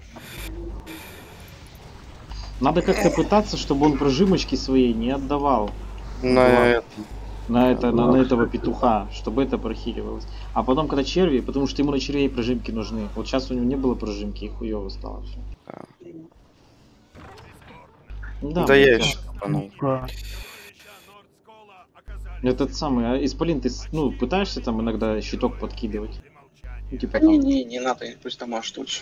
Speaker 5: Надо как-то пытаться, чтобы он прожимочки свои не отдавал.
Speaker 7: На
Speaker 5: Ладно.
Speaker 7: это.
Speaker 5: На, это, на, на этого петуха, чтобы это прохиливалось. А потом, когда черви, потому что ему на червей прожимки нужны. Вот сейчас у него не было прожимки, и хуёво стало все.
Speaker 7: Да,
Speaker 5: Да,
Speaker 7: я
Speaker 5: блядь,
Speaker 7: еще копанул.
Speaker 5: Этот самый, а Исполин, ты с- ну, пытаешься там иногда щиток подкидывать? Ну, типа
Speaker 3: Да
Speaker 5: там
Speaker 3: не, не, не надо, пусть дамажит лучше.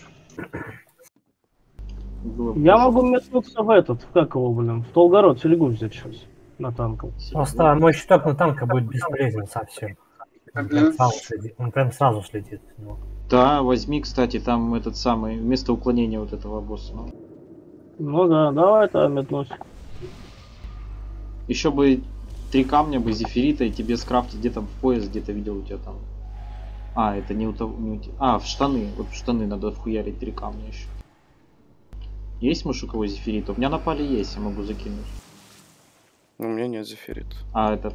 Speaker 5: было бы
Speaker 6: Я
Speaker 5: тоже.
Speaker 6: могу метнуться в этот, в как его, блин, в Толгород Серегу взять сейчас. На танков.
Speaker 8: Просто мой щиток на танка будет бесполезен совсем. Он прям сразу следит. Он прям сразу следит. Ну.
Speaker 5: Да, возьми, кстати, там этот самый, вместо уклонения вот этого босса. Ну.
Speaker 6: Ну да, давай тогда метнусь.
Speaker 5: Еще бы три камня бы зефирита и тебе скрафтить где-то в пояс, где-то видел у тебя там. А, это не у того. Не у те- А, в штаны. Вот в штаны надо вхуярить три камня еще. Есть мышь у кого зефирит? У меня на пале есть, я могу закинуть.
Speaker 7: Ну, у меня нет зефирит.
Speaker 5: А этот.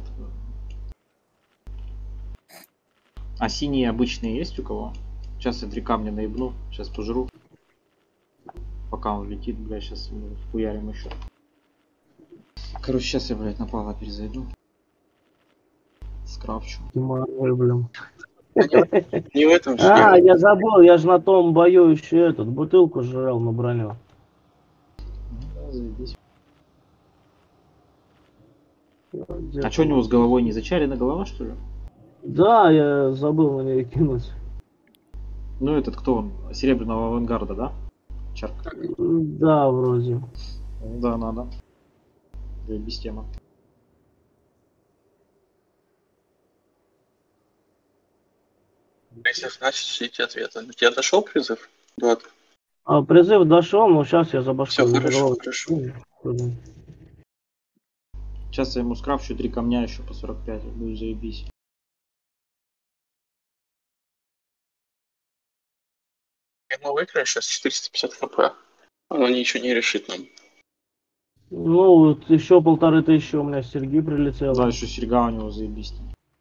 Speaker 5: А синие обычные есть у кого? Сейчас я три камня наебну, сейчас пожру. Пока он летит, бля, сейчас мы вхуярим еще. Короче, сейчас я, блядь, на пала перезайду. Скрафчу.
Speaker 6: Ой, блин.
Speaker 3: Не в этом же
Speaker 6: А,
Speaker 3: дело.
Speaker 6: я забыл, я же на том бою еще этот, бутылку жрал на броню.
Speaker 5: Да, заебись. А что у него с головой, не зачарена голова, что ли?
Speaker 6: Да, я забыл на нее кинуть.
Speaker 5: Ну этот кто он? Серебряного авангарда, да? Чарк.
Speaker 6: Да, вроде.
Speaker 5: Да, надо. Да, без темы.
Speaker 3: Призыв, значит, ждите ответа. У тебя дошел призыв? Да.
Speaker 6: А призыв дошел, но сейчас я за башку.
Speaker 3: Все,
Speaker 6: за
Speaker 3: хорошо,
Speaker 6: головой.
Speaker 3: хорошо.
Speaker 6: Блин.
Speaker 5: Сейчас я ему скрафчу три камня еще по сорок пять, будет заебись.
Speaker 3: Ему выиграешь сейчас четыреста пятьдесят хп. Оно ничего не решит нам.
Speaker 6: Ну, вот еще полторы тысячи у меня с Серги прилетело.
Speaker 5: Да, еще серьга у него заебись.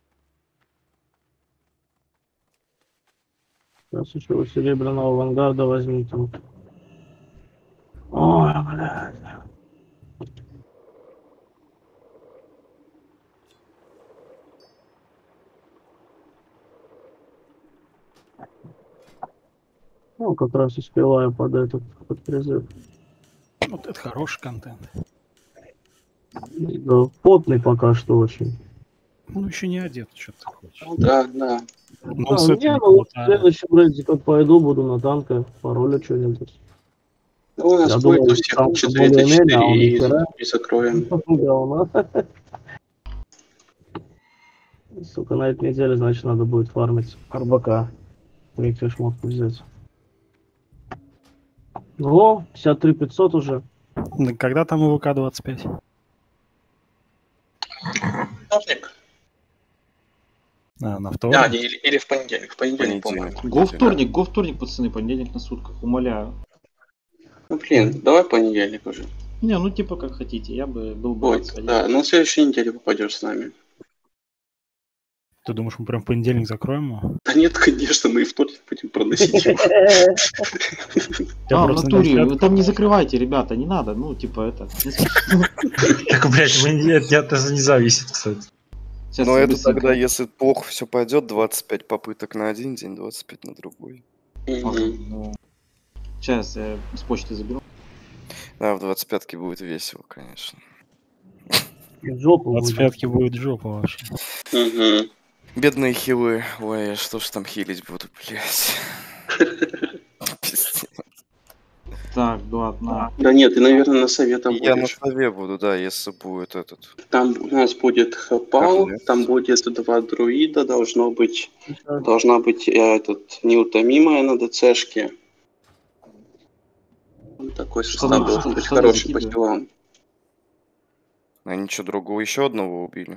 Speaker 6: Сейчас еще у серебряного авангарда возьми там. Ой, блядь. Ну, как раз успеваю под этот под призыв.
Speaker 13: Вот это хороший контент.
Speaker 6: Да, потный пока что очень.
Speaker 13: Ну, еще не одет, что ты хочешь.
Speaker 3: Ну, да, да.
Speaker 13: Ну,
Speaker 6: А,
Speaker 13: с
Speaker 6: не,
Speaker 13: этим
Speaker 6: ну,
Speaker 13: вот,
Speaker 6: в
Speaker 13: а,
Speaker 6: следующем рейде как пойду, буду на танка, пароля что-нибудь.
Speaker 3: Ну, у нас
Speaker 6: Я
Speaker 3: будет
Speaker 6: думал,
Speaker 3: у всех
Speaker 6: танка
Speaker 3: четыре тэ
Speaker 6: более-менее, а он
Speaker 3: четыре
Speaker 6: ни
Speaker 3: и,
Speaker 6: хера.
Speaker 3: и закроем.
Speaker 6: Говно. Сука, на этой неделе, значит, надо будет фармить эр бэ ка. Третью шмотку взять. О, пятьдесят три пятьсот уже.
Speaker 13: да когда там эй вэ ка двадцать пять?
Speaker 3: Вторник.
Speaker 13: А, на
Speaker 3: А,
Speaker 13: вторник?
Speaker 3: не, или, или в понедельник. В понедельник, по-моему.
Speaker 5: Го вторник, го вторник, пацаны, понедельник на сутках, умоляю.
Speaker 3: Ну, блин, давай понедельник уже.
Speaker 5: Не, ну типа как хотите, я бы был бы рад
Speaker 3: Вот,
Speaker 5: сходить.
Speaker 3: да, на следующей неделе попадешь с нами.
Speaker 13: Ты думаешь, мы прям в понедельник закроем его?
Speaker 3: Да нет, конечно, мы и вторник будем проносить его.
Speaker 5: А, в натуре, вы там не закрывайте, ребята, не надо, ну типа это.
Speaker 2: Так, блядь, это не зависит, кстати.
Speaker 7: Но это тогда, если плохо все пойдет, двадцать пять попыток на один день, двадцать пять на другой.
Speaker 5: Сейчас я с почты заберу.
Speaker 7: Да, в двадцать пятке будет весело, конечно.
Speaker 6: Жопа
Speaker 13: двадцать пятке будет жопа вообще.
Speaker 3: Угу.
Speaker 7: Бедные хилы. Ой, что ж там хилить буду, блядь. Пиздец.
Speaker 5: Так, ладно.
Speaker 3: Да нет, ты, наверное, на совета
Speaker 7: Я на
Speaker 3: будешь.
Speaker 7: сове буду, да, если будет этот.
Speaker 3: Там у нас будет Хапал,
Speaker 7: Как
Speaker 3: там будет два друида, должно быть, должна быть э, этот неутомимая на ДЦшке. Вот такой
Speaker 5: Что
Speaker 3: состав
Speaker 5: на-
Speaker 3: должен
Speaker 5: что-
Speaker 3: быть
Speaker 5: что на
Speaker 3: хороший по
Speaker 5: закидываю?
Speaker 3: хилам.
Speaker 7: А ничего другого, еще одного убили.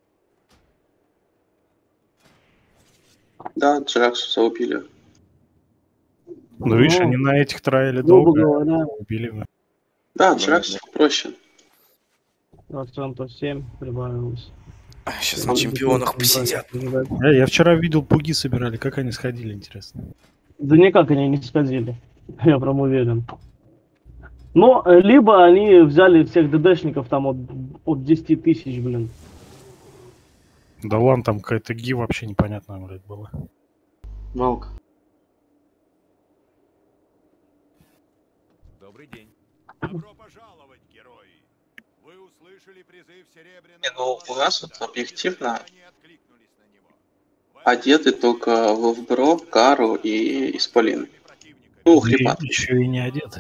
Speaker 3: Да, Джераксуса убили.
Speaker 13: Ну, видишь, они на этих троили долго,
Speaker 6: говоря,
Speaker 13: убили бы.
Speaker 3: Да, Джераксус проще.
Speaker 6: процентов семь прибавилось.
Speaker 7: Сейчас на чемпионах посидят.
Speaker 13: Э, я вчера видел, пуги собирали, как они сходили, интересно.
Speaker 6: Да никак они не сходили. Я прям уверен. Но э, либо они взяли всех ДДшников там от, от десяти тысяч, блин.
Speaker 13: Да ладно, там какая-то ги вообще непонятная, блядь, была.
Speaker 5: Валк.
Speaker 11: Добрый день. Добро пожаловать, герои. Вы услышали призыв Серебряного.
Speaker 3: Не, ну у нас вот объективно одеты только Вовбро, Кару и Исполин. Ну, хлебат.
Speaker 13: Еще и не одеты.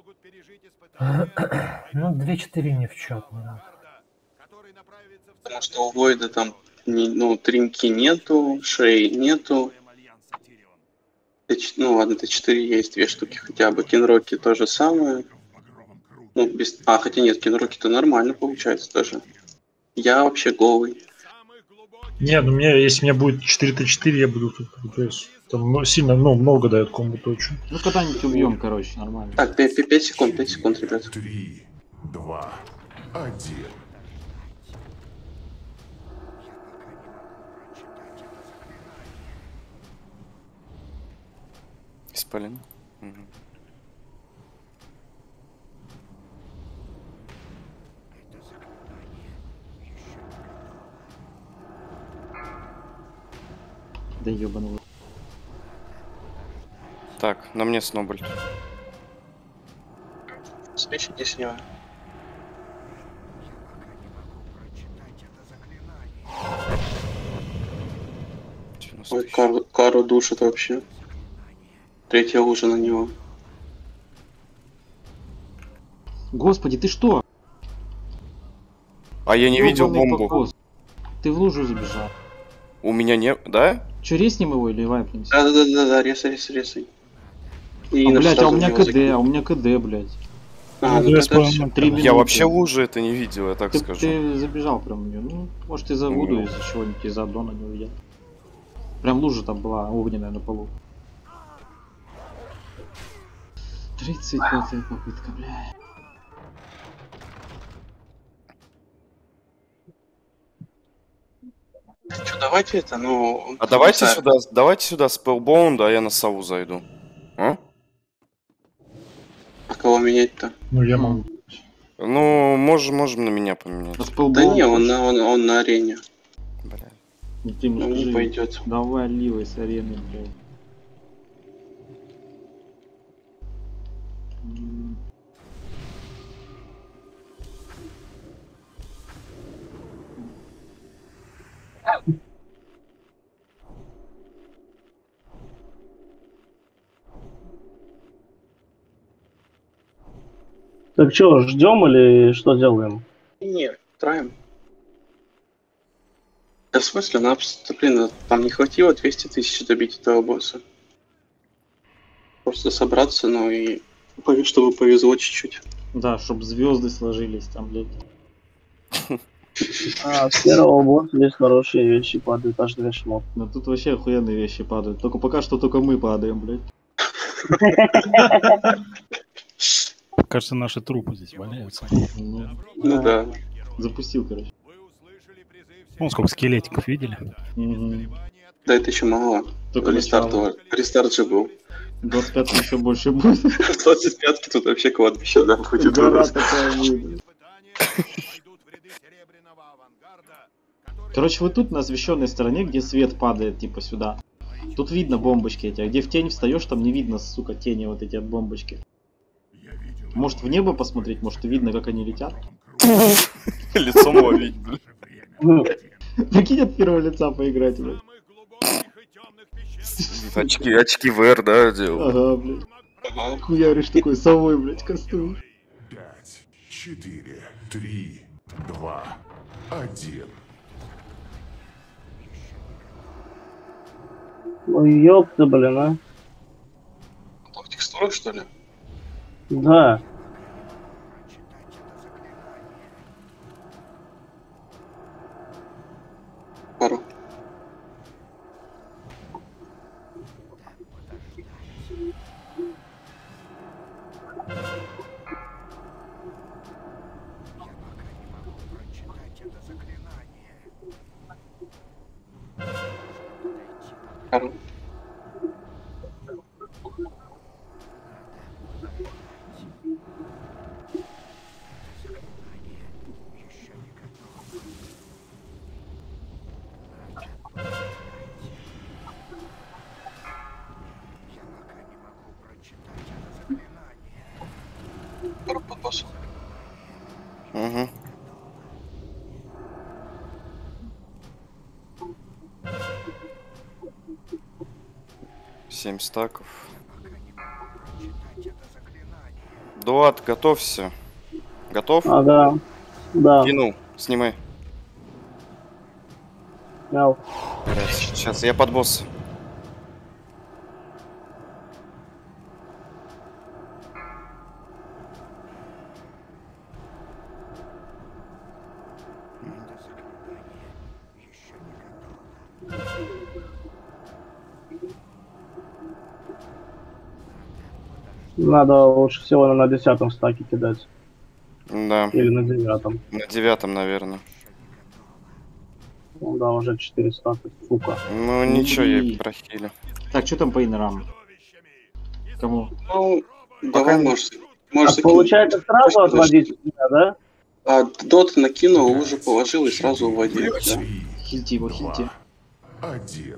Speaker 8: Ну, две-четыре не в счет, да.
Speaker 3: Потому что у Войда там не- ну, тринки нету, шеи нету. Т ч- Ну ладно, Т четыре есть, две штуки хотя бы. Кинроки то же самое. Ну, без... А, хотя нет, Кинроки-то нормально получается даже. Я вообще голый.
Speaker 2: Не, ну мне, если у меня будет четыре Т четыре, я буду тут, то есть, там ну, сильно, ну, много дает комбо точно.
Speaker 5: Ну когда-нибудь убьем, короче, нормально.
Speaker 3: Так, пять секунд, пять секунд, ребят.
Speaker 12: Три, два, один.
Speaker 7: Исполин. Мгм.
Speaker 5: Да ебаный.
Speaker 7: Так, на мне Сноболь.
Speaker 3: Свечите с него. Ой, Кару, Кару душит вообще. Третья лужа на него.
Speaker 5: Господи, ты что?
Speaker 7: А я не видел
Speaker 5: Ёбаный
Speaker 7: бомбу.
Speaker 5: покос. Ты в лужу забежал.
Speaker 7: У меня не... Да?
Speaker 5: Че, резнем его или вайпнемся?
Speaker 3: Да-да-да, резай, резай, резай. И
Speaker 5: А,
Speaker 3: на
Speaker 5: блядь, а
Speaker 3: сразу
Speaker 5: у меня
Speaker 3: в него
Speaker 5: КД,
Speaker 3: закинь.
Speaker 5: а у меня КД, блядь.
Speaker 3: А, ну
Speaker 13: Ну,
Speaker 3: тогда
Speaker 13: я
Speaker 3: всё.
Speaker 5: Три
Speaker 7: Я
Speaker 5: минуты.
Speaker 7: вообще лужи это не видел, я так
Speaker 5: Ты,
Speaker 7: скажу.
Speaker 5: ты забежал прям в нее. Ну, может из-за Вуду,
Speaker 7: Ну.
Speaker 5: из-за чего-нибудь, из-за аддона не увидел. Прям лужа там была огненная на полу. тридцать пятая попытка, бля.
Speaker 3: Что, давайте это, ну...
Speaker 7: А давайте
Speaker 3: да.
Speaker 7: сюда, давайте сюда Spellbound, а я на сову зайду. А?
Speaker 3: А кого менять-то?
Speaker 2: Ну, я могу.
Speaker 7: Ну, можем, можем на меня поменять.
Speaker 3: Да не, он, на- он, он на арене.
Speaker 7: Бля.
Speaker 5: Ну, ты ему
Speaker 3: Он не
Speaker 5: скажи,
Speaker 3: пойдет.
Speaker 5: давай ливай с арены, блядь. М.
Speaker 6: Так что, ждем или что делаем?
Speaker 3: Нет, траем. Да в смысле, нам, блин, там не хватило двести тысяч добить этого босса. Просто собраться, ну и чтобы повезло чуть-чуть.
Speaker 5: Да, чтобы звезды сложились там, блядь.
Speaker 6: А, с первого босса здесь хорошие вещи падают, аж две шмот.
Speaker 5: Ну тут вообще охуенные вещи падают. Только пока что только мы падаем, блядь.
Speaker 13: Кажется, наши трупы здесь валяются.
Speaker 5: Ну,
Speaker 3: ну да.
Speaker 5: Запустил, короче.
Speaker 13: Вон сколько скелетиков видели?
Speaker 5: Угу.
Speaker 3: Да это еще мало.
Speaker 5: Только
Speaker 3: рестарт, рестарт же был.
Speaker 5: двадцать пятки еще больше будет.
Speaker 3: двадцать пятки тут вообще кладбище, да, будет.
Speaker 5: Гора такая будет. Короче, вот тут на освещенной стороне, где свет падает, типа сюда. Тут видно бомбочки эти, а где в тень встаешь, там не видно, сука, тени вот эти от бомбочки. Может в небо посмотреть, может видно, как они летят?
Speaker 7: Лицом ловить.
Speaker 5: Прикинь, от первого лица поиграть, блядь.
Speaker 7: Очки, очки вэ эр, да, делал?
Speaker 5: Ага, блядь. Хуяришь такой совой, блядь, костюм.
Speaker 12: Пять, четыре, три, два, один.
Speaker 6: Ой, ёпта, блин, а.
Speaker 3: В текстурах, что ли?
Speaker 6: Да.
Speaker 3: Пару. Пару. Пару под боссом.
Speaker 7: Угу. Семь стаков. Дуат, готовься. Готов?
Speaker 6: А, да. Да.
Speaker 7: Кинул. Снимай.
Speaker 6: Снял.
Speaker 7: Сейчас я под босса.
Speaker 6: Надо лучше всего на десятом стаке кидать.
Speaker 7: Да.
Speaker 6: Или на девятом.
Speaker 7: На девятом, наверное.
Speaker 6: Ну да, уже четыре стака, сука.
Speaker 7: Ну ничего, я прохили.
Speaker 5: Так, что там по инерам? Кому?
Speaker 3: Ну, давай, может, может
Speaker 6: а получается сразу отводить меня, да?
Speaker 3: А, дот накинул, уже положил и сразу уводил. Да?
Speaker 5: Хильти его, хильти.
Speaker 12: Один.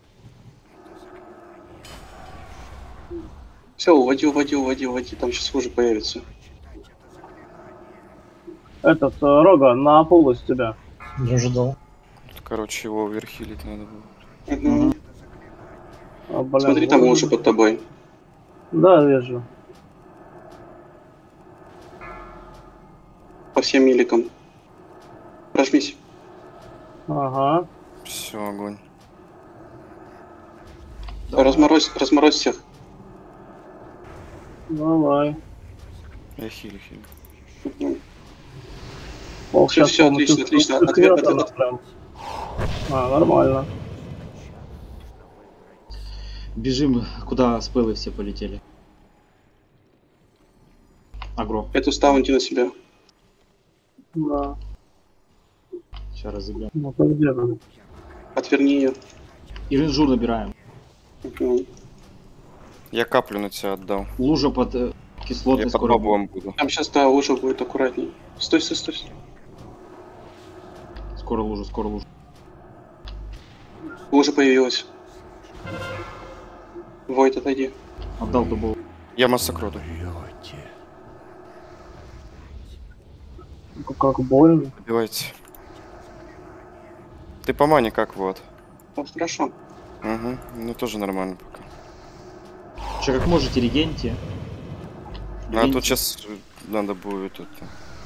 Speaker 3: Все, уводи, уводи, уводи, уводи, там сейчас уже появится.
Speaker 6: Этот, э, Рога, на пол из тебя.
Speaker 2: Не ожидал.
Speaker 7: Короче, его оверхилить надо было.
Speaker 3: Угу.
Speaker 6: А, блин,
Speaker 3: смотри, там он уже под тобой.
Speaker 6: Да, вижу.
Speaker 3: По всем миликам. Прожмись.
Speaker 6: Ага.
Speaker 7: Все, огонь.
Speaker 3: Разморозь, разморозь всех.
Speaker 6: Давай.
Speaker 7: Я хилю, хилю.
Speaker 3: Угу.
Speaker 6: О,
Speaker 3: все, все, отлично, отлично. Ответ, ответ, ответ.
Speaker 6: А, нормально.
Speaker 5: Бежим, куда спелы все полетели. Агро.
Speaker 3: Эту стаунти на себя.
Speaker 6: Да.
Speaker 5: Сейчас разыграем.
Speaker 6: Ну, так где же?
Speaker 3: Отверни ее.
Speaker 5: И ренжур набираем.
Speaker 3: Угу.
Speaker 7: Я каплю на тебя отдал.
Speaker 5: Лужа под э, кислотной
Speaker 7: Я
Speaker 5: скоро
Speaker 7: под баблом буду.
Speaker 3: Там сейчас, да, лужа будет аккуратней. Стой, стой, стой.
Speaker 5: Скоро лужа, скоро лужа.
Speaker 3: Лужа появилась. Войт, отойди.
Speaker 5: Отдал дубову.
Speaker 7: Я массакроду.
Speaker 6: Как больно.
Speaker 7: Убивайте. Ты по мане как вот?
Speaker 3: Ну, хорошо.
Speaker 7: Угу. Ну тоже нормально пока.
Speaker 5: Че, как можете, регеньте.
Speaker 7: Ну, а тут сейчас надо будет это...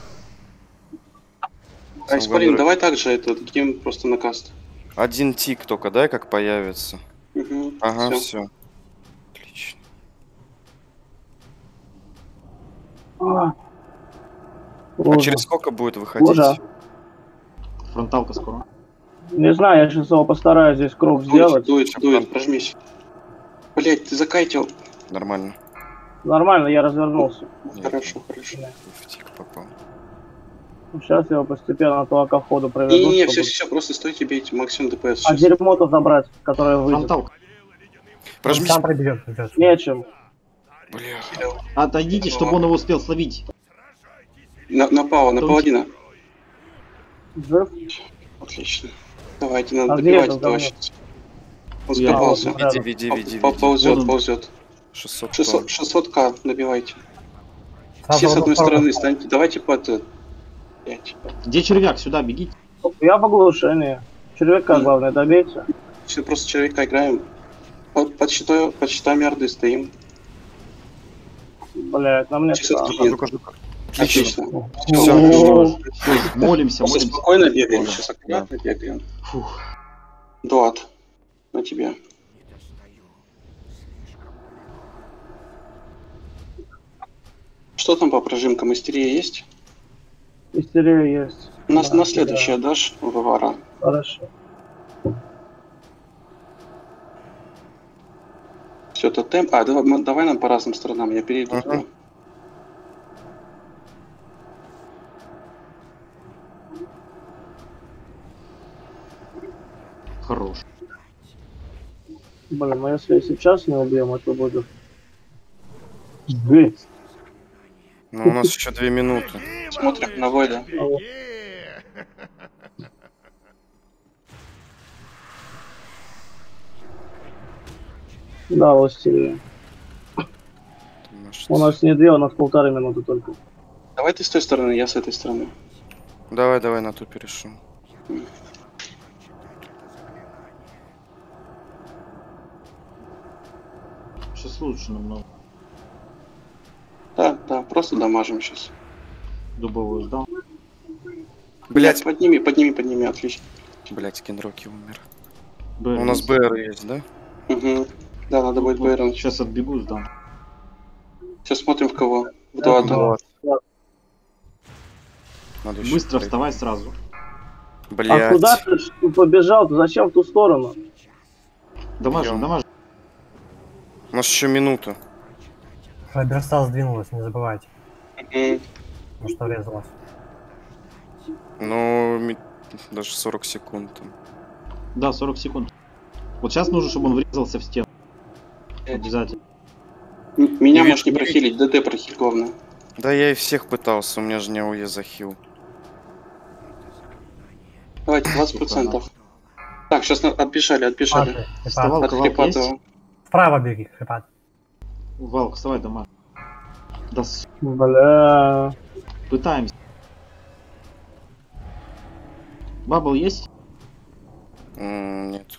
Speaker 3: А, Исполин, давай также это дадим просто на каст.
Speaker 7: Один тик только, да, как появится.
Speaker 3: Угу,
Speaker 7: ага,
Speaker 3: всё.
Speaker 7: все. Отлично.
Speaker 6: А,
Speaker 7: А через сколько будет выходить?
Speaker 6: Боже.
Speaker 5: Фронталка скоро.
Speaker 6: Не знаю, я сейчас его постараюсь здесь круг сделать.
Speaker 3: Дует, дует, прожмись. Блять, ты закайтил.
Speaker 7: Нормально.
Speaker 6: Нормально, я развернулся.
Speaker 3: Хорошо, хорошо.
Speaker 7: В тик попал.
Speaker 6: Сейчас я его постепенно то ко входу проведу.
Speaker 3: Не-не-не,
Speaker 6: чтобы-
Speaker 3: все, все, просто стойте, бейте максимум ДПС.
Speaker 6: А дерьмо-то забрать, которое выйдет.
Speaker 5: Фронталка.
Speaker 7: Прожмись.
Speaker 8: Сам пробежит. придёт.
Speaker 6: Нечем.
Speaker 5: Отойдите, чтобы он его успел словить.
Speaker 3: На, на Пава, на
Speaker 5: Кто
Speaker 3: паладина.
Speaker 6: Жив?
Speaker 3: Отлично. Давайте, надо
Speaker 6: А где
Speaker 3: добивать
Speaker 6: этот
Speaker 3: этого
Speaker 6: говнюк?
Speaker 3: щас. Он
Speaker 5: Я-
Speaker 3: сдобался.
Speaker 6: вот,
Speaker 7: Веди, веди, веди,
Speaker 3: По-
Speaker 7: веди.
Speaker 3: Ползет,
Speaker 5: Вон он.
Speaker 3: ползет.
Speaker 7: шестьсот.
Speaker 3: шестьсот, шестьсот к добивайте.
Speaker 8: Сразу
Speaker 3: Все с
Speaker 8: в одну
Speaker 3: одной
Speaker 8: сторону.
Speaker 3: стороны станьте. Давайте под... э, пять.
Speaker 5: Где червяк? Сюда бегите.
Speaker 6: Я в оглушении. Червяка, главное, добейте.
Speaker 3: Все, просто человека играем. Под, под, щитой, под щитами орды стоим.
Speaker 6: Блять, на мне
Speaker 3: шестьсот
Speaker 6: странно.
Speaker 3: нет. Отлично. Все,
Speaker 5: Всё, молимся,
Speaker 3: Просто
Speaker 5: молимся.
Speaker 3: спокойно бегаем,
Speaker 5: Да.
Speaker 3: сейчас аккуратно бегаем.
Speaker 5: Фух.
Speaker 3: Дуат, на тебе. Что там по прожимкам? Истерия есть?
Speaker 6: Истерия есть.
Speaker 3: На,
Speaker 6: Да,
Speaker 3: на следующее дашь Вавара?
Speaker 6: Хорошо.
Speaker 3: Все, это темп. А, давай, мы- давай нам по разным сторонам, я перейду
Speaker 7: Ага.
Speaker 3: туда.
Speaker 5: Хорош.
Speaker 6: Блин, ну если сейчас не убьем, это будет... Жесть.
Speaker 7: Ну, у нас еще две минуты.
Speaker 3: Смотрим на Войда.
Speaker 6: Да, вот истерия. У нас не две, у нас полторы минуты только.
Speaker 3: Давай ты с той стороны, я с этой стороны.
Speaker 7: Давай, давай на ту перешел.
Speaker 5: Сейчас лучше намного.
Speaker 3: Да, да, просто дамажим сейчас.
Speaker 5: Дубовую сдал.
Speaker 7: Блять,
Speaker 3: Подними, подними, подними, отлично.
Speaker 7: блять, Кенроки умер.
Speaker 5: Б
Speaker 7: У нас
Speaker 5: есть.
Speaker 7: БР есть, да?
Speaker 3: Угу. Да, надо будет Байрон.
Speaker 5: Сейчас отбегу, сдам.
Speaker 3: Сейчас смотрим в кого. В Дуат.
Speaker 7: Надо еще
Speaker 5: Быстро
Speaker 7: пройти.
Speaker 5: вставай сразу.
Speaker 6: А
Speaker 7: Блять.
Speaker 6: куда ты ж побежал? Ты зачем в ту сторону?
Speaker 5: Дамажим,
Speaker 7: Идём.
Speaker 5: дамажим.
Speaker 7: У нас еще минута.
Speaker 8: Фаберстал сдвинулась, не забывайте.
Speaker 3: Мгм.
Speaker 8: Ну что врезалась.
Speaker 7: Ну, ми- даже сорок секунд. там.
Speaker 5: Да, сорок секунд. Вот сейчас нужно, чтобы он врезался в стену. Обязательно.
Speaker 3: М- Меня
Speaker 7: Не
Speaker 3: можешь не
Speaker 7: видно, не
Speaker 3: прохилить, ДД прохиль главное.
Speaker 7: Да я и всех пытался, у меня же не АОЕ захил.
Speaker 3: Давайте, двадцать процентов. Так, сейчас отбежали, отбежали.
Speaker 8: Паты,
Speaker 5: Вставал,
Speaker 8: хрипат.
Speaker 3: От
Speaker 5: кровал есть?
Speaker 3: Хрипатова.
Speaker 8: Вправо беги, хрипат.
Speaker 5: Валк, вставай, дамаж. Да, с-
Speaker 6: Бля.
Speaker 5: пытаемся. Бабл есть?
Speaker 7: М, Нет.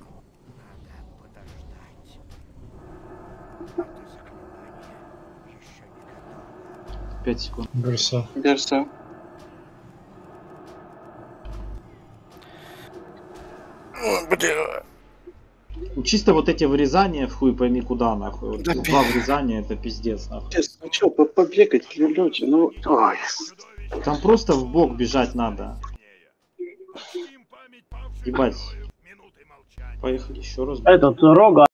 Speaker 5: пять секунд.
Speaker 2: Берса.
Speaker 3: Берса.
Speaker 7: Ой, бля.
Speaker 5: Ну, чисто вот эти вырезания в хуй пойми куда нахуй. Вот
Speaker 7: Да
Speaker 5: два вырезания это пиздец нахуй.
Speaker 3: Ну что, побегать, люди, ну... Ой.
Speaker 5: Там просто в бок бежать надо. Ебать. Поехали еще раз.
Speaker 6: Этот Рога